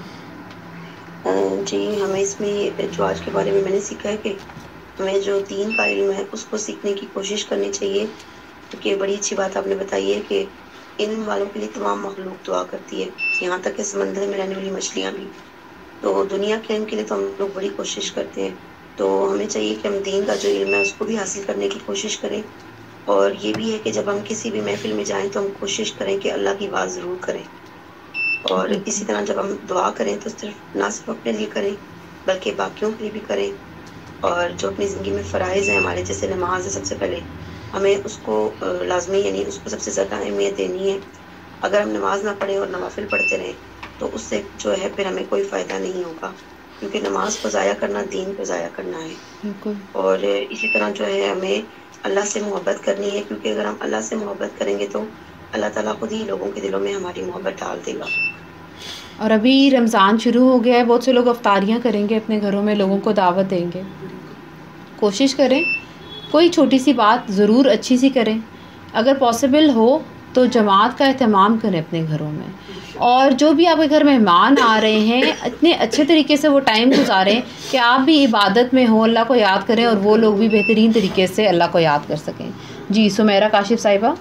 जी, हमें इसमें जो आज के बारे में मैंने सीखा है कि हमें जो दीन का इल्म है उसको सीखने की कोशिश करनी चाहिए, क्योंकि बड़ी अच्छी बात आपने बताई है कि इल्म वालों के लिए तमाम मखलूक दुआ करती है, यहाँ तक कि समंदर में रहने वाली मछलियाँ भी। तो दुनिया के इल्म के लिए तो हम लोग बड़ी कोशिश करते हैं, तो हमें चाहिए कि हम दीन का जो इल्म है उसको भी हासिल करने की कोशिश करें। और ये भी है कि जब हम किसी भी महफिल में जाएं तो हम कोशिश करें कि अल्लाह की बात ज़रूर करें। और इसी तरह जब हम दुआ करें तो सिर्फ ना सिर्फ अपने लिए करें बल्कि बाकियों के लिए भी करें। और जो अपनी ज़िंदगी में फ़राइज़ हैं हमारे, जैसे नमाज है, सबसे पहले हमें उसको लाजमी यानी उसको सबसे ज़्यादा अहमियत देनी है। अगर हम नमाज ना पढ़ें और नवाफिल पढ़ते रहें तो उससे जो है फिर हमें कोई फ़ायदा नहीं होगा, क्योंकि नमाज को ज़ाया करना दीन को ज़ाया करना है। और इसी तरह जो है हमें अल्लाह से मोहब्बत करनी है, क्योंकि अगर हम अल्लाह से मोहब्बत करेंगे तो अल्लाह ताला खुद ही लोगों के दिलों में हमारी मोहब्बत डाल देगा। और अभी रमज़ान शुरू हो गया है, बहुत से लोग अफ्तारियाँ करेंगे, अपने घरों में लोगों को दावत देंगे। कोशिश करें कोई छोटी सी बात ज़रूर अच्छी सी करें, अगर पॉसिबल हो तो जमात का एहतमाम करें अपने घरों में। और जो भी आपके घर मेहमान आ रहे हैं इतने अच्छे तरीके से वो टाइम गुजारें कि आप भी इबादत में हो, अल्लाह को याद करें और वो लोग भी बेहतरीन तरीके से अल्लाह को याद कर सकें। जी सुमेरा काशिफ साहिबा।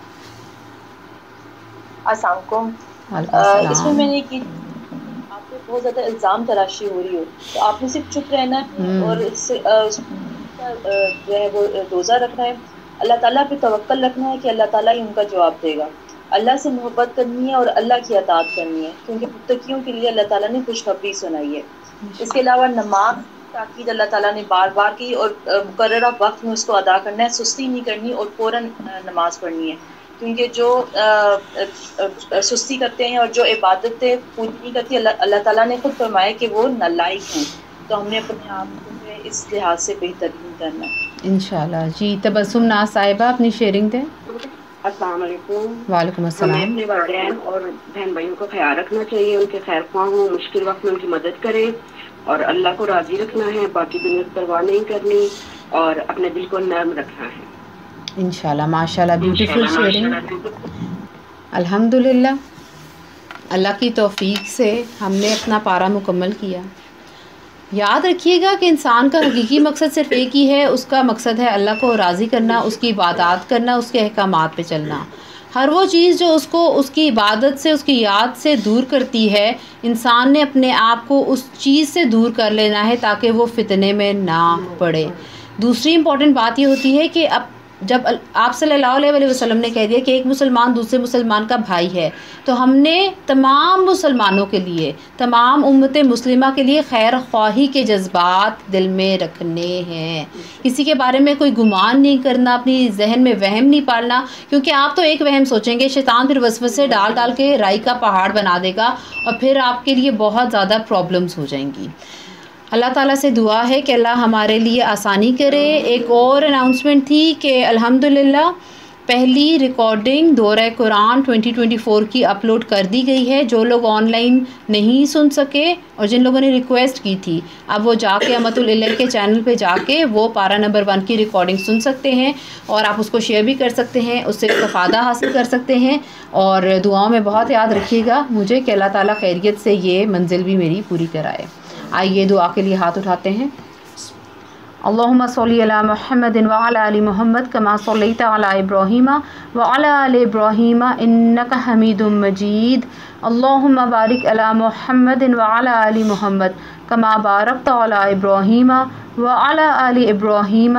अस्सलाम वालेकुम। इसमें मैंने कि आप पे बहुत ज़्यादा इल्ज़ाम तराशी हो रही हो तो आपने सिर्फ चुप रहना है और इससे जो है वो रोज़ा रखना है, अल्लाह ताला पे तवक्कल रखना है कि अल्लाह ताला ही उनका जवाब देगा। अल्लाह से मोहब्बत करनी है और अल्लाह की अताअत करनी है, क्योंकि मुत्तकियों के लिए अल्लाह ताला ने खुशखबरी सुनाई है। इसके अलावा नमाज ताकीद अल्लाह ताला ने बार बार की और मुकर्ररा वक्त में उसको अदा करना है, सुस्ती नहीं करनी और फ़ौरन नमाज पढ़नी है, क्योंकि जो आ, आ, सुस्ती करते हैं और जो इबादतें पूरी नहीं करती, अल्लाह अल्लाह ताला ने खुद फरमाया कि वो नालायक हैं। तो हमने अपने आप को इस लिहाज से बेहतरीन करना है इंशाल्लाह। जी तबस्सुम नाज साहिबा अपनी शेयरिंग दें। अस्सलाम वालेकुम। वालेकुम अस्सलाम। हमें अपने वालिदैन और बहन भाइयों का ख्याल रखना चाहिए, उनके खैर ख्वाह हों, मुश्किल वक्त में उनकी मदद करें और अल्लाह को राज़ी रखना है, बाकी दुनिया की परवाह नहीं करनी और अपने दिल को नर्म रखना है इंशाल्लाह। माशाल्लाह, ब्यूटीफुल शेयरिंग। अल्हम्दुलिल्लाह, अल्लाह की तौफीक से हमने अपना पारा मुकम्मल किया। याद रखिएगा कि इंसान का हकीकी मकसद सिर्फ़ एक ही है, उसका मकसद है अल्लाह को राज़ी करना, उसकी इबादत करना, उसके अहकामात पे चलना। हर वो चीज़ जो उसको उसकी इबादत से, उसकी याद से दूर करती है, इंसान ने अपने आप को उस चीज़ से दूर कर लेना है ताकि वो फितने में ना पड़े। दूसरी इम्पॉर्टेंट बात ये होती है कि अब جب آپ صلی اللہ علیہ وسلم نے کہہ دیا کہ ایک مسلمان دوسرے مسلمان کا بھائی ہے، تو ہم نے تمام مسلمانوں کے لیے، تمام امت مسلمہ کے لیے خیر خواہی کے جذبات دل میں رکھنے ہیں. کسی کے بارے میں کوئی گمان نہیں کرنا، اپنی ذہن میں وہم نہیں پالنا، کیونکہ آپ تو ایک وہم سوچیں گے، شیطان پھر وسوسے ڈال ڈال کے رائی کا پہاڑ بنا دے گا اور پھر آپ کے لیے بہت زیادہ پرابلمز ہو جائیں گی. اللہ تعالیٰ سے دعا ہے کہ اللہ ہمارے لیے آسانی کرے. ایک اور اناؤنسمنٹ تھی کہ الحمدللہ پہلی ریکارڈنگ دورہ قرآن ٹوئنٹی ٹوئنٹی فور کی اپلوڈ کر دی گئی ہے. جو لوگ آن لائن نہیں سن سکے اور جن لوگوں نے ریکویسٹ کی تھی، اب وہ جا کے امت-ال-الہ کے چینل پہ جا کے وہ پارا نمبر ون کی ریکارڈنگ سن سکتے ہیں، اور آپ اس کو شیئر بھی کر سکتے ہیں، اس سے استفادہ حاصل کر سکتے ہیں. اور دعاؤں میں بہت یاد رکھیے گا مجھے کہ اللہ تعالیٰ خیریت سے یہ منزل بھی میری پوری کرائے. آئیے دعا کے لیے ہاتھ اٹھاتے ہیں. اللہم صلی علی محمد وعلی آل محمد کما صلیت علی ابراہیم وعلی آل ابراہیم انک حمید مجید. اللہم بارک علی محمد وعلی آل محمد کما بارکت علی ابراہیم وعلی آل ابراہیم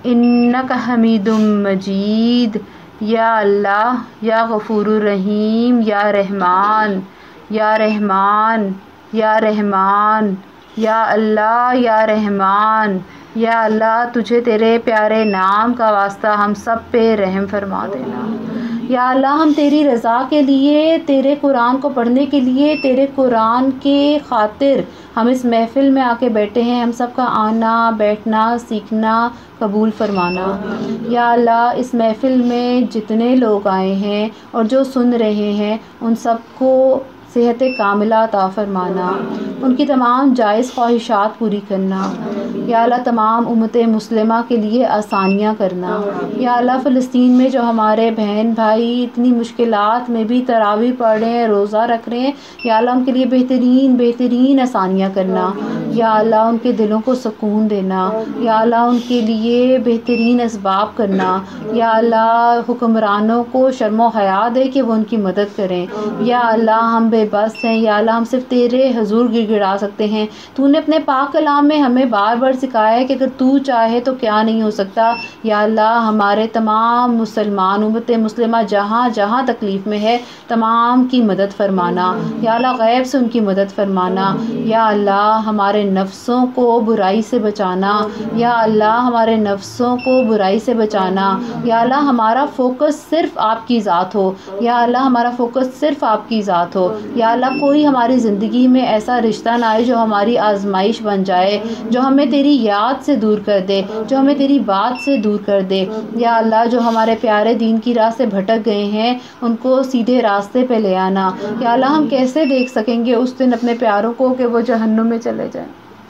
انک حمید مجید. یا اللہ، یا غفور الرحیم، یا رحمان، یا رحمان، یا رحمان، یا اللہ، یا رحمان، یا اللہ، تجھے تیرے پیارے نام کا واسطہ ہم سب پہ رحم فرما دینا. یا اللہ، ہم تیری رضا کے لیے، تیرے قرآن کو پڑھنے کے لیے، تیرے قرآن کے خاطر ہم اس محفل میں آ کے بیٹھے ہیں. ہم سب کا آنا، بیٹھنا، سیکھنا قبول فرمانا. یا اللہ، اس محفل میں جتنے لوگ آئے ہیں اور جو سن رہے ہیں ان سب کو صحت کاملہ عطا فرمانا، ان کی تمام جائز خواہشات پوری کرنا. یا اللہ، تمام امت مسلمہ کے لیے آسانیاں کرنا. یا اللہ، فلسطین میں جو ہمارے بہن بھائی اتنی مشکلات میں بھی تراویح پڑھ رہے ہیں، روزہ رکھ رہے ہیں، یا اللہ ان کے لیے بہترین بہترین آسانیاں کرنا. یا اللہ، ان کے دلوں کو سکون دینا. یا اللہ، ان کے لیے بہترین اسباب کرنا. یا اللہ، حکمرانوں کو شرم و حیا دے کہ وہ ان کی مدد کریں. یا اللہ، ہم بے بس ہیں. یا اللہ، ہم صرف تیرے حضور گر گڑا سکتے ہیں. تو نے اپنے پاک کلام میں ہمیں بار بار سکھایا ہے کہ اگر تو چاہے تو کیا نہیں ہو سکتا. یا اللہ، ہمارے تمام مسلمان امت مسلمہ جہاں جہاں تکلیف میں ہے تمام کی مدد فرمانا. یا اللہ، غیب سے ان کی مدد فرمانا. یا اللہ، ہمارے نفسوں کو برائی سے بچانا. یا اللہ، ہمارے نفسوں کو برائی سے بچانا. یا اللہ، ہمارا فوکس صرف آپ کی ذات ہو. یا اللہ، ہمارا فوکس صرف آپ کی ذات ہو. یا اللہ، کوئی ہماری زندگی میں ایسا رشتہ نہ آئے جو ہماری آزمائش بن جائے، جو ہمیں تیری یاد سے دور کر دے، جو ہمیں تیری بات سے دور کر دے. یا اللہ، جو ہمارے پیارے دین کی راہ سے بھٹک گئے ہیں ان کو سیدھے راستے پہ لے آنا. یا اللہ، ہم کیسے دیکھ سکیں گے اس دن اپنے پیاروں کو کہ وہ جہنم میں چلے جائیں.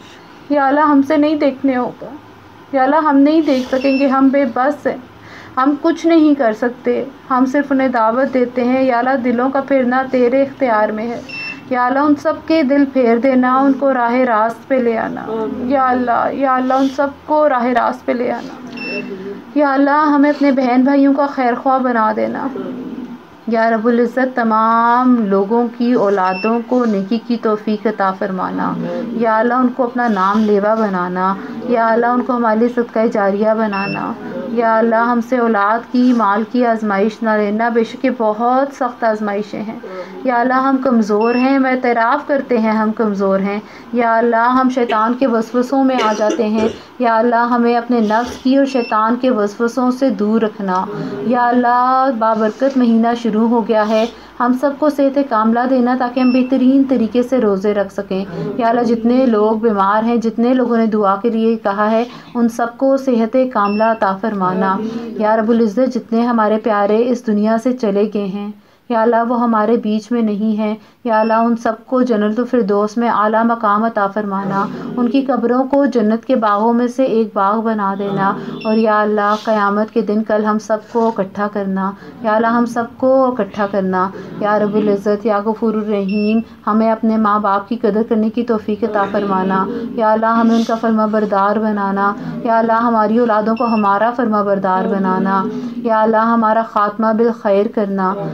یا اللہ، ہم سے نہیں دیکھنے ہوگا. یا اللہ، ہم نہیں دیکھ سکیں گے، ہم بے بس ہیں، ہم کچھ نہیں کر سکتے، ہم صرف انہیں دعوت دیتے ہیں. یا اللہ، دلوں کا پھرنا تیرے اختیار میں ہے. یا اللہ، ان سب کے دل پھیر دینا، ان کو راہ راست پہ لے آنا. یا اللہ، یا اللہ، ان سب کو راہ راست پہ لے آنا. یا اللہ، ہمیں اپنے بہن بھائیوں کا خیر خواہ بنا دینا. یا رب العزت، تمام لوگوں کی اولادوں کو نیکی کی توفیق عطا فرمانا. یا اللہ، ان کو اپنا نام لیوا بنانا. یا اللہ، ان کو ہمارے لیے صدقہ جاریہ بنانا. یا اللہ، ہم سے اولاد کی، مال کی آزمائش نہ لینا، بے شک یہ بہت سخت آزمائشیں ہیں. یا اللہ، ہم کمزور ہیں، میں اعتراف کرتے ہیں ہم کمزور ہیں. یا اللہ، ہم شیطان کے وسوسوں میں آ جاتے ہیں. یا اللہ، ہمیں اپنے نفس کی اور شیطان کے وسوسوں سے دور رکھنا. یا اللہ، بابرکت مہینہ شروع ہو گیا ہے، ہم سب کو صحت کاملہ دینا تاکہ ہم بہترین طریقے سے روزے رکھ سکیں. یا اللہ، جتنے لوگ بیمار ہیں، جتنے لوگوں نے دعا کے لیے کہا ہے ان سب کو صحت کاملہ عطا فرمانا. یا رب العزت، جتنے ہمارے پیارے اس دنیا سے چلے گئے ہیں، یا اللہ وہ ہمارے بیچ میں نہیں ہیں. یا اللہ، ان سب کو جنت الفردوس میں اعلیٰ مقام عطا فرمانا. ان کی قبروں کو جنت کے باغوں میں سے ایک باغ بنا دینا. اور یا اللہ، قیامت کے دن کل ہم سب کو اکٹھا کرنا. یا اللہ، ہم سب کو اکٹھا کرنا. یا رب العزت، یا غفور الرحیم، ہمیں اپنے ماں باپ کی قدر کرنے کی توفیق عطا فرمانا. یا اللہ، ہمیں ان کا فرما بردار بنانا. یا اللہ، ہماری اولادوں کو ہمارا فرما بردار بنانا. یا اللہ، ہمارا خاتمہ بالخیر کرنا. یا اللہ،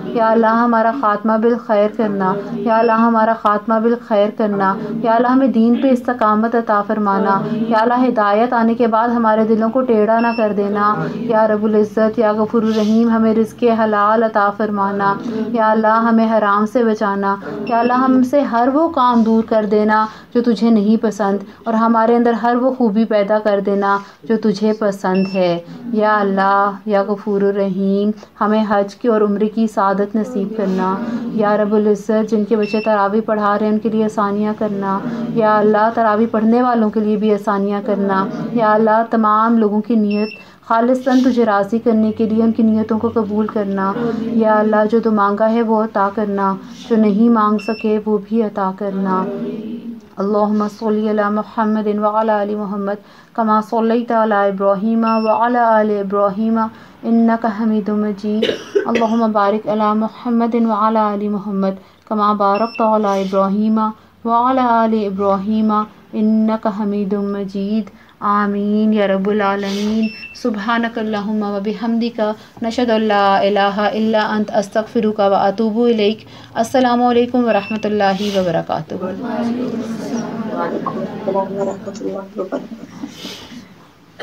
اللہ ہمارا خاتمہ بالخیر کرنا، یا اللہ ہمارا خاتمہ بالخیر کرنا، یا اللہ ہمیں دین پہ استقامت عطا فرمانا، یا اللہ ہدایت آنے کے بعد ہمارے دلوں کو ٹیڑھا نہ کر دینا، یا رب العزت یا غفور الرحیم ہمیں رزق حلال عطا فرمانا، یا اللہ ہمیں حرام سے بچانا، یا اللہ ہم سے ہر وہ کام دور کر دینا جو تجھے نہیں پسند، اور ہمارے اندر ہر وہ خوبی پیدا کر دینا جو تجھے پسند ہے، یا اللہ یا غفور الرحیم ہمیں حج کی اور عمرے کی سعادت نصیب کرنا، یا رب العزت جن کے بچے تراویح پڑھا رہے ہیں ان کے لیے آسانیاں کرنا، یا اللہ تراویح پڑھنے والوں کے لیے بھی آسانیاں کرنا، یا اللہ تمام لوگوں کی نیت خالصاً تجھے راضی کرنے کے لیے ان کی نیتوں کو قبول کرنا، یا اللہ جو تو مانگا ہے وہ عطا کرنا، جو نہیں مانگ سکے وہ بھی عطا کرنا۔ اللہم صلی علی محمد وعلی آل محمد کما صلیت علی ابراہیم وعلی آل ابراہیم انک حمید مجید۔ اللہم بارک علی محمد وعلی آل محمد کما بارکت علی ابراہیم وعلی آل ابراہیم انک حمید مجید۔ آمین یا رب العالمین۔ سبحانک اللہم و بحمدک نشہد ان لا الہ الا انت استغفرک و اتوب الیک۔ السلام علیکم ورحمۃ اللہ وبرکاتہ۔ وعلیکم السلام ورحمۃ اللہ وبرکاتہ۔